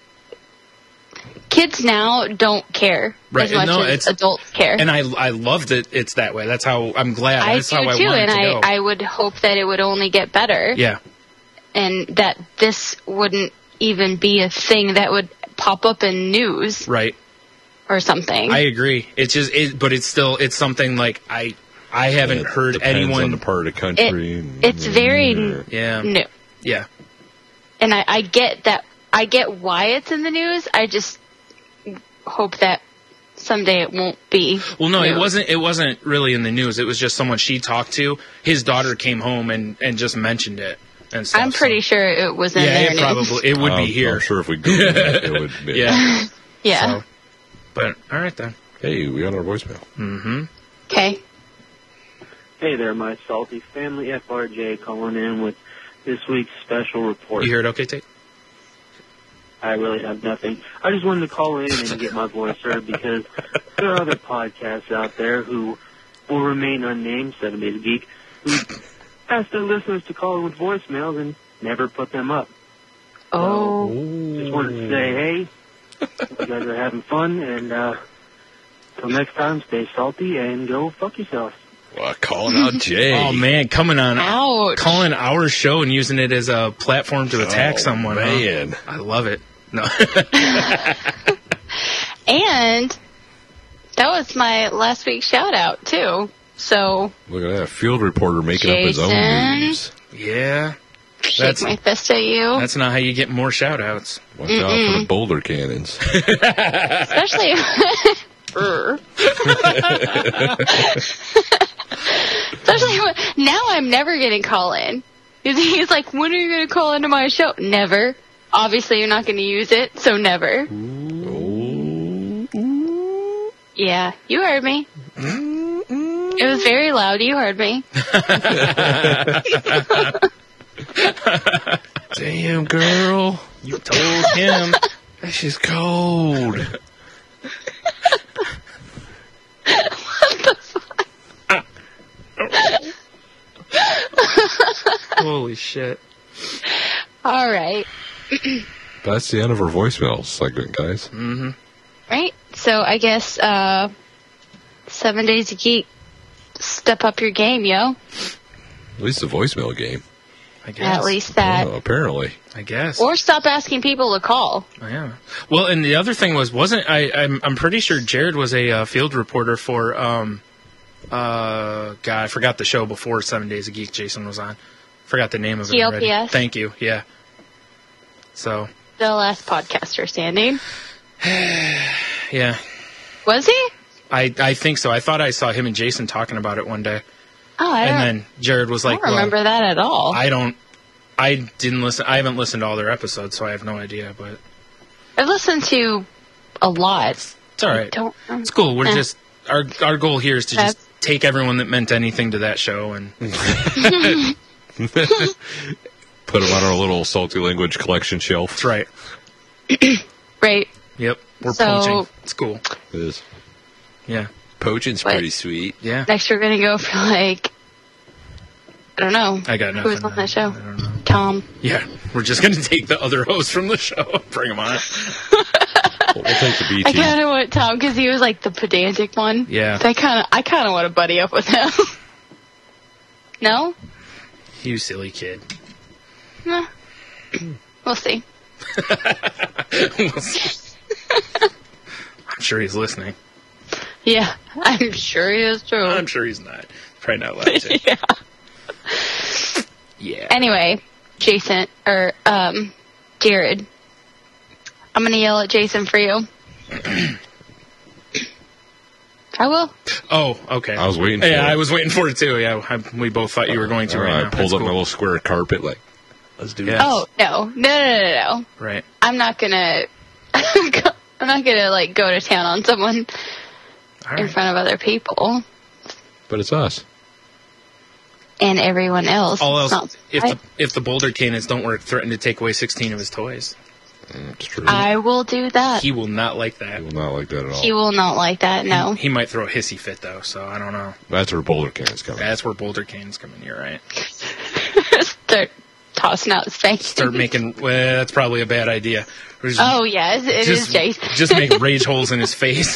kids now don't care as much as adults care. And I love that it's that way. That's how I'm glad. That's how I want it to go. I would hope that it would only get better. Yeah. And that this wouldn't even be a thing that would pop up in news. Right. Or something. I agree. It's just, but it's still, it's something like I haven't heard anyone. On the part of the country. It's very new. Yeah. And I get that. I get why it's in the news. I just hope that someday it won't be. Well, no, it wasn't really in the news. It was just someone she talked to. His daughter came home and just mentioned it. And stuff, I'm pretty sure it was in their news. It would be here. I'm sure if we Googled it, it would be. Yeah. Yeah. So, but, all right then. Hey, we got our voicemail. Mm-hmm. Okay. Hey there, my salty family. FRJ calling in with this week's special report. You hear it okay, Tate? I really have nothing. I just wanted to call in and get my voice heard because there are other podcasts out there who will remain unnamed, 7 Days a Geek, who ask their listeners to call in with voicemails and never put them up. Oh. So, just wanted to say, hey, you guys are having fun, and till next time, stay salty and go fuck yourself. Well, calling out Jay. Oh, man, calling our show and using it as a platform to attack someone. Man. Huh? I love it. No. And that was my last week's shout out too. So look at that field reporter making up his own news. Yeah. Shake my fist at you. That's not how you get more shout outs. Watch out for the Boulder cannons. Especially now I'm never getting call in. He's like, when are you going to call into my show? Never. Obviously, you're not going to use it, so never. Ooh. Yeah, you heard me. It was very loud. You heard me. Damn, girl. You told him. She's cold. Holy shit. All right. That's the end of our voicemail segment, guys. Mm-hmm. Right. So I guess 7 Days a Geek, step up your game, yo. At least the voicemail game. I guess. At least that. Oh, apparently. I guess. Or stop asking people to call. Oh, yeah. Well, and the other thing I'm pretty sure Jared was a field reporter for God, I forgot the show before 7 Days a Geek Jason was on. Forgot the name of it already. TLPS? Thank you. Yeah. So. The last podcaster standing. Yeah. Was he? I think so. I thought I saw him and Jason talking about it one day. Oh, And then Jared was like, I don't remember that at all. I didn't listen. I haven't listened to all their episodes, so I have no idea, but. I've listened to a lot. It's all right. It's cool. We're Eh. just, our goal here is to just take everyone that meant anything to that show and. Put them on our little salty language collection shelf. That's right. Right. Yep. We're So- poaching. It's cool. It is. Yeah. Poaching's What? pretty sweet. Yeah. Next, we're going to go for, like, I don't know. I got Who was nothing. on that show? Tom. Yeah. We're just going to take the other host from the show and bring him on. We'll take the B I team. kind of want Tom because he was, like, the pedantic one. Yeah. So I kind of want to buddy up with him. No? You silly kid. Nah. We'll see. We'll see. I'm sure he's listening. Yeah, I'm sure he is too. I'm sure he's not. Probably not allowed to. Yeah. Yeah. Anyway, Jason, or, Jared. I'm gonna yell at Jason for you. I will. Oh, okay. I was waiting for Yeah, it. I was waiting for it too. Yeah, we both thought you were going to right now. I pulled That's up my cool. little square of carpet, like, let's do Yeah. this. Oh, no. Right. I'm not gonna, I'm not gonna, like, go to town on someone All in right. front of other people But it's us. and everyone else. All It's else, not- if the Boulder cannons don't work, threaten to take away 16 of his toys. It's true. I will do that. He will not like that. He will not like that at all. He will not like that, no. He might throw a hissy fit though, so I don't know. That's where Boulder cannons come in. That's where Boulder cannons come in. You're right. Start tossing out spankings. Start making. Well, that's probably a bad idea. Or just- Oh, yes, it is Jason. Just make rage holes in his face.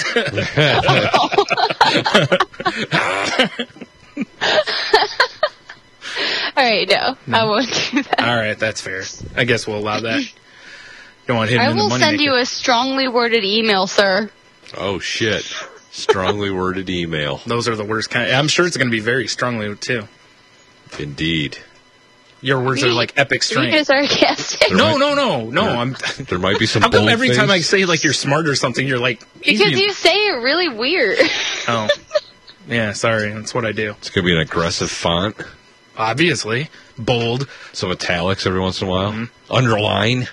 All right, no, I won't do that. All right, that's fair. I guess we'll allow that. Don't want him I in the will money send you maker. a strongly worded email, sir. Oh, shit. Strongly worded email. Those are the worst kind. I'm sure it's going to be very strongly too. Indeed. Your words are like epic Are you strength. just sarcastic? No. I'm. There might be some How come bold every time I things. say like you're smart or something, you're like Because you say it really weird. Oh, yeah. Sorry, that's what I do. It's going to be an aggressive font. Obviously, bold. Some italics every once in a while. Underline.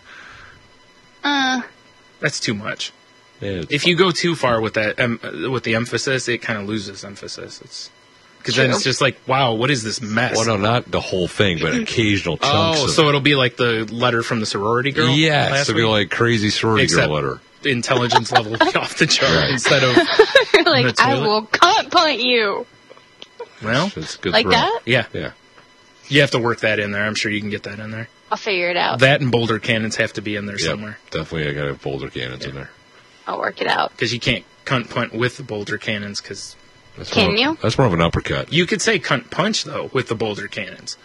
That's too much. Yeah, If you go too far with that, with the emphasis, it kind of loses emphasis. It's because then True. it's just like, wow, what is this mess? well, no, not the whole thing, but occasional chunks Oh, of so it. it'll be like the letter from the sorority girl. Yes, last it'll be week? like crazy sorority Except girl letter. intelligence level will be off the chart Right. instead of You're like, the I toilet. will cunt punt you. well, It's a good Like throw. that? yeah. Yeah. You have to work that in there. I'm sure you can get that in there. I'll figure it out. That and Boulder cannons have to be in there Yep, somewhere definitely. I got to have Boulder cannons in there. I'll work it out. because you can't cunt punt with the Boulder cannons. Because That's Can more, you? That's more of an uppercut. you could say cunt punch though with the Boulder cannons.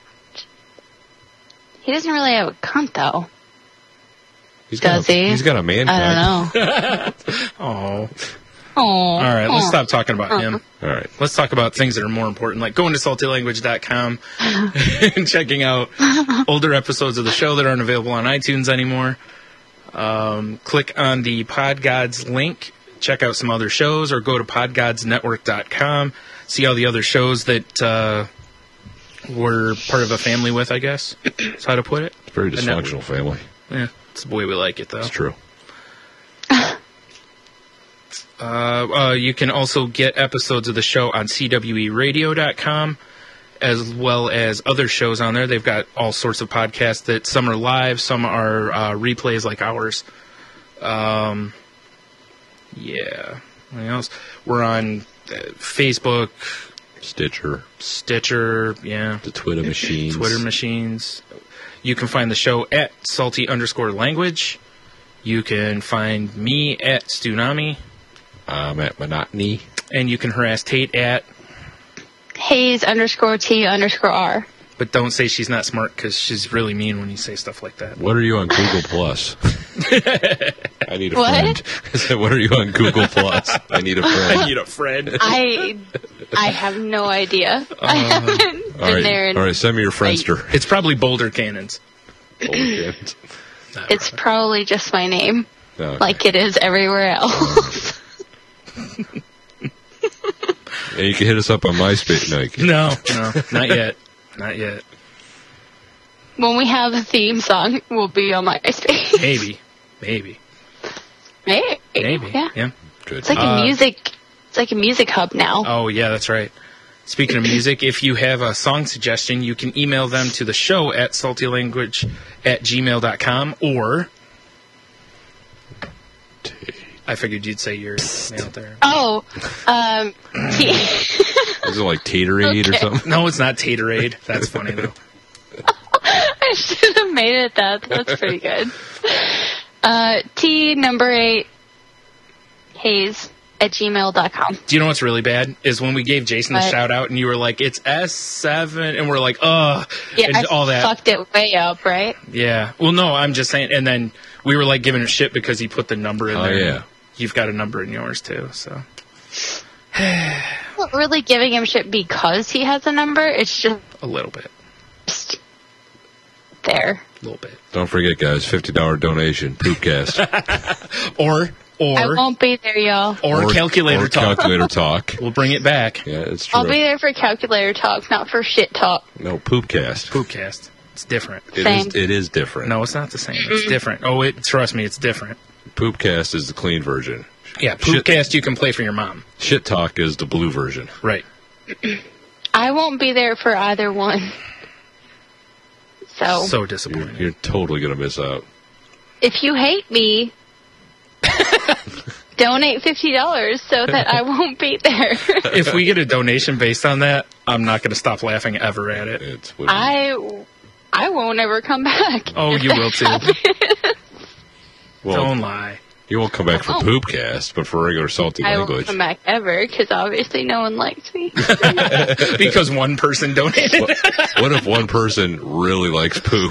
He doesn't really have a cunt, though. He's got Does a, he? He's got a man I cunt. don't know. Oh, Oh. all right. Let's stop talking about him. All right. Let's talk about things that are more important, like going to saltylanguage.com and checking out older episodes of the show that aren't available on iTunes anymore. Click on the Pod Gods link, check out some other shows, or go to podgodsnetwork.com, see all the other shows that we're part of a family with, I guess. That's how to put it. It's a very The network. dysfunctional family. Yeah, it's the way we like it, though. It's true. You can also get episodes of the show on cweradio.com, as well as other shows on there. They've got all sorts of podcasts that some are live, some are replays like ours. Yeah. Anything else? We're on Facebook, Stitcher, yeah. The Twitter machines. You can find the show at salty_language. You can find me at Stunami. I'm at Monotony. And you can harass Tate at Hayes_T_R. But don't say she's not smart, because she's really mean when you say stuff like that. What are you on Google Plus? I need a What? friend. I said, what are you on Google Plus? I need a friend. I need a friend. I have no idea. I haven't been there. All right, send me your Friendster. It's probably Boulder Cannons. It's probably just my name, Okay. like it is everywhere else. And you can hit us up on MySpace. No, you can't. No, not yet. Not yet. When we have a theme song, we'll be on MySpace. Maybe. Maybe. Yeah. Good. It's like a music. It's like a music hub now. Oh, yeah, that's right. Speaking of music, if you have a song suggestion, you can email them to the show at saltylanguage@gmail.com, or I figured you'd say your mail there. Oh, Is it like Taterade or something? No, it's not Taterade. That's funny, though. I should have made it that. That's pretty good. T8 Hayes@gmail.com. Do you know what's really bad? Is when we gave Jason the What? shout out and you were like, it's S7, and we're like, ugh. Yeah, and I all that. fucked it way up, right? Yeah. Well, no, I'm just saying. And then we were like giving her shit because he put the number in Oh, there. yeah. You've got a number in yours, too, so. Not really giving him shit because he has a number. It's just A little bit. there. A little bit. Don't forget, guys, $50 donation, Poopcast. Or I won't be there, y'all. Or calculator talk. Calculator talk. We'll bring it back. Yeah, it's true. I'll be there for calculator talk, not for shit talk. No, Poopcast. Poopcast. It's different. Same. It is different. No, it's not the same. It's different. Oh, trust me, it's different. Poopcast is the clean version. Yeah, Poopcast you can play for your mom. Shit Talk is the blue version. Right. I won't be there for either one. So disappointing. You're totally going to miss out. if you hate me, donate $50 so that I won't be there. If we get a donation based on that, I'm not going to stop laughing ever at it. I won't ever come back. Oh, you will too. Well, Don't lie. You won't come back for I won't. Poopcast, but for regular salty I won't language. come back ever because obviously no one likes me. Because one person donated. What if one person really likes poop?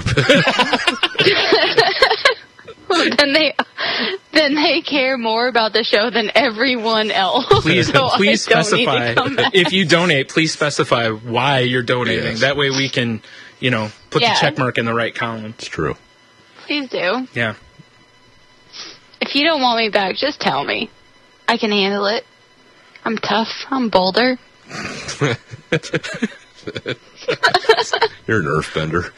then they care more about the show than everyone else. Please, So please I don't need to specify. come back. If you donate, please specify why you're donating. Yes. That way we can, put Yeah. the check mark in the right column. It's true. Please do. Yeah. If you don't want me back, just tell me. I can handle it. I'm tough. I'm Boulder. You're an earthbender.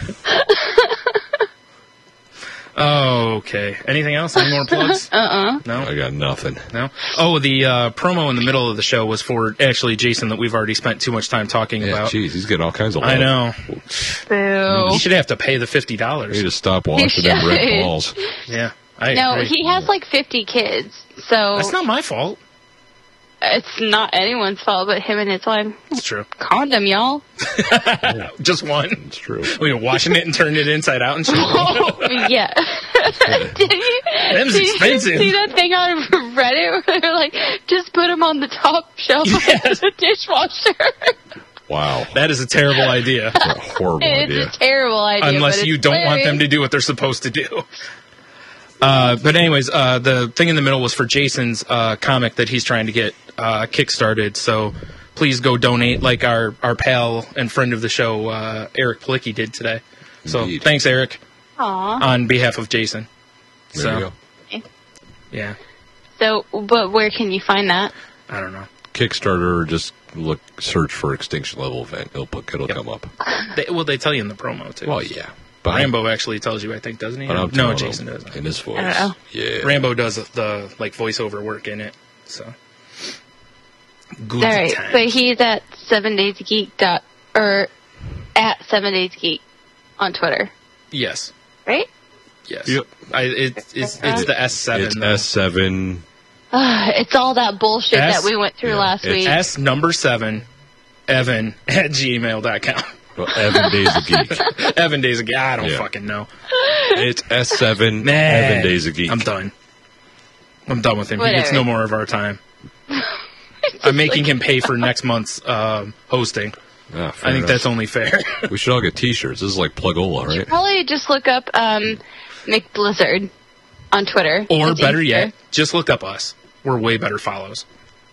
Oh, okay. Anything else? Any more plugs? No? I got nothing. No? Oh, the promo in the middle of the show was for, actually, Jason, that we've already spent too much time talking Yeah, about. jeez, he's getting all kinds of love. I know. Boo. He should have to pay the You $50. need to stop washing them red should. balls. Yeah. I No, agree. he has like 50 kids, so That's not my fault. it's not anyone's fault but him and his wife. It's true. Condom, y'all. Just one. It's true. We were washing it and turning it inside out and shit. Yeah. Them's Did you expensive. see that thing on Reddit where they're like, just put them on the top shelf of the dishwasher? Wow. That is a terrible idea. What a horrible It's idea. a terrible idea. Unless but you it's don't want them to hilarious. do what they're supposed to do. But anyways, the thing in the middle was for Jason's comic that he's trying to get kickstarted. So please go donate like our pal and friend of the show, Eric Palicki, did today. So Indeed. thanks, Eric, Aw. on behalf of Jason. There you go. Yeah, So, but where can you find that? I don't know. Kickstarter, just search for Extinction Level Event. It'll come up. They tell you in the promo, too. Well, yeah. But Rambo actually tells you, I think, doesn't he? but I'm No, telling Jason them doesn't. in his voice. I don't know. Yeah. Rambo does the voiceover work in it. So, All right, but he's at 7daysgeek or at 7daysgeek on Twitter, Yes. right? Yes. Yep. It's the S7. It's though. S7. It's all that bullshit that we went through last week. S7, Evan at gmail.com. Well, Evan Days a Geek. Evan Days a Geek. I don't fucking know. It's S7, Evan Days a Geek. I'm done. I'm done with him. Whatever. He gets no more of our time. I'm making him pay for next month's hosting. I think that's only fair. We should all get T-shirts. This is like Plugola, right? Probably just look up McBlizzard on Twitter. Or It's better easier. yet, just look up us. We're way better follows.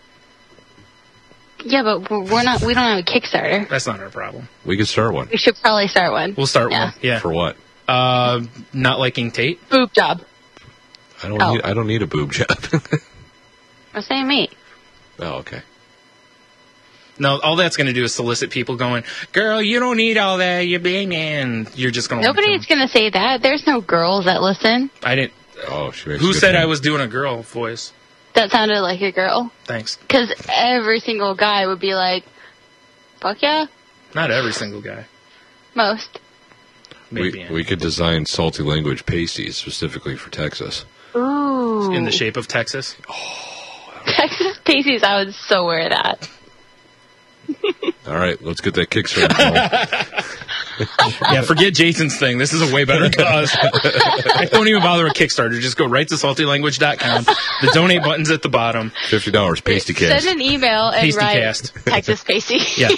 Yeah, but we're not. We don't have a Kickstarter. That's not our problem. We could start one. We should probably start one. We'll start one. Yeah. For what? Not liking Tate. Boob job. I don't need a boob job. I'm saying me. Oh, okay. No, all that's going to do is solicit people going, girl, you don't need all that. You're being man. You're just going to. Nobody's going to say that. There's no girls that listen. I didn't. Oh, who said I was doing a girl voice? That sounded like a girl. Thanks. Because every single guy would be like, fuck yeah. Not every single guy. Most. We could design salty language pasties specifically for Texas. Ooh. In the shape of Texas. Texas pasties, I would so wear that. All right, let's get that Kickstarter going. Yeah, forget Jason's thing. This is a way better cause. I don't even bother with Kickstarter. Just go right to saltylanguage.com. The donate button's at the bottom. $50, Pasty Cast. Send an email and Pasty write Cast. Texas pasty. Yeah.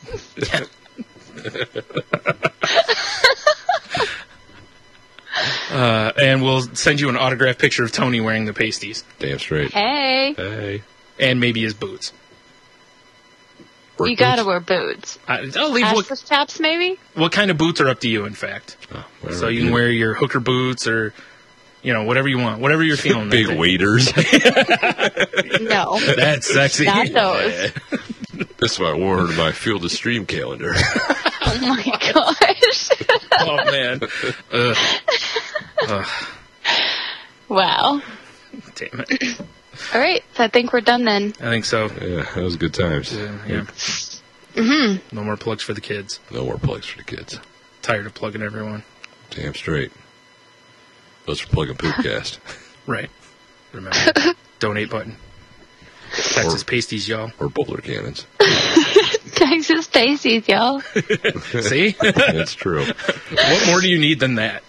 And we'll send you an autographed picture of Tony wearing the pasties. Damn straight. Hey. And maybe his boots. You gotta wear boots. I'll leave Assless chaps, maybe? what kind of boots are up to you, in fact. So you can wear your hooker boots or, whatever you want. Whatever you're feeling. Big waders. No. That's sexy. Not those. That's what I wore to my Field of Stream calendar. Oh my gosh. Oh, man. Ugh. Wow. Damn it. All right, so I think we're done then. I think so. Yeah, that was good times. Yeah. Mm-hmm. No more plugs for the kids. No more plugs for the kids. Tired of plugging everyone. Damn straight. Those for plugging Poopcast. Right. Remember. Donate button. Texas pasties, y'all. Or Boulder cannons. Texas pasties, y'all. See? That's true. What more do you need than that?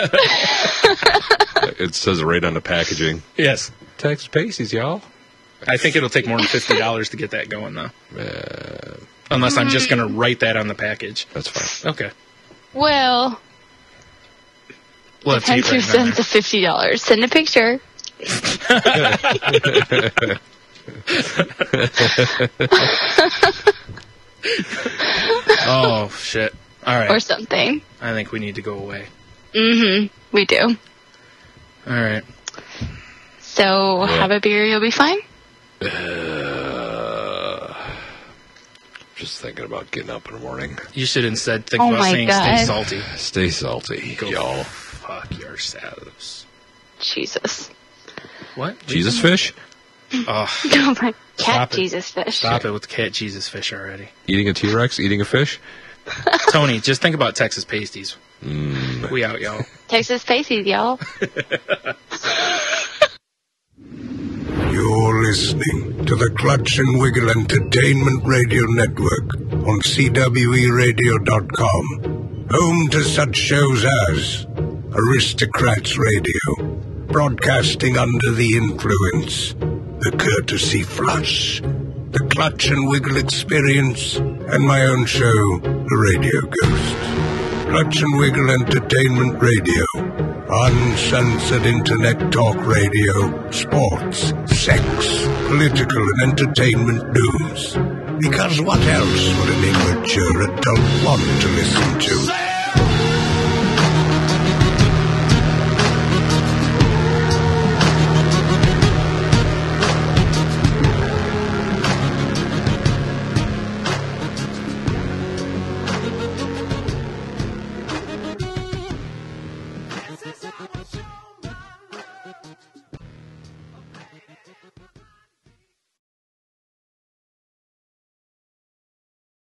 It says right on the packaging. Yes. Texas pasties, y'all. I think it'll take more than $50 to get that going, though. Unless I'm just going to write that on the package. That's fine. Okay. Well, We'll have to eat 10 right cents of $50. Send a picture. Oh, shit. All right. Or something. I think we need to go away. Mm-hmm. We do. All right. So, have a beer, you'll be fine? Just thinking about getting up in the morning. You should instead think Oh about my saying God. stay salty. Stay salty, Go y'all. fuck yourselves. Jesus. What? Jesus fish? Oh, Oh my cat Stop it. Jesus fish. stop it with the cat Jesus fish already. Eating a T-Rex? Eating a fish? Tony, just think about Texas pasties. We out, y'all. Texas pasties, y'all. You're listening to the Clutch and Wiggle Entertainment Radio Network on CWERadio.com. Home to such shows as Aristocrats Radio, Broadcasting Under the Influence, The Courtesy Flush, The Clutch and Wiggle Experience, and my own show, The Radio Ghost. Clutch and Wiggle Entertainment Radio, uncensored internet talk radio, sports, sex, political and entertainment news. Because what else would an immature adult want to listen to?